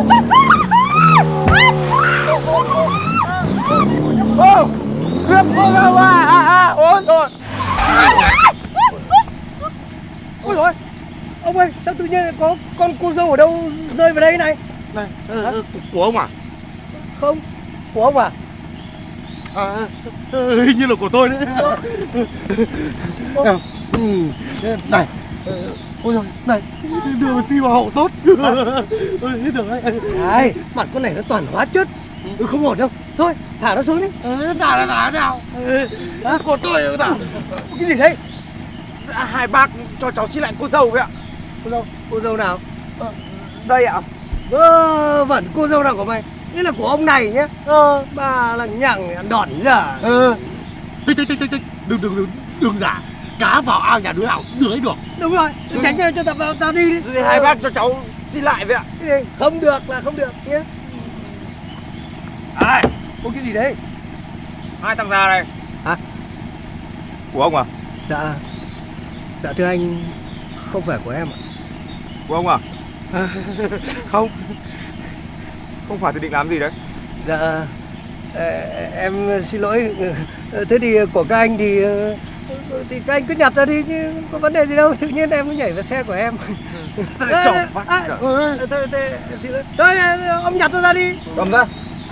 Ô, cướp cô đâu à? Ôi rồi. Ôi rồi. Ông ơi, sao tự nhiên có con cô dâu ở đâu rơi vào đây này? Này, của ông à? Không, của ông à? Hình như là của tôi đấy. Này, ôi rồi, này, đưa ti vào hậu tốt. Được đấy. Này, mặt con này nó toàn hóa chất. Không ổn đâu. Thôi, thả nó xuống đi. Thả nào? Của tôi thả. Cái gì đấy? Hai bác cho cháu xin lại cô dâu vậy ạ. Cô dâu nào? Đây ạ. Vẫn cô dâu nào của mày? Đây là của ông này nhé. Bà là nhằng đòn giả. Tích. Đừng giả. Cá vào ao nhà đứa nào đứa ấy được. Đúng rồi, tránh cho tao đi đi. Thì hai bác cho cháu xin lại vậy ạ. Không được là không được nhé. Ai? Có cái gì đấy? Hai thằng già này. Hả? Của ông à? Dạ thưa anh, không phải của em ạ. Của ông à? Không. Không phải thì định làm gì đấy? Dạ em xin lỗi. Thế thì của các anh thì các anh cứ nhặt ra đi chứ có vấn đề gì đâu. Tự nhiên em cứ nhảy vào xe của em. Chồng phát. Thế em xin lỗi. Thôi ông nhặt nó ra đi. Cầm ra.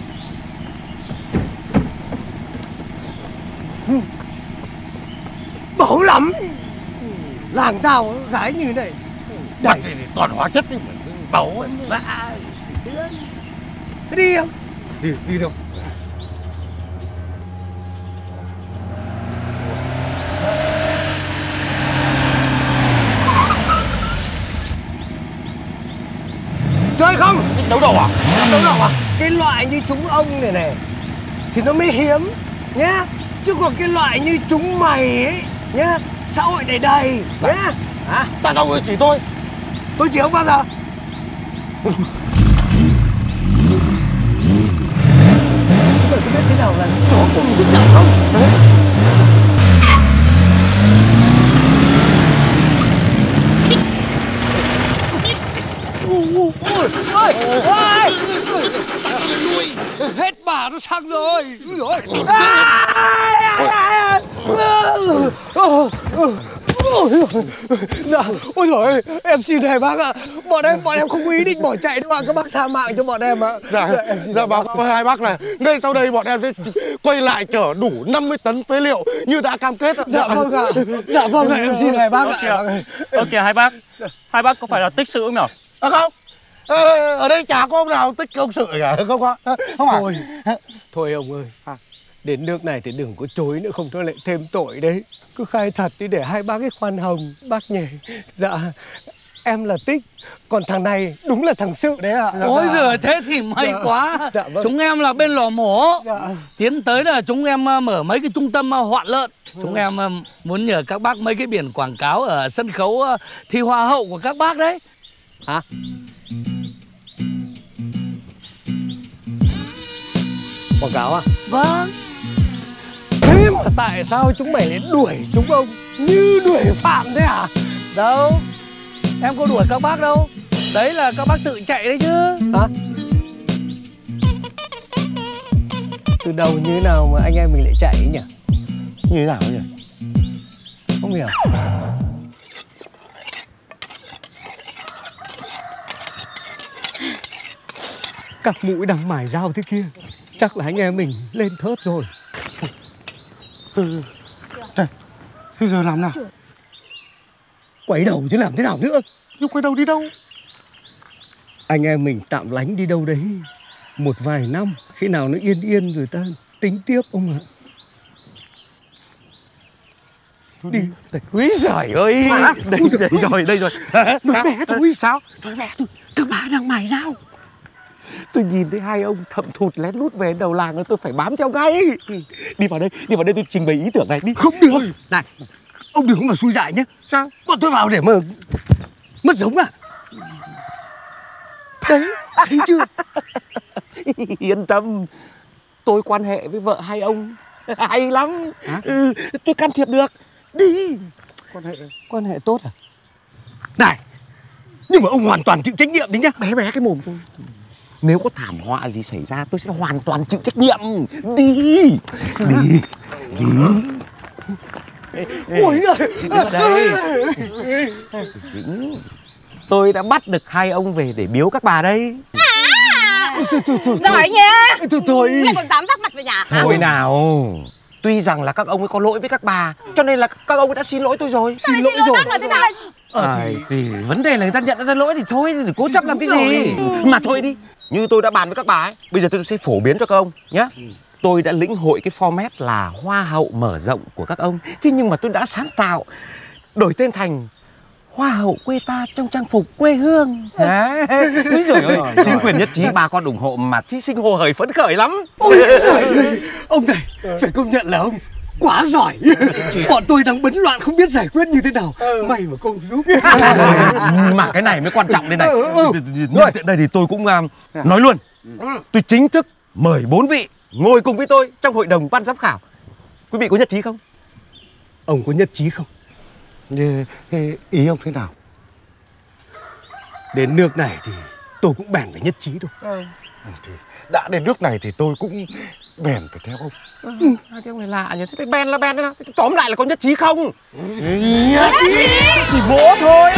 Bổ lắm. Làng tao gái như này. Đặt gì thì toàn hóa chất đi. Bấu em. Thế đi không? Đi đâu? Chơi không? Đấu đầu à? Đấu đầu à? Cái loại như chúng ông này thì nó mới hiếm nhá. Chứ còn cái loại như chúng mày ấy nhá, xã hội đầy đầy nhá. Hả? Tại sao người chỉ tôi? Tôi chỉ không bao giờ. Tôi biết thế nào là chó cùng thích nhảy không? Hết bà nó sang rồi. Dạ, ôi giời ơi, em xin thầy bác ạ. Bọn em không có ý định bỏ chạy đâu ạ. Các bác tha mạng cho bọn em ạ. Dạ báo cáo hai bác này, ngay sau đây bọn em sẽ quay lại chở đủ 50 tấn phế liệu như đã cam kết ạ. Dạ vâng ạ. Dạ vâng ạ, em xin thầy bác ạ. Kìa hai bác. Hai bác có phải là tích sự không nhỉ? Không. Ở đây chả có ông nào tích công sự cả, không có. Không phải. Thôi ông ơi, đến nước này thì đừng có chối nữa, không thôi lại thêm tội đấy. Cứ khai thật đi để hai bác ấy khoan hồng, bác nhỉ. Dạ, em là Tích, còn thằng này đúng là thằng Sự đấy ạ. Ôi giời, thế thì may quá. Dạ, vâng. Chúng em là bên lò mổ. Dạ. Tiến tới là chúng em mở mấy cái trung tâm hoạn lợn. Chúng em muốn nhờ các bác mấy cái biển quảng cáo ở sân khấu thi hoa hậu của các bác đấy. Hả? Quảng cáo à? Vâng. Thế mà tại sao chúng mày lại đuổi chúng ông như đuổi phạm thế hả? Đâu, em có đuổi các bác đâu. Đấy là các bác tự chạy đấy chứ. Hả? Từ đầu như thế nào mà anh em mình lại chạy ấy nhỉ? Như thế nào nhỉ? Không hiểu. Cặp mũi đang mài dao thế kia. Chắc là anh em mình lên thớt rồi. Này, bây giờ làm nào? Quay đầu chứ làm thế nào nữa? Nhưng quay đầu đi đâu? Anh em mình tạm lánh đi đâu đấy một vài năm, khi nào nó yên yên rồi ta tính tiếp ông ạ. Đi. Úi giời ơi. Đây rồi. Nói bé thôi. Sao? Nói bé thôi. Các bà đang mài dao. Tôi nhìn thấy hai ông thậm thụt lén lút về đầu làng, tôi phải bám theo ngay. Đi vào đây tôi trình bày ý tưởng này đi. Không được. Này, ông đừng có mà xui dại nhé. Sao? Bọn tôi vào để mà mất giống à? Đấy, thấy chưa? Yên tâm, tôi quan hệ với vợ hai ông hay lắm. Tôi can thiệp được. Đi. Quan hệ tốt à? Này, nhưng mà ông hoàn toàn chịu trách nhiệm đấy nhá. Bé cái mồm tôi. Nếu có thảm họa gì xảy ra tôi sẽ hoàn toàn chịu trách nhiệm. Đi. Ôi giời. Đứng ở đây. Tôi đã bắt được hai ông về để biếu các bà đây. Giỏi nha. Thôi. Lại còn dám vác mặt về nhà. Thôi nào. Tuy rằng là các ông ấy có lỗi với các bà, cho nên là các ông ấy đã xin lỗi tôi rồi. Xin lỗi rồi. Thì vấn đề là người ta nhận ra lỗi thì thôi, thì cố chấp làm cái gì. Mà thôi đi. Như tôi đã bàn với các bà ấy, bây giờ tôi sẽ phổ biến cho các ông nhé. Tôi đã lĩnh hội cái format là hoa hậu mở rộng của các ông. Thế nhưng mà tôi đã sáng tạo đổi tên thành hoa hậu quê ta trong trang phục quê hương. Úi giời ơi, chính quyền nhất trí, bà con ủng hộ mà thí sinh hồ hởi phấn khởi lắm. Ôi giời, ông này phải công nhận là ông quá giỏi. Bọn tôi đang bấn loạn không biết giải quyết như thế nào. May mà công giúp. Mà cái này mới quan trọng đây này. Nhân tiện đây thì tôi cũng nói luôn. Tôi chính thức mời 4 vị ngồi cùng với tôi trong hội đồng ban giám khảo. Quý vị có nhất trí không? Ông có nhất trí không? Ý ông thế nào? Đến nước này thì tôi cũng bèn phải nhất trí thôi. Thì đã đến nước này thì tôi cũng bèn phải theo ông. Hai cái ông này lạ nhỉ? Thế bèn là bèn đấy nào? Tóm lại là có nhất trí không? Nhất trí thì bố thôi.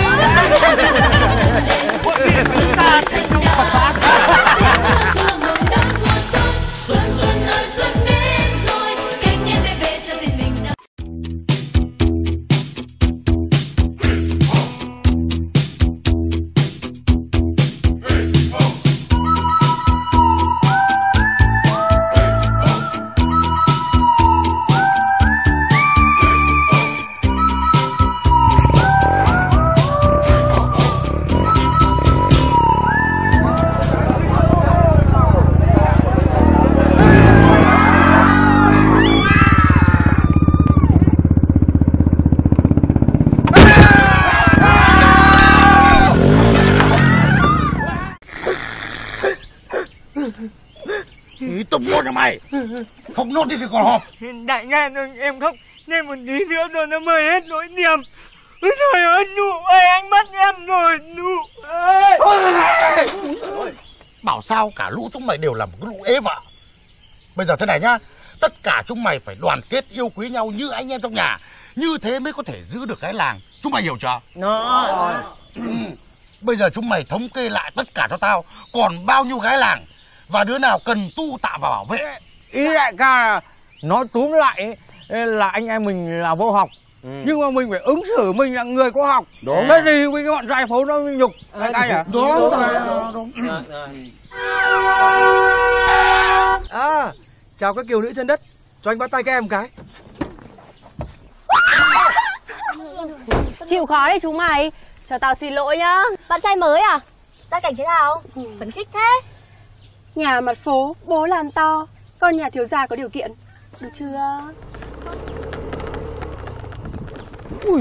Ý tông nốt cho mày. Không nốt thì còn họp. Đại nghe rồi em khóc. Nên một tí nữa rồi nó mới hết nỗi niềm. Ôi trời ơi, Nụ ơi, anh bắt em rồi, Nụ ơi. Bảo sao cả lũ chúng mày đều là một cái lũ ế vợ. Bây giờ thế này nhá, tất cả chúng mày phải đoàn kết yêu quý nhau như anh em trong nhà. Như thế mới có thể giữ được cái làng. Chúng mày hiểu chưa? Rồi. Bây giờ chúng mày thống kê lại tất cả cho tao. Còn bao nhiêu gái làng và đứa nào cần tu tạ và bảo vệ. Ý đại ca là nói túm lại là anh em mình là vô học. Nhưng mà mình phải ứng xử mình là người có học. Đúng. Thế thì với cái bọn trai phố nó nhục đại ca nhỉ? Đúng. À, chào các kiều nữ trên đất. Cho anh bắt tay các em cái. Chịu khó đấy chúng mày. Cho tao xin lỗi nhá. Bạn trai mới à? Gia cảnh thế nào? Phấn khích thế. Nhà mặt phố, bố làm to. Con nhà thiếu gia có điều kiện. Được chưa? Ui.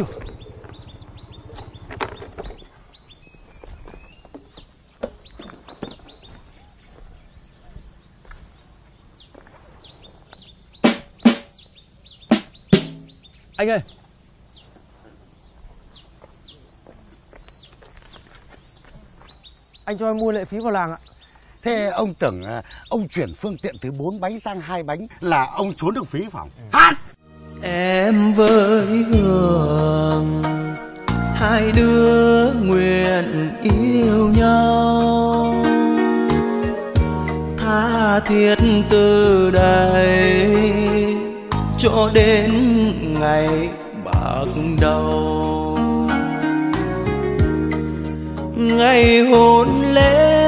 Anh ơi. Anh cho em mua lệ phí vào làng ạ. Thế ông tưởng ông chuyển phương tiện từ 4 bánh sang 2 bánh là ông trốn được phí phải không? Hát! Em với Hương, hai đứa nguyện yêu nhau, tha thiết từ đây cho đến ngày bạc đầu. Ngày hôn lễ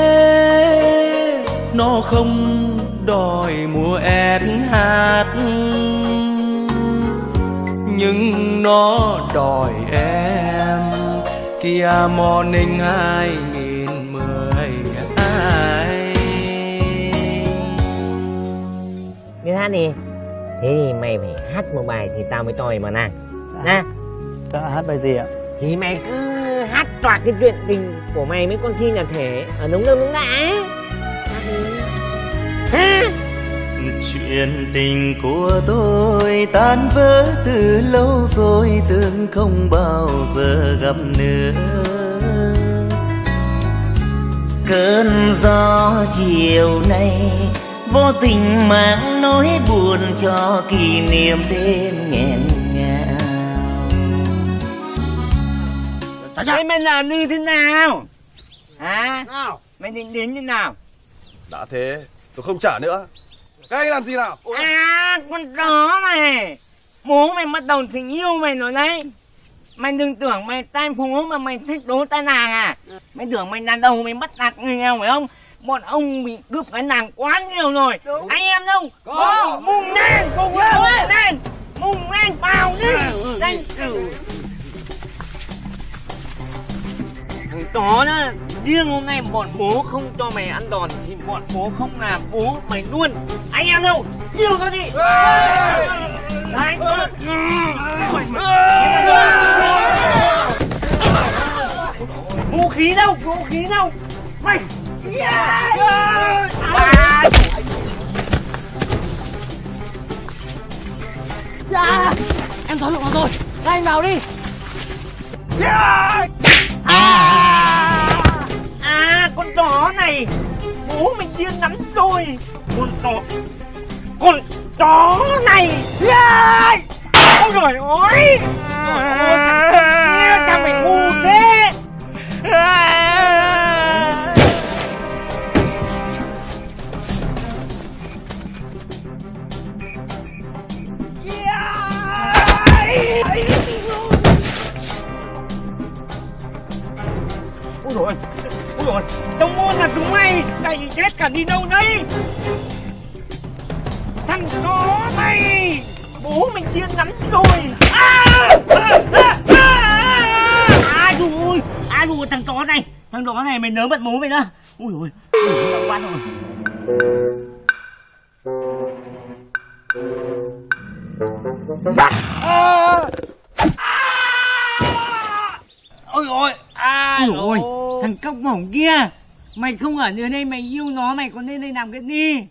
nó không đòi mùa SH, nhưng nó đòi em Kia Morning 2012. Như hát đi. Thế thì mày phải hát một bài thì tao mới cho mày mà nàng. Nha. Dạ hát bài gì ạ? Thì mày cứ hát toạc cái chuyện tình của mày với con Chi nhà thể ở đúng đâu đúng đã. Hát đi. Ha? Chuyện tình của tôi tan vỡ từ lâu rồi, tưởng không bao giờ gặp nữa. Cơn gió chiều nay vô tình mang nỗi buồn cho kỷ niệm đêm nghẹn ngào. Thế mày làm như thế nào? Hả? Mày định đến như nào? Đã thế tôi không trả nữa. Các anh làm gì nào? À, con chó này. Bố mày bắt đầu tình yêu mày rồi đấy. Mày đừng tưởng mày tai phố mà mày thích đố tai nàng à. Mày tưởng mày đàn đầu mày bắt nạt người nghèo phải không? Bọn ông bị cướp cái nàng quá nhiều rồi. Đúng. Anh em đâu? Có. Mùng lên, cùng lên. Mùng lên vào đi. Đây. Thằng chó đó, riêng hôm nay bọn bố không cho mày ăn đòn thì bọn bố không làm bố mày luôn. Anh em đâu? Yêu nó đi. Đấy. Vũ khí đâu? Vũ khí đâu? Mày. Dạ. Em thoát lụng nó rồi. Các anh vào đi. Con chó này. Bố mình điên lắm rồi. Con chó này. Ôi trời ơi. Sao mày ngu thế? Ôi dồi, tao muốn là chúng mày chạy chết cả đi đâu đấy. Thằng đó mày, bố mình điên lắm rồi. Ai đùa thằng chó này. Thằng chó này mày nớ bật bố mày đó. Ôi dồi, đau quá rồi. Ôi ôi, ôi thằng cóc mỏng kia, mày không ở dưới đây mày yêu nó, mày còn lên đây làm cái gì?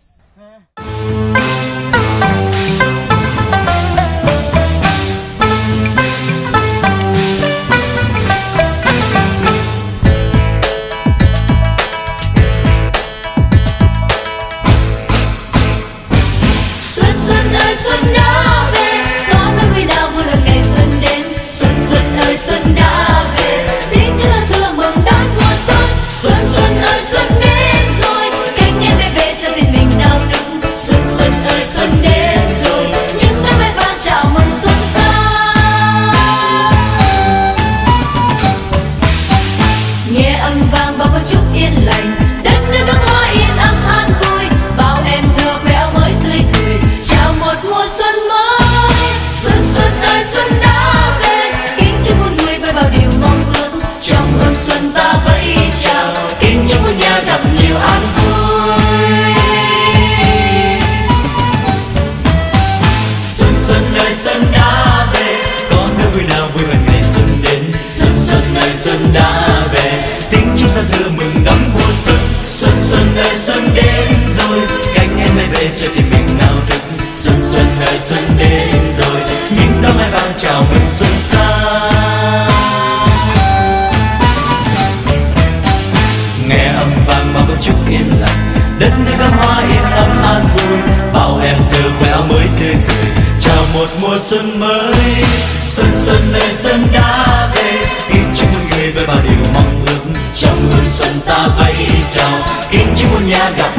Xuân xuân ơi xuân đã về, có nỗi vui nào vui hơn ngày xuân đến. Xuân xuân ơi xuân đã về, tiếng chưa thưa mừng đón mùa xuân. Xuân xuân ơi xuân đến rồi, cánh em bay về cho tình mình nao nức. Xuân xuân ơi xuân đến rồi, những đám mây vang chào mừng xuân sang. Nghe âm vang bao câu chúc yên lành, đất nước cắm hoa yên ấm an vui. Bao em thơ khoe áo mới tươi cười, chào một mùa xuân mới. Xuân xuân ơi xuân đã về, kính chúc muôn người với bao điều mong ước. Trong hương xuân ta vẫy chào, kính chúc muôn nhà gặp nhiều an vui. Xuân xuân ơi xuân đã về, có nỗi vui nào vui hơn ngày xuân đến. Xuân xuân ơi xuân đã về, tiếng chúc giao thừa mừng đón mùa xuân. Xuân xuân ơi xuân đến rồi, cánh em bay về cho tim mình nao nức. Xuân xuân ơi xuân đến rồi, những đóa mai vàng chào mừng xuân sang. Nghe âm vang bao câu chúc yên lành, đất nước cắm hoa yên ấm an vui. Bao em thơ khoe áo mới tươi cười, chào một mùa xuân mới. Xuân xuân ơi xuân đã về, kính chúc muôn người với bao điều mong ước. Trong hương xuân ta vẫy chào, kính chúc muôn nhà gặp